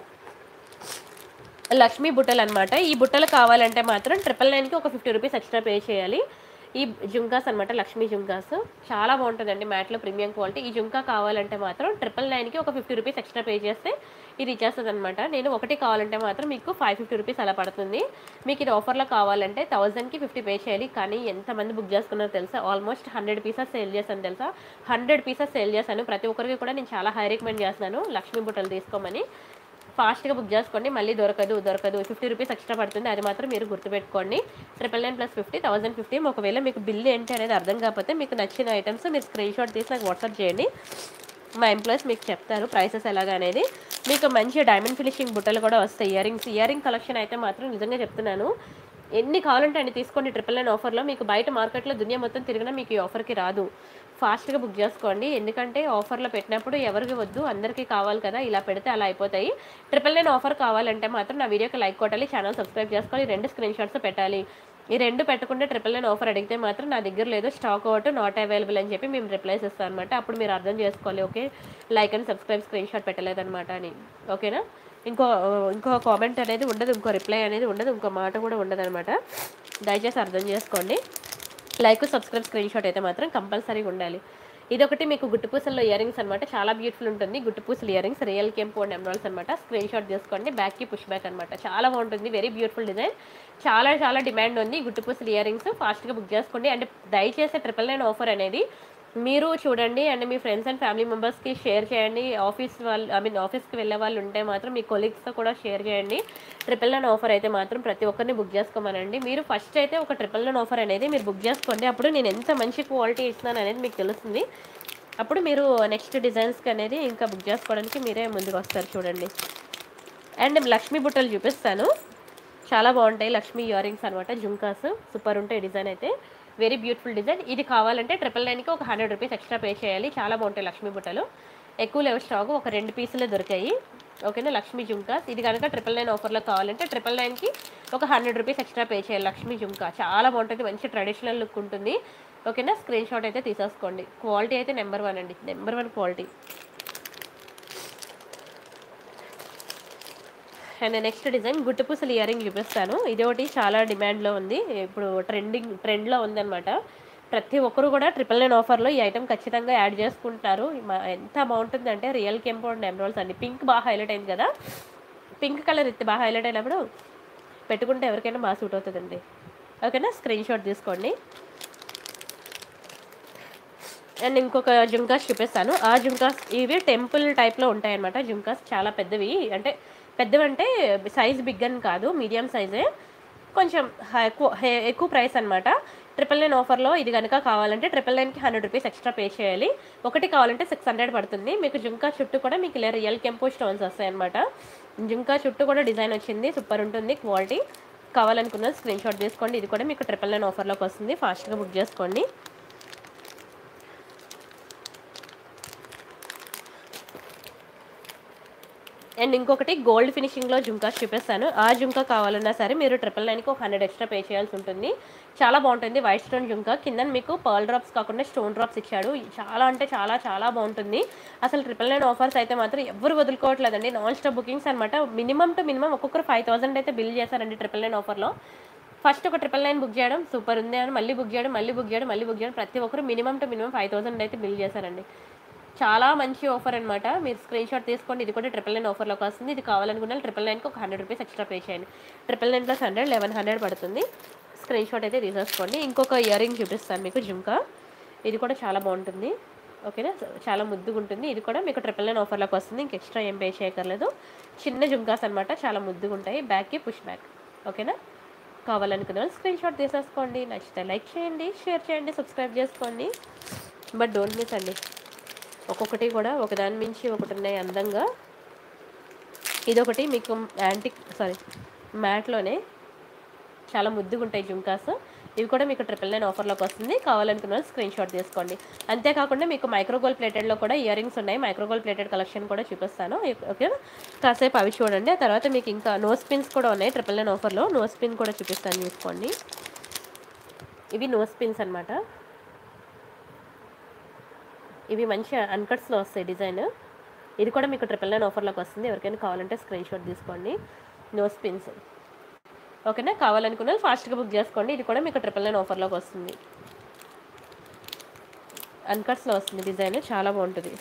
[SPEAKER 1] లక్ష్మీ బుట్టలు అనమాట. ఈ బుట్టలు కావాలంటే మాత్రం 999కి ఒక 50 రూపీస్ ఎక్స్ట్రా పే చేయాలి. ఈ జుంకాస్ అనమాట, లక్ష్మీ జుంకాస్. చాలా బాగుంటుందండి, మ్యాట్లో ప్రీమియం క్వాలిటీ. ఈ జుంకా కావాలంటే మాత్రం 999కి ఒక 50 రూపీస్ ఎక్స్ట్రా పే చేస్తే ఇది ఇచ్చేస్తుంది అనమాట. నేను ఒకటి కావాలంటే మాత్రం మీకు 550 రూపీస్ అలా పడుతుంది. మీకు ఇది ఆఫర్లో కావాలంటే 1000కి 50 పే చేయాలి. కానీ ఎంతమంది బుక్ చేసుకున్నారో తెలుసా, ఆల్మోస్ట్ 100 పీసెస్ సేల్ చేశాను తెలుసా. 100 పీసెస్ సేల్ చేశాను. ప్రతి ఒక్కరికి కూడా నేను చాలా హై రికమెండ్ చేస్తున్నాను లక్ష్మీ బుట్టలు తీసుకోమని. ఫాస్ట్గా బుక్ చేసుకోండి, మళ్ళీ దొరకదు 50 రూపీస్ ఎక్స్ట్రా పడుతుంది. అది మాత్రం మీరు గుర్తుపెట్టుకోండి. 999 + 50 1050. ఒకవేళ మీకు బిల్ ఏంటి అనేది అర్థం కాకపోతే మీకు నచ్చిన ఐటమ్స్ మీరు స్క్రీన్ షాట్ తీసి నాకు వాట్సాప్ చేయండి. మా ఎంప్లాయీస్ మీకు చెప్తారు ప్రైసెస్ ఎలాగా అనేది. మీకు మంచి డైమండ్ ఫినిషింగ్ బుట్టలు కూడా వస్తాయి. ఇయర్ రింగ్ కలెక్షన్ అయితే మాత్రం నిజంగా చెప్తున్నాను, ఎన్ని కావాలంటే అన్ని తీసుకోండి 999 ఆఫర్లో. మీకు బయట మార్కెట్లో దునియా మొత్తం తిరిగినా మీకు ఈ ఆఫర్కి రాదు. ఫాస్ట్గా బుక్ చేసుకోండి. ఎందుకంటే ఆఫర్లో పెట్టినప్పుడు ఎవరికి వద్దు, అందరికీ కావాలి కదా. ఇలా పెడితే అలా అయిపోతాయి. 999 ఆఫర్ కావాలంటే మాత్రం నా వీడియోకి లైక్ కొట్టాలి, ఛానల్ సబ్స్క్రైబ్ చేసుకోవాలి, 2 స్క్రీన్ షాట్స్ పెట్టాలి. ఈ 2 పెట్టకుండా 999 ఆఫర్ అడిగితే మాత్రం నా దగ్గర లేదు, స్టాక్ అవుట్, నాట్ అవైలబుల్ అని చెప్పి మేము రిప్లైస్ ఇస్తాం అనమాట. అప్పుడు మీరు అర్థం చేసుకోవాలి, okay like and subscribe screenshot పెట్టలేదన్నమాట అని. ఓకేనా. ఇంకో కామెంట్ అనేది ఉండదు, ఇంకో రిప్లై అనేది ఉండదు, ఇంకో మాట కూడా ఉండదు అనమాట. దయచేసి అర్థం చేసుకోండి. లైక్ సబ్స్క్రైబ్ స్క్రీన్ షాట్ అయితే మాత్రం కంపల్సరీగా ఉండాలి. ఇదొకటి మీకు గుట్టుపూసల్లో ఇయర్ రింగ్స్ అనమాట. చాలా బ్యూటిఫుల్ ఉంటుంది. గుట్టుపూసలు ఇయర్ రింగ్స్ రియల్ కేంపోర్డ్ ఎమరాల్డ్స్ అనమాట. స్క్రీన్ షాట్ తీసుకోండి. బ్యాక్కి పుష్ బ్యాక్ అనమాట. చాలా బాగుంటుంది. Very beautiful design. చాలా డిమాండ్ ఉంది గుట్టుపూసలు ఇయర్ రింగ్స్. ఫాస్ట్గా బుక్ చేసుకోండి. అండ్ దయచేసి 999 ఆఫర్ అనేది మీరు చూడండి అండ్ మీ ఫ్రెండ్స్ అండ్ ఫ్యామిలీ మెంబర్స్కి షేర్ చేయండి. ఆఫీస్కి వెళ్ళే వాళ్ళు ఉంటే మాత్రం మీ కొలీగ్స్తో కూడా షేర్ చేయండి. 999 ఆఫర్ అయితే మాత్రం ప్రతి ఒక్కరిని బుక్ చేసుకోమనండి. మీరు ఫస్ట్ అయితే ఒక 999 ఆఫర్ అనేది మీరు బుక్ చేసుకోండి. అప్పుడు నేను ఎంత మంచి క్వాలిటీ ఇస్తున్నాను అనేది మీకు తెలుస్తుంది. అప్పుడు మీరు నెక్స్ట్ డిజైన్స్కి అనేది ఇంకా బుక్ చేసుకోవడానికి మీరే ముందుకు వస్తారు. చూడండి. అండ్ లక్ష్మీ బుట్టలు చూపిస్తాను. చాలా బాగుంటాయి లక్ష్మీ ఇయర్ రింగ్స్ అనమాట. జుంకాస్ సూపర్ ఉంటాయి. డిజైన్ అయితే వెరీ బ్యూటిఫుల్ డిజైన్. ఇది కావాలంటే 999కి ఒక 100 రూపీస్ ఎక్స్ట్రా పే చేయాలి. చాలా బాగుంటాయి లక్ష్మీ బుట్టలు. ఎక్కువ లేవు స్టాక్, ఒక 2 పీసులే దొరికాయి. ఓకేనా. లక్ష్మీ జుంకాస్. ఇది కనుక 999 ఆఫర్లో కావాలంటే 999కి ఒక 100 రూపీస్ ఎక్స్ట్రా పే చేయాలి. లక్ష్మీ జుంకా చాలా బాగుంటుంది. మంచి ట్రెడిషనల్ లుక్ ఉంటుంది. ఓకేనా. స్క్రీన్ షాట్ అయితే తీసేసుకోండి. క్వాలిటీ అయితే నెంబర్ 1 అండి, number 1 quality. And next design గుట్టుపూసలు ఇయర్ రింగ్ చూపిస్తాను. ఇది ఒకటి చాలా డిమాండ్లో ఉంది, ఇప్పుడు ట్రెండ్లో ఉందన్నమాట. ప్రతి ఒక్కరు కూడా 999 ఆఫర్లో ఈ ఐటమ్ ఖచ్చితంగా యాడ్ చేసుకుంటున్నారు. ఎంత బాగుంటుందంటే రియల్ కేంపోర్డ్ ఎమరాల్డ్స్ అండి. పింక్ బాగా హైలైట్ అయింది కదా, పింక్ కలర్ ఇది బాగా హైలైట్ అయినప్పుడు పెట్టుకుంటే ఎవరికైనా బాగా సూట్ అవుతుందండి. ఓకేనా. స్క్రీన్ షాట్ తీసుకోండి. అండ్ ఇంకొక జుంకాస్ చూపిస్తాను. ఆ జుంకాస్ ఇవి టెంపుల్ టైప్లో ఉంటాయన్నమాట. జుంకాస్ చాలా పెద్దవి, అంటే సైజ్ బిగ్ అని కాదు, మీడియం సైజే, కొంచెం ఎక్కువ ప్రైస్ అనమాట. 999 ఆఫర్లో ఇది కనుక కావాలంటే 999కి 100 రూపీస్ ఎక్స్ట్రా పే చేయాలి. ఒకటి కావాలంటే 600 పడుతుంది. మీకు జుంకా చుట్టూ కూడా మీకు ఇలా రియల్ కెంపో స్టోన్స్ వస్తాయన్నమాట. జుంకా చుట్టూ కూడా డిజైన్ వచ్చింది, సూపర్ ఉంటుంది క్వాలిటీ. కావాలనుకున్న స్క్రీన్ షాట్ తీసుకోండి. ఇది కూడా మీకు 999 ఆఫర్లోకి వస్తుంది. ఫాస్ట్గా బుక్ చేసుకోండి. అండ్ ఇంకొకటి గోల్డ్ ఫినిషింగ్లో జుంకాస్ చూపిస్తాను. ఆ జుంకా కావాలన్నా సరే మీరు 999కి ఒక 100 ఎక్స్ట్రా పే చేయాల్సి ఉంటుంది. చాలా బాగుంటుంది వైట్ స్టోన్ జుంకా. కింద మీకు పర్ల్ డ్రాప్స్ కాకుండా స్టోన్ డ్రాప్స్ ఇచ్చాడు. చాలా అంటే చాలా చాలా బాగుంటుంది. అసలు 999 ఆఫర్స్ అయితే మాత్రం ఎవరు వదులుకోవట్లేదండి. నాన్ స్టాప్ బుకింగ్స్ అనమాట. మినిమం టు మినిమం ఒక్కొక్కరు 5000 అయితే బిల్ చేశారండి 999 ఆఫర్లో. ఫస్ట్ ఒక 999 బుక్ చేయడం సూపర్ ఉంది అని మళ్ళీ బుక్ చేయడం, మళ్ళీ బుక్ చేయడం, మళ్ళీ బుక్ చేయడం, ప్రతి ఒక్కరు మినిమం టు మినిమం 5000 అయితే బిల్ చేశారండి. చాలా మంచి ఆఫర్ అనమాట. మీరు స్క్రీన్ షాట్ తీసుకోండి. ఇది కూడా 999 ఆఫర్లోకి వస్తుంది. ఇది కావాలనుకున్న 999కి ఒక 100 రూపీస్ ఎక్స్ట్రా పే చేయండి. 999 ప్లస్ 100 1100 పడుతుంది. స్క్రీన్ షాట్ అయితే తీసేసుకోండి. ఇంకొక ఇయర్ రింగ్ చూపిస్తాను మీకు జుంకా. ఇది కూడా చాలా బాగుంటుంది. ఓకేనా, చాలా ముద్దుగా ఉంటుంది. ఇది కూడా మీకు 999 ఆఫర్లోకి వస్తుంది. ఇంక ఎక్స్ట్రా ఏం పే చేయక్కర్లేదు. చిన్న జుంకాస్ అనమాట, చాలా ముద్దుగా ఉంటాయి. బ్యాక్కి పుష్ బ్యాక్. ఓకేనా, కావాలనుకున్న వాళ్ళు స్క్రీన్ షాట్ తీసేసుకోండి. నచ్చితే లైక్ చేయండి, షేర్ చేయండి, సబ్స్క్రైబ్ చేసుకోండి. బట్ డోంట్ మిస్ అండి, ఒక్కొక్కటి కూడా ఒకదాని మించి ఒకటి ఉన్నాయి అందంగా. ఇదొకటి మీకు మ్యాట్లోనే చాలా ముద్దుగా ఉంటాయి జుంకాస్. ఇవి కూడా మీకు 999 ఆఫర్లోకి వస్తుంది. కావాలనుకున్న స్క్రీన్ షాట్ తీసుకోండి. అంతేకాకుండా మీకు మైక్రోగోల్డ్ ప్లేటెడ్లో కూడా ఇయర్ రింగ్స్ ఉన్నాయి. మైక్రోగోల్డ్ ప్లేటెడ్ కలెక్షన్ కూడా చూపిస్తాను. ఓకే, కాసేపు అవి చూడండి. ఆ తర్వాత మీకు ఇంకా నోస్ పిన్స్ కూడా ఉన్నాయి 999 ఆఫర్లో. నోస్ పిన్ కూడా చూపిస్తాను, చూసుకోండి. ఇవి నోస్ పిన్స్ అనమాట. ఇవి మంచి అన్కట్స్లో వస్తాయి డిజైన్. ఇది కూడా మీకు 999 ఆఫర్లోకి వస్తుంది. ఎవరికైనా కావాలంటే స్క్రీన్ షాట్ తీసుకోండి. Nose pins. ఓకేనా, కావాలనుకున్న ఫాస్ట్గా బుక్ చేసుకోండి. ఇది కూడా మీకు 999 ఆఫర్లోకి వస్తుంది. అన్కట్స్లో వస్తుంది డిజైన్, చాలా బాగుంటుంది.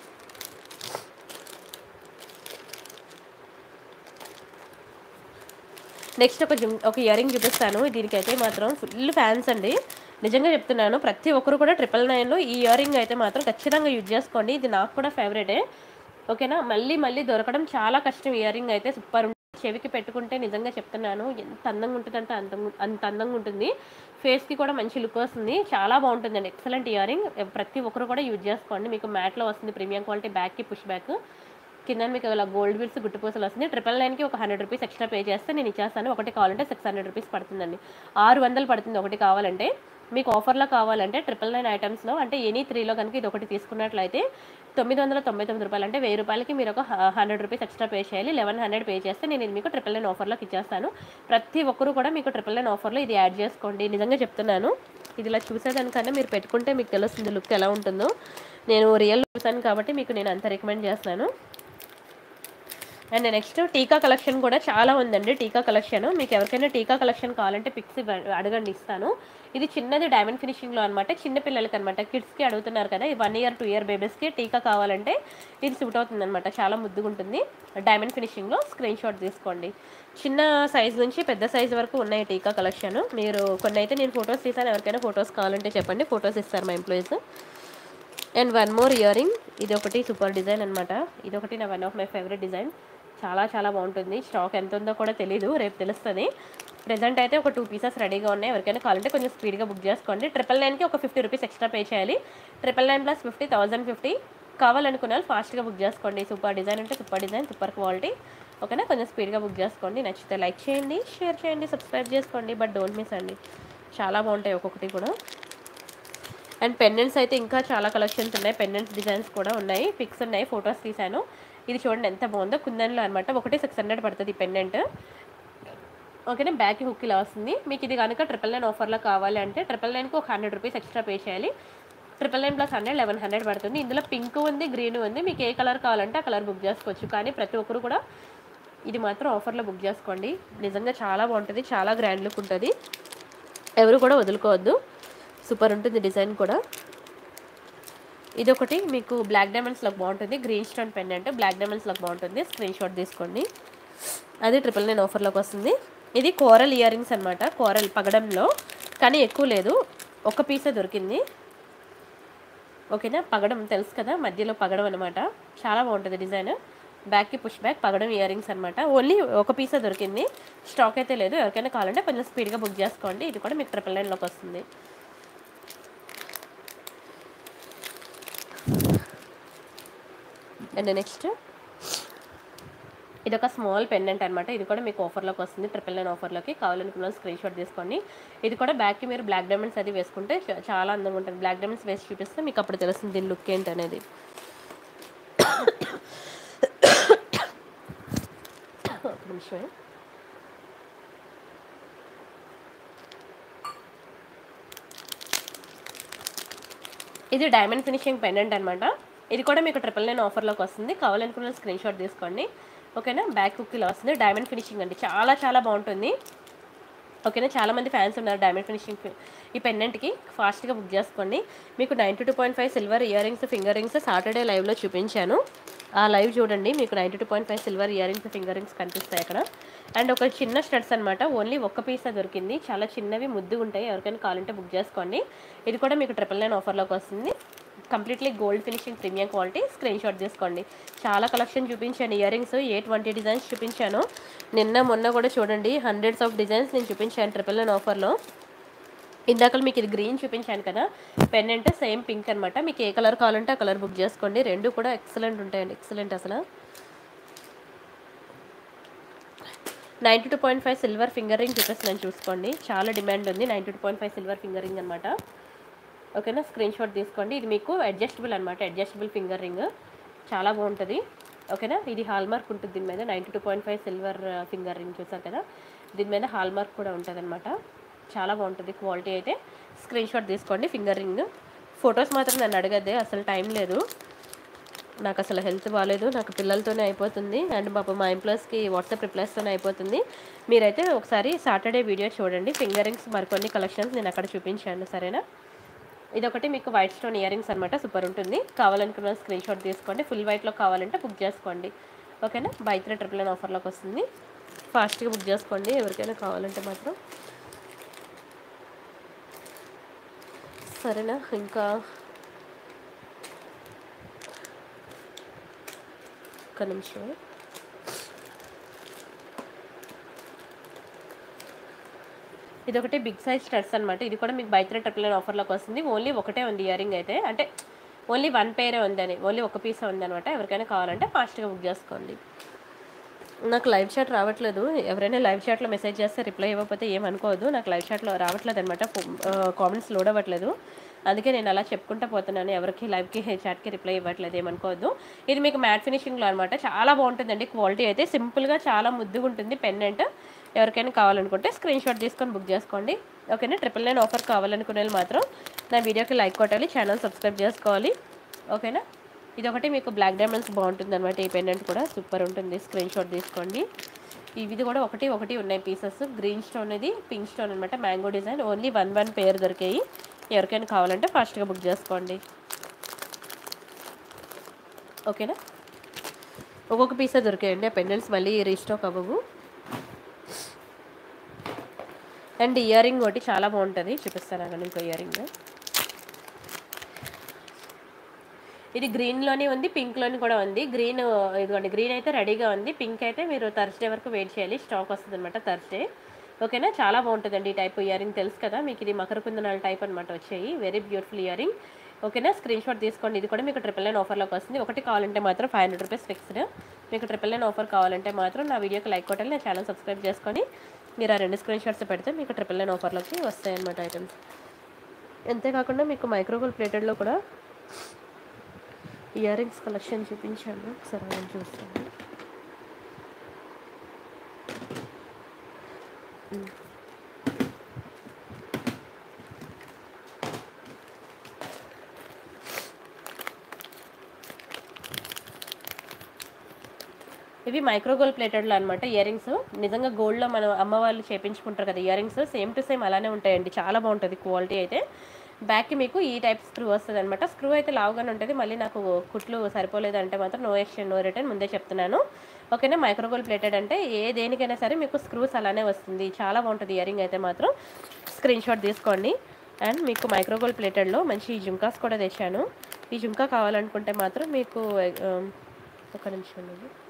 [SPEAKER 1] నెక్స్ట్ ఒక ఇయర్ రింగ్ చూపిస్తాను. దీనికైతే మాత్రం ఫుల్ ఫ్యాన్స్ అండి, నిజంగా చెప్తున్నాను. ప్రతి ఒక్కరు కూడా 999లో ఈ ఇయర్ రింగ్ అయితే మాత్రం ఖచ్చితంగా యూజ్ చేసుకోండి. ఇది నాకు కూడా ఫేవరెటే. ఓకేనా, మళ్ళీ మళ్ళీ దొరకడం చాలా కష్టం. ఇయర్ రింగ్ అయితే సూపర్ ఉంటుంది. చెవికి పెట్టుకుంటే నిజంగా చెప్తున్నాను ఎంత అందంగా ఉంటుంది అంటే అంత అందంగా ఉంటుంది. ఫేస్కి కూడా మంచి లుక్ వస్తుంది. చాలా బాగుంటుందండి, ఎక్సలెంట్ ఇయర్ రింగ్. ప్రతి ఒక్కరు కూడా యూజ్ చేసుకోండి. మీకు మ్యాట్లో వస్తుంది, ప్రీమియం క్వాలిటీ. బ్యాక్కి పుష్ బ్యాక్, కింద మీకు ఇలా గోల్డ్ బిల్స్ గుట్టుపూసలు వస్తుంది. 999కి ఒక 100 రూపీస్ ఎక్స్ట్రా పే చేస్తే నేను ఇచ్చేస్తాను. ఒకటి కావాలంటే 600 రూపీస్ పడుతుందండి. 600 పడుతుంది ఒకటి కావాలంటే. మీకు ఆఫర్లో కావాలంటే 999 ఐటమ్స్లో అంటే ఎనీ 3లో కనుక ఇది ఒకటి తీసుకున్నట్లయితే 999 రూపాయలు, అంటే 1000 రూపాయలకి మీరు ఒక 100 రూపీస్ ఎక్స్ట్రా పే చేయాలి. 1100 పే చేస్తే నేను ఇది మీకు 999 ఆఫర్లోకి ఇచ్చేస్తాను. ప్రతి ఒక్కరు కూడా మీకు 999 ఆఫర్లో ఇది యాడ్ చేసుకోండి. నిజంగా చెప్తున్నాను, ఇది ఇలా చూసేదానికన్నా మీరు పెట్టుకుంటే మీకు తెలుస్తుంది లుక్ ఎలా ఉంటుందో. నేను రియల్ చూసాను కాబట్టి మీకు నేను అంత రికమెండ్ చేస్తాను. అండ్ నెక్స్ట్ టీకా కలెక్షన్ కూడా చాలా ఉందండి. టీకా కలెక్షన్ మీకు ఎవరికైనా టీకా కలెక్షన్ కావాలంటే పిక్స్ అడగండి, ఇస్తాను. ఇది చిన్నది డైమండ్ ఫినిషింగ్లో అనమాట. చిన్న పిల్లలకి అనమాట, కిడ్స్కి అడుగుతున్నారు కదా, 1 year 2 year బేబీస్కి టీకా కావాలంటే ఇది సూట్ అవుతుంది అనమాట. చాలా ముద్దుగా ఉంటుంది. డైమండ్ ఫినిషింగ్లో స్క్రీన్ షాట్ తీసుకోండి. చిన్న సైజ్ నుంచి పెద్ద సైజ్ వరకు ఉన్నాయి టీకా కలెక్షన్. మీరు కొన్ని అయితే నేను ఫొటోస్ తీసాను, ఎవరికైనా ఫొటోస్ కావాలంటే చెప్పండి, ఫొటోస్ ఇస్తారు మా employees. And one more earring. ఇది ఒకటి సూపర్ డిజైన్ అనమాట. ఇది ఒకటి నా one of my favourite design. చాలా చాలా బాగుంటుంది. స్టాక్ ఎంత ఉందో కూడా తెలీదు, రేపు తెలుస్తుంది. ప్రెజెంట్ అయితే ఒక 2 పీసెస్ రెడీగా ఉన్నాయి. ఎవరికైనా కావాలంటే కొంచెం స్పీడ్గా బుక్ చేసుకోండి. 999కి ఒక 50 రూపీస్ ఎక్స్ట్రా పే చేయాలి. 999 ప్లస్ 50 1050. కావాలనుకున్న వాళ్ళు ఫాస్ట్గా బుక్ చేసుకోండి. సూపర్ డిజైన్ అంటే సూపర్ డిజైన్, సూపర్ క్వాలిటీ. ఓకేనా, కొంచెం స్పీడ్గా బుక్ చేసుకోండి. నచ్చితే లైక్ చేయండి, షేర్ చేయండి, సబ్స్క్రైబ్ చేసుకోండి. బట్ డోంట్ మిస్ అండి, చాలా బాగుంటాయి ఒక్కొక్కటి కూడా. అండ్ పెండెంట్స్ అయితే ఇంకా చాలా కలెక్షన్స్ ఉన్నాయి. పెండెంట్స్ డిజైన్స్ కూడా ఉన్నాయి, పిక్స్ ఉన్నాయి, ఫొటోస్ తీసాను. ఇది చూడండి ఎంత బాగుందో, కుందన్లో అనమాట. ఒకటి 600 పడుతుంది పెండెంట్. ఓకేనా, బ్యాక్ హుక్ ఇలా వస్తుంది. మీకు ఇది కనుక 999 ఆఫర్లో కావాలి అంటే 999కి ఒక 100 రూపీస్ ఎక్స్ట్రా పే చేయాలి. 999 ప్లస్ 100 1100 పడుతుంది. ఇందులో పింక్ ఉంది, గ్రీన్ ఉంది. మీకు ఏ కలర్ కావాలంటే ఆ కలర్ బుక్ చేసుకోవచ్చు. కానీ ప్రతి ఒక్కరు కూడా ఇది మాత్రం ఆఫర్లో బుక్ చేసుకోండి. నిజంగా చాలా బాగుంటుంది, చాలా గ్రాండ్ లుక్ ఉంటుంది. ఎవరు కూడా వదులుకోవద్దు, సూపర్ ఉంటుంది డిజైన్ కూడా. ఇదొకటి మీకు బ్లాక్ డైమండ్స్లోకి బాగుంటుంది. గ్రీన్ స్టోన్ పెండెంట్ బ్లాక్ డైమండ్స్లోకి బాగుంటుంది. స్క్రీన్ షాట్ తీసుకోండి. అది 999 ఆఫర్లోకి వస్తుంది. ఇది కోరల్ ఇయర్ రింగ్స్ అనమాట. కోరల్ పగడంలో, కానీ ఎక్కువ లేదు, ఒక పీసే దొరికింది. ఓకేనా, పగడం తెలుసు కదా, మధ్యలో పగడం అనమాట. చాలా బాగుంటుంది డిజైన్. బ్యాక్కి పుష్ బ్యాక్ పగడం ఇయర్ రింగ్స్ అనమాట. ఓన్లీ ఒక పీసే దొరికింది, స్టాక్ అయితే లేదు. ఎవరికైనా కావాలంటే కొంచెం స్పీడ్గా బుక్ చేసుకోండి. ఇది కూడా మీకు 999లోకి వస్తుంది. అండ్ నెక్స్ట్ ఇది ఒక స్మాల్ పెండెంట్ అనమాట. ఇది కూడా మీకు ఆఫర్లోకి వస్తుంది. 999 ఆఫర్లోకి. కావాలనుకున్న స్క్రీన్ షాట్ తీసుకోండి. ఇది కూడా బ్యాక్కి మీరు బ్లాక్ డైమండ్స్ అది వేసుకుంటే చాలా అందంగా ఉంటుంది. బ్లాక్ డైమండ్స్ వేసి చూపిస్తే మీకు అప్పుడు తెలుస్తుంది దీని లుక్ ఏంటి అనేది. నిమిషమే. ఇది డైమండ్ ఫినిషింగ్ పెండెంట్ అనమాట. ఇది కూడా మీకు 999 ఆఫర్లోకి వస్తుంది. కావాలనుకున్న స్క్రీన్ షాట్ తీసుకోండి. ఓకేనా. బ్యాక్ హుక్ ఇలా వస్తుంది. డైమండ్ ఫినిషింగ్ అండి, చాలా చాలా బాగుంటుంది. ఓకేనా. చాలామంది ఫ్యాన్స్ ఉన్నారు డైమండ్ ఫినిషింగ్ ఈ పెండెంట్కి. ఫాస్ట్గా బుక్ చేసుకోండి. మీకు 92.5 silver earrings, finger rings Saturday లైవ్లో చూపించాను. ఆ లైవ్ చూడండి, మీకు 92.5 silver earrings, finger rings కనిపిస్తాయి అక్కడ. అండ్ ఒక చిన్న స్టడ్స్ అనమాట, ఓన్లీ ఒక్క పీసే దొరికింది. చాలా చిన్నవి ముద్దుగా ఉంటాయి. ఎవరికైనా కావాలంటే బుక్ చేసుకోండి. ఇది కూడా మీకు 999 ఆఫర్లోకి వస్తుంది. Completely gold finishing premium quality. Screen shot తీసుకోండి. చాలా కలెక్షన్ చూపించాను. ఇయర్ రింగ్స్ 820 డిజైన్స్ చూపించాను. నిన్న మొన్న కూడా చూడండి, హండ్రెడ్స్ ఆఫ్ డిజైన్స్ నేను చూపించాను 999 ఆఫర్లో. ఇందాక మీకు ఇది గ్రీన్ చూపించాను కదా, పెండెంట్ సేమ్ పింక్ అనమాట. మీకు ఏ కలర్ కావాలంటే ఆ కలర్ బుక్ చేసుకోండి. రెండు కూడా ఎక్సలెంట్ ఉంటాయండి, ఎక్సలెంట్ అసలు. 92.5 సిల్వర్ ఫింగర్ రింగ్ చూపిస్తున్నాను చూసుకోండి. చాలా డిమాండ్ ఉంది 92.5 సిల్వర్ ఫింగర్ రింగ్ అనమాట. ఓకేనా. స్క్రీన్ షాట్ తీసుకోండి. ఇది మీకు అడ్జస్టబుల్ అనమాట, అడ్జస్టబుల్ ఫింగర్ రింగ్, చాలా బాగుంటుంది. ఓకేనా. ఇది హాల్మార్క్ ఉంటుంది దీని మీద. 92.5 సిల్వర్ ఫింగర్ రింగ్ చూసారు కదా, దీని మీద హాల్మార్క్ కూడా ఉంటుంది అనమాట. చాలా బాగుంటుంది క్వాలిటీ అయితే. స్క్రీన్ షాట్ తీసుకోండి. ఫింగర్ రింగ్ ఫొటోస్ మాత్రం నన్ను అడగద్దే, అసలు టైం లేదు నాకు, అసలు హెల్త్ బాగాలేదు, నాకు పిల్లలతోనే అయిపోతుంది. అండ్ పాప మా ఎంప్లాయీస్కి వాట్సాప్ రిప్లైస్తోనే అయిపోతుంది. మీరైతే ఒకసారి సాటర్డే వీడియో చూడండి. ఫింగర్ రింగ్స్ మరికొన్ని కలెక్షన్స్ నేను అక్కడ చూపించాను, సరేనా. ఇదొకటి మీకు వైట్ స్టోన్ ఇయర్ రింగ్స్ అనమాట, సూపర్ ఉంటుంది. కావాలనుకున్న స్క్రీన్ షాట్ తీసుకోండి. ఫుల్ వైట్లో కావాలంటే బుక్ చేసుకోండి. ఓకేనా. బై 3 999 ఆఫర్లోకి వస్తుంది. ఫాస్ట్గా బుక్ చేసుకోండి ఎవరికైనా కావాలంటే మాత్రం, సరేనా. ఇంకా ఒక్క నిమిషం. ఇదొకటి బిగ్ సైజ్ స్టడ్స్ అనమాట. ఇది కూడా మీకు బై 3 999 ఆఫర్లోకి వస్తుంది. ఓన్లీ ఒకటే ఉంది ఇయర్ రింగ్ అయితే, అంటే ఓన్లీ 1 పేరే ఉందని, ఓన్లీ ఒక పీసే ఉందనమాట. ఎవరికైనా కావాలంటే ఫాస్ట్గా బుక్ చేసుకోండి. నాకు లైవ్ చాట్ రావట్లేదు. ఎవరైనా లైవ్ చాట్లో మెసేజ్ చేస్తే రిప్లై ఇవ్వకపోతే ఏమనుకోవద్దు. నాకు లైవ్ చాట్లో రావట్లేదు అనమాట, కామెంట్స్ లోడ్ అవ్వట్లేదు. అందుకే నేను అలా చెప్పుకుంటూ పోతున్నాను. ఎవరికి లైవ్కి చాట్కి రిప్లై ఇవ్వట్లేదు, ఏమనుకోవద్దు. ఇది మీకు మ్యాట్ ఫినిషింగ్లో అనమాట, చాలా బాగుంటుందండి. క్వాలిటీ అయితే సింపుల్గా చాలా ముద్దుగా ఉంటుంది పెండెంట్. ఎవరికైనా కావాలనుకుంటే స్క్రీన్ షాట్ తీసుకొని బుక్ చేసుకోండి. ఓకేనా. 999 ఆఫర్ కావాలనుకునే వాళ్ళు మాత్రం నా వీడియోకి లైక్ కొట్టాలి, ఛానల్ సబ్స్క్రైబ్ చేసుకోవాలి. ఓకేనా. ఇదొకటి మీకు బ్లాక్ డైమండ్స్ బాగుంటుంది అనమాట. ఈ పెండెంట్ కూడా సూపర్ ఉంటుంది. స్క్రీన్ షాట్ తీసుకోండి. ఇది కూడా ఒకటి ఉన్నాయి పీసెస్. గ్రీన్ స్టోన్, ఇది పింక్ స్టోన్ అనమాట, మ్యాంగో డిజైన్. ఓన్లీ 1 పేర్ దొరికాయి. ఎవరికైనా కావాలంటే ఫాస్ట్గా బుక్ చేసుకోండి. ఓకేనా. ఒక్కొక్క పీసే దొరికాయండి ఆ పెండెంట్స్, మళ్ళీ రీస్టాక్ అవ్వవు. అండ్ ఇయర్ రింగ్ ఒకటి చాలా బాగుంటుంది, చూపిస్తాను అక్కడ ఇంకో ఇయర్ రింగ్. ఇది గ్రీన్లోనే ఉంది, పింక్లోని కూడా ఉంది. గ్రీన్ ఇదిగోండి, గ్రీన్ అయితే రెడీగా ఉంది. పింక్ అయితే మీరు థర్స్డే వరకు వెయిట్ చేయాలి, స్టాక్ వస్తుంది అనమాట థర్స్డే. ఓకేనా. చాలా బాగుంటుందండి ఈ టైప్ ఇయర్ రింగ్, తెలుసు కదా మీకు. ఇది మకర కుందనాల టైప్ అనమాట వచ్చాయి. Very beautiful ear ring. ఓకేనా. స్క్రీన్ షాట్ తీసుకోండి. ఇది కూడా మీకు 999 ఆఫర్లోకి వస్తుంది. ఒకటి కావాలంటే మాత్రం 500 రూపీస్ ఫిక్స్డ్. మీకు 999 ఆఫర్ కావాలంటే మాత్రం నా వీడియోకి లైక్ కొట్టాలి, నా ఛానల్ సబ్స్క్రైబ్ చేసుకొని మీరు ఆ 2 స్క్రీన్ షాట్స్ పెడితే మీకు 999 ఆఫర్లోకి వస్తాయి అన్నమాట ఐటమ్స్. అంతేకాకుండా మీకు మైక్రోగోల్డ్ ప్లేటెడ్లో కూడా ఇయర్ రింగ్స్ కలెక్షన్ చూపించాను, ఒకసారి నేను చూస్తాను. ఇవి మైక్రోగోల్డ్ ప్లేటెడ్లో అనమాట ఇయర్ రింగ్స్. నిజంగా గోల్డ్లో మనం అమ్మ వాళ్ళు చేయించుకుంటారు కదా ear rings, same to same అలానే ఉంటాయండి. చాలా బాగుంటుంది క్వాలిటీ అయితే. బ్యాక్కి మీకు ఈ టైప్ స్క్రూ వస్తుంది అనమాట. స్క్రూ అయితే లావుగానే ఉంటుంది. మళ్ళీ నాకు కుట్లు సరిపోలేదంటే మాత్రం నో ఎక్స్చేంజ్, నో రిటర్న్, ముందే చెప్తున్నాను. ఓకేనా. మైక్రోగోల్డ్ ప్లేటెడ్ అంటే ఏ దేనికైనా సరే మీకు స్క్రూస్ అలానే వస్తుంది. చాలా బాగుంటుంది ఇయర్ రింగ్ అయితే మాత్రం. స్క్రీన్ షాట్ తీసుకోండి. అండ్ మీకు మైక్రోగోల్డ్ ప్లేటెడ్లో మంచి జుంకాస్ కూడా తెచ్చాను. ఈ జుంకా కావాలనుకుంటే మాత్రం మీకు ఒక నిమిషం,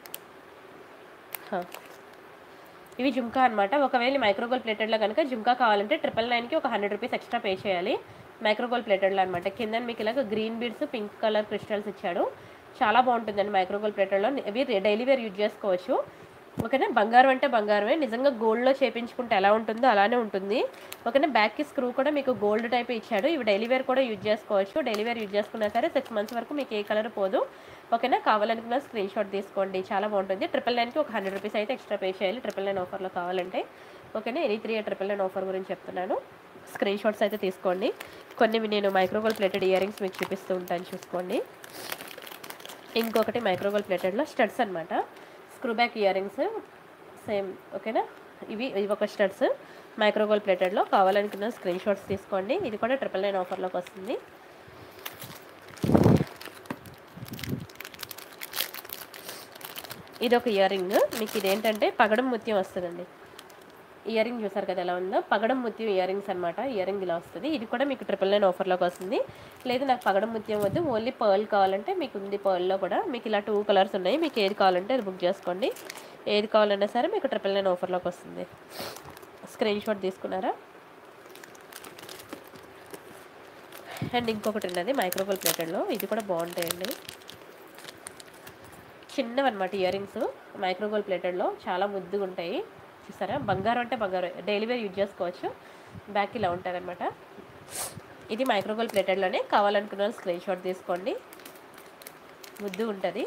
[SPEAKER 1] ఇవి జుంకా అనమాట. ఒకవేళ మైక్రోగోల్డ్ ప్లేటెడ్లో కనుక జుంకా కావాలంటే 999కి ఒక 100 రూపీస్ ఎక్స్ట్రా పే చేయాలి. మైక్రోగోల్డ్ ప్లేటెడ్లో అనమాట. కింద మీకు ఇలాగ green beads, pink colour crystals ఇచ్చాడు. చాలా బాగుంటుందండి మైక్రోగోల్డ్ ప్లేటెడ్లో. ఇవి డైలీ వేర్ యూజ్ చేసుకోవచ్చు. ఓకేనా. బంగారం అంటే బంగారమే, నిజంగా గోల్డ్లో చేయించుకుంటే ఎలా ఉంటుందో అలానే ఉంటుంది. ఓకేనా. బ్యాక్కి స్క్రూ కూడా మీకు గోల్డ్ టైప్ ఇచ్చాడు. ఇవి డైలీ వేర్ కూడా యూజ్ చేసుకోవచ్చు. డైలీ వేర్ యూజ్ చేసుకున్నా సరే 6 మంత్స్ వరకు మీకు ఏ కలర్ పోదు. ఓకేనా. కావాలనుకున్న స్క్రీన్ షాట్ తీసుకోండి, చాలా బాగుంటుంది. 999కి ఒక 100 రూపీస్ అయితే ఎక్స్ట్రా పే చేయాలి 999 ఆఫర్లో కావాలంటే. ఓకేనా. ఎనీ 3 999 ఆఫర్ గురించి చెప్తున్నాను. స్క్రీన్ షాట్స్ అయితే తీసుకోండి. కొన్ని నేను మైక్రోగోల్డ్ ప్లేటెడ్ ఇయర్ రింగ్స్ మీకు చూపిస్తూ ఉంటాను, చూసుకోండి. ఇంకొకటి మైక్రోగోల్డ్ ప్లేటెడ్లో స్టడ్స్ అనమాట, screw back ear rings same. ఓకేనా. ఇవి ఒక స్టడ్స్ మైక్రోగోల్డ్ ప్లేటెడ్లో. కావాలనుకున్న స్క్రీన్ షాట్స్ తీసుకోండి. ఇది కూడా 999 ఆఫర్లోకి వస్తుంది. ఇది ఒక ఇయర్ రింగ్ మీకు. ఇదేంటంటే పగడం ముత్యం వస్తుందండి. ఇయర్ రింగ్ చూసారు కదా ఎలా ఉందో, పగడం ముత్యం ఇయర్ రింగ్స్ అనమాట. ఇయర్ రింగ్ ఇలా వస్తుంది. ఇది కూడా మీకు 999 ఆఫర్లోకి వస్తుంది. లేదు నాకు పగడం ముత్యం వద్దు, ఓన్లీ పర్ల్ కావాలంటే మీకు ఉంది. పర్ల్లో కూడా మీకు ఇలా 2 కలర్స్ ఉన్నాయి. మీకు ఏది కావాలంటే అది బుక్ చేసుకోండి. ఏది కావాలన్నా సరే మీకు 999 ఆఫర్లోకి వస్తుంది. స్క్రీన్ షాట్ తీసుకున్నారా. అండ్ ఇంకొకటి ఉన్నది మైక్రోగోల్డ్ ప్లేటెడ్లో, ఇది కూడా బాగుంటాయండి. చిన్నవి అనమాట ఇయర్ రింగ్స్, మైక్రోగోల్డ్ ప్లేటెడ్లో చాలా ముద్దుగా ఉంటాయి. చూసారా, బంగారం అంటే బంగారం, డైలీ వేర్ యూజ్ చేసుకోవచ్చు. బ్యాక్ ఇలా ఉంటుంది అనమాట. ఇది మైక్రోగోల్డ్ ప్లేటెడ్లోనే. కావాలనుకున్న స్క్రీన్ షాట్ తీసుకోండి, ముద్దు ఉంటుంది.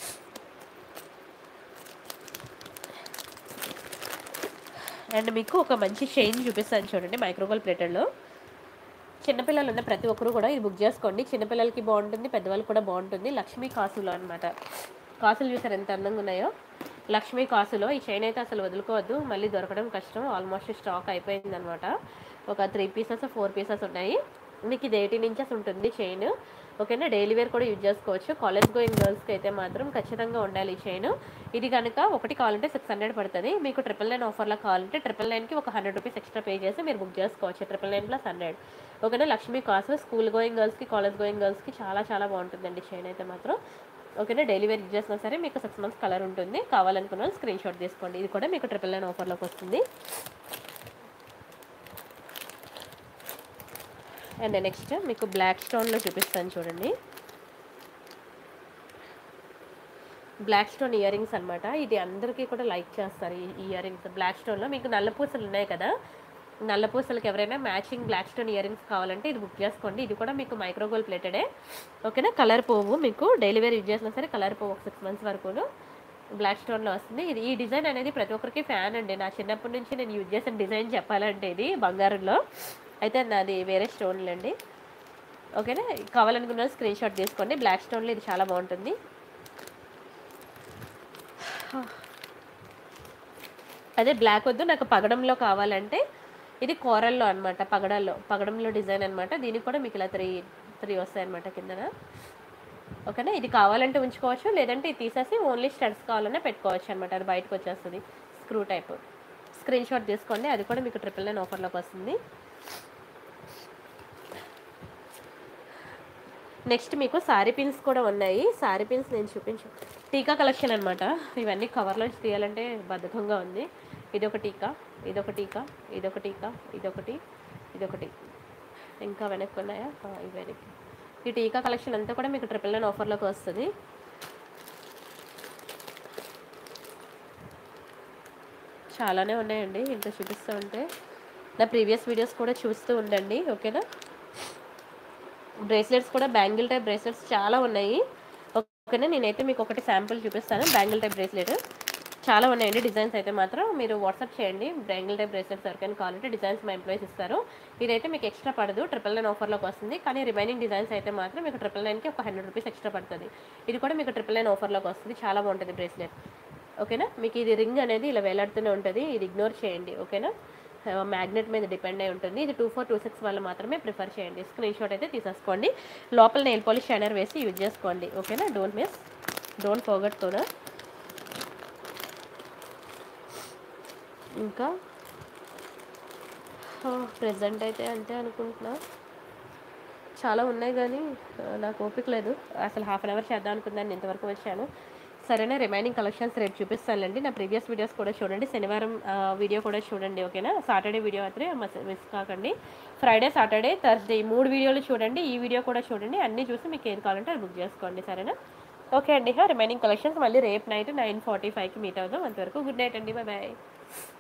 [SPEAKER 1] అండ్ మీకు ఒక మంచి చైన్ చూపిస్తాను చూడండి మైక్రోగోల్డ్ ప్లేటెడ్లో. చిన్నపిల్లలు ఉన్న ప్రతి ఒక్కరు కూడా ఇది బుక్ చేసుకోండి. చిన్నపిల్లలకి బాగుంటుంది, పెద్దవాళ్ళకి కూడా బాగుంటుంది. లక్ష్మీ కాసులో అనమాట. కాసులు చూసారు ఎంత అందంగా ఉన్నాయో. లక్ష్మీ కాసులో ఈ చైన్ అయితే అసలు వదులుకోవద్దు, మళ్ళీ దొరకడం కష్టం. ఆల్మోస్ట్ స్టాక్ అయిపోయింది అనమాట. ఒక 3 పీసెస్ 4 పీసెస్ ఉన్నాయి. మీకు ఇది 18 ఇంచెస్ ఉంటుంది చైన్. ఓకేనా. డైలీ వేర్ కూడా యూజ్ చేసుకోవచ్చు. కాలేజ్ గోయింగ్ గర్ల్స్కి అయితే మాత్రం ఖచ్చితంగా ఉండాలి ఈ చైన్. ఇది కనుక ఒకటి కావాలంటే 600 పడుతుంది. మీకు 999 ఆఫర్లో కావాలంటే 999కి ఒక 100 రూపీస్ ఎక్స్ట్రా పే చేసి మీరు బుక్ చేసుకోవచ్చు. 999 + 100. ఓకేనా. లక్ష్మీ కాసు స్కూల్ గోయింగ్ గర్ల్స్కి, కాలేజ్ గోయింగ్ గర్ల్స్కి చాలా చాలా బాగుంటుందండి చైన్ అయితే మాత్రం. ఓకేనా. డైలీ వేర్ యూజ్ చేసినా సరే మీకు 6 మంత్స్ కలర్ ఉంటుంది. కావాలనుకున్న స్క్రీన్ షాట్ తీసుకోండి. ఇది కూడా మీకు 999 ఆఫర్లోకి వస్తుంది. అండ్ నెక్స్ట్ మీకు బ్లాక్ స్టోన్లో చూపిస్తాను చూడండి. బ్లాక్ స్టోన్ ఇయర్ రింగ్స్ అనమాట. ఇది అందరికీ కూడా లైక్ చేస్తారు ఈ ఇయర్ రింగ్స్. బ్లాక్ స్టోన్లో మీకు నల్ల పూసలు ఉన్నాయి కదా, నల్ల పూసలకి ఎవరైనా matching black stone year rings కావాలంటే ఇది బుక్ చేసుకోండి. ఇది కూడా మీకు మైక్రోగోల్డ్ ప్లేటెడే. ఓకేనా. కలర్ పోవు, మీకు డైలీ వేర్ యూజ్ చేసినా సరే కలర్ పోవు. ఒక 6 మంత్స్ వరకు బ్లాక్ స్టోన్లో వస్తుంది. ఇది ఈ డిజైన్ అనేది ప్రతి ఒక్కరికి ఫ్యాన్ అండి. నా చిన్నప్పటి నుంచి నేను యూజ్ చేసిన డిజైన్ చెప్పాలంటే ఇది బంగారంలో అయితే నాది వేరే స్టోన్లండి. ఓకేనా. కావాలనుకున్న స్క్రీన్ షాట్ తీసుకోండి. బ్లాక్ స్టోన్లో ఇది చాలా బాగుంటుంది. అదే బ్లాక్ వద్దు నాకు పగడంలో కావాలంటే ఇది కోరల్లో అనమాట. పగడంలో డిజైన్ అనమాట. దీనికి కూడా మీకు ఇలా 3 వస్తాయి అనమాట కిందన. ఓకేనా. ఇది కావాలంటే ఉంచుకోవచ్చు, లేదంటే ఇది తీసేసి ఓన్లీ స్టడ్స్ కావాలన్నా పెట్టుకోవచ్చు అనమాట. అది బయటకు వచ్చేస్తుంది స్క్రూ టైప్. స్క్రీన్ షాట్ తీసుకోండి. అది కూడా మీకు 999 ఆఫర్లోకి వస్తుంది. నెక్స్ట్ మీకు సారీ పిన్స్ కూడా ఉన్నాయి. సారీ పిన్స్ నేను టీకా కలెక్షన్ అనమాట. ఇవన్నీ కవర్లోంచి తీయాలంటే బద్ధకంగా ఉంది. ఇదొక టీకా, ఇదొక టీకా, ఇదొక టీకా, ఇదొకటి ఇంకా వెనక్కి ఉన్నాయా, ఇవి వెనక్కి. ఈ టీకా కలెక్షన్ అంతా కూడా మీకు 999 ఆఫర్లోకి వస్తుంది. చాలానే ఉన్నాయండి, ఇంకా చూపిస్తూ ఉంటే. నా ప్రీవియస్ వీడియోస్ కూడా చూస్తూ ఉండండి. ఓకేనా. బ్రేస్లెట్స్ కూడా బ్యాంగిల్ టైప్ బ్రేస్లెట్స్ చాలా ఉన్నాయి. ఓకేనా. నేనైతే మీకు ఒకటి శాంపుల్ చూపిస్తాను. బ్యాంగిల్ టైప్ బ్రేస్లెట్ చాలా ఉన్నాయండి. డిజైన్స్ అయితే మాత్రం మీరు వాట్సాప్ చేయండి. బ్యాంగిల్ టైప్ బ్రేస్లెట్స్ ఎవరికైనా కావాలంటే డిజైన్స్ మా ఎంప్లాయీస్ ఇస్తారు. ఇదైతే మీకు ఎక్స్ట్రా పడదు, 999 ఆఫర్లోకి వస్తుంది. కానీ రిమైనింగ్ డిజైన్స్ అయితే మాత్రం మీకు 999కి ఒక 100 రూపీస్ ఎక్స్ట్రా పడుతుంది. ఇది కూడా మీకు 999 ఆఫర్లోకి వస్తుంది. చాలా బాగుంటుంది బ్రేస్లెట్. ఓకేనా. మీకు ఇది రింగ్ అనేది ఇలా వేలాడుతూనే ఉంటుంది. ఇది ఇగ్నోర్ చేయండి. ఓకేనా. మ్యాగ్నెట్ మీద డిపెండ్ అయి ఉంటుంది. ఇది 2426 వాళ్ళు మాత్రమే ప్రిఫర్ చేయండి. స్క్రీన్ షాట్ అయితే తీసేసుకోండి. లోపల నెయిల్ పాలిష్ షైనర్ వేసి యూజ్ చేసుకోండి. ఓకేనా. Don't forget toner. ఇంకా ప్రెజెంట్ అయితే అంతే అనుకుంటున్నా. చాలా ఉన్నాయి కానీ నాకు ఓపిక లేదు. అసలు హాఫ్ అన్ అవర్ చేద్దాం అనుకున్నాను, ఇంతవరకు వచ్చాను. సరేనా. రిమైనింగ్ కలెక్షన్స్ రేపు చూపిస్తానండి. నా ప్రీవియస్ వీడియోస్ కూడా చూడండి. శనివారం వీడియో కూడా చూడండి. ఓకేనా. సాటర్డే వీడియో అయితే మిస్ కాకండి. ఫ్రైడే, సాటర్డే, థర్స్డే ఈ 3 వీడియోలు చూడండి. ఈ వీడియో కూడా చూడండి. అన్నీ చూసి మీకు ఏది కావాలంటే అది బుక్ చేసుకోండి. సరేనా. ఓకే అండి. రిమైనింగ్ కలెక్షన్స్ మళ్ళీ రేపు నైట్ 9:45కి మీట్ అవుదాం. అంతవరకు గుడ్ నైట్ అండి. బాయ్.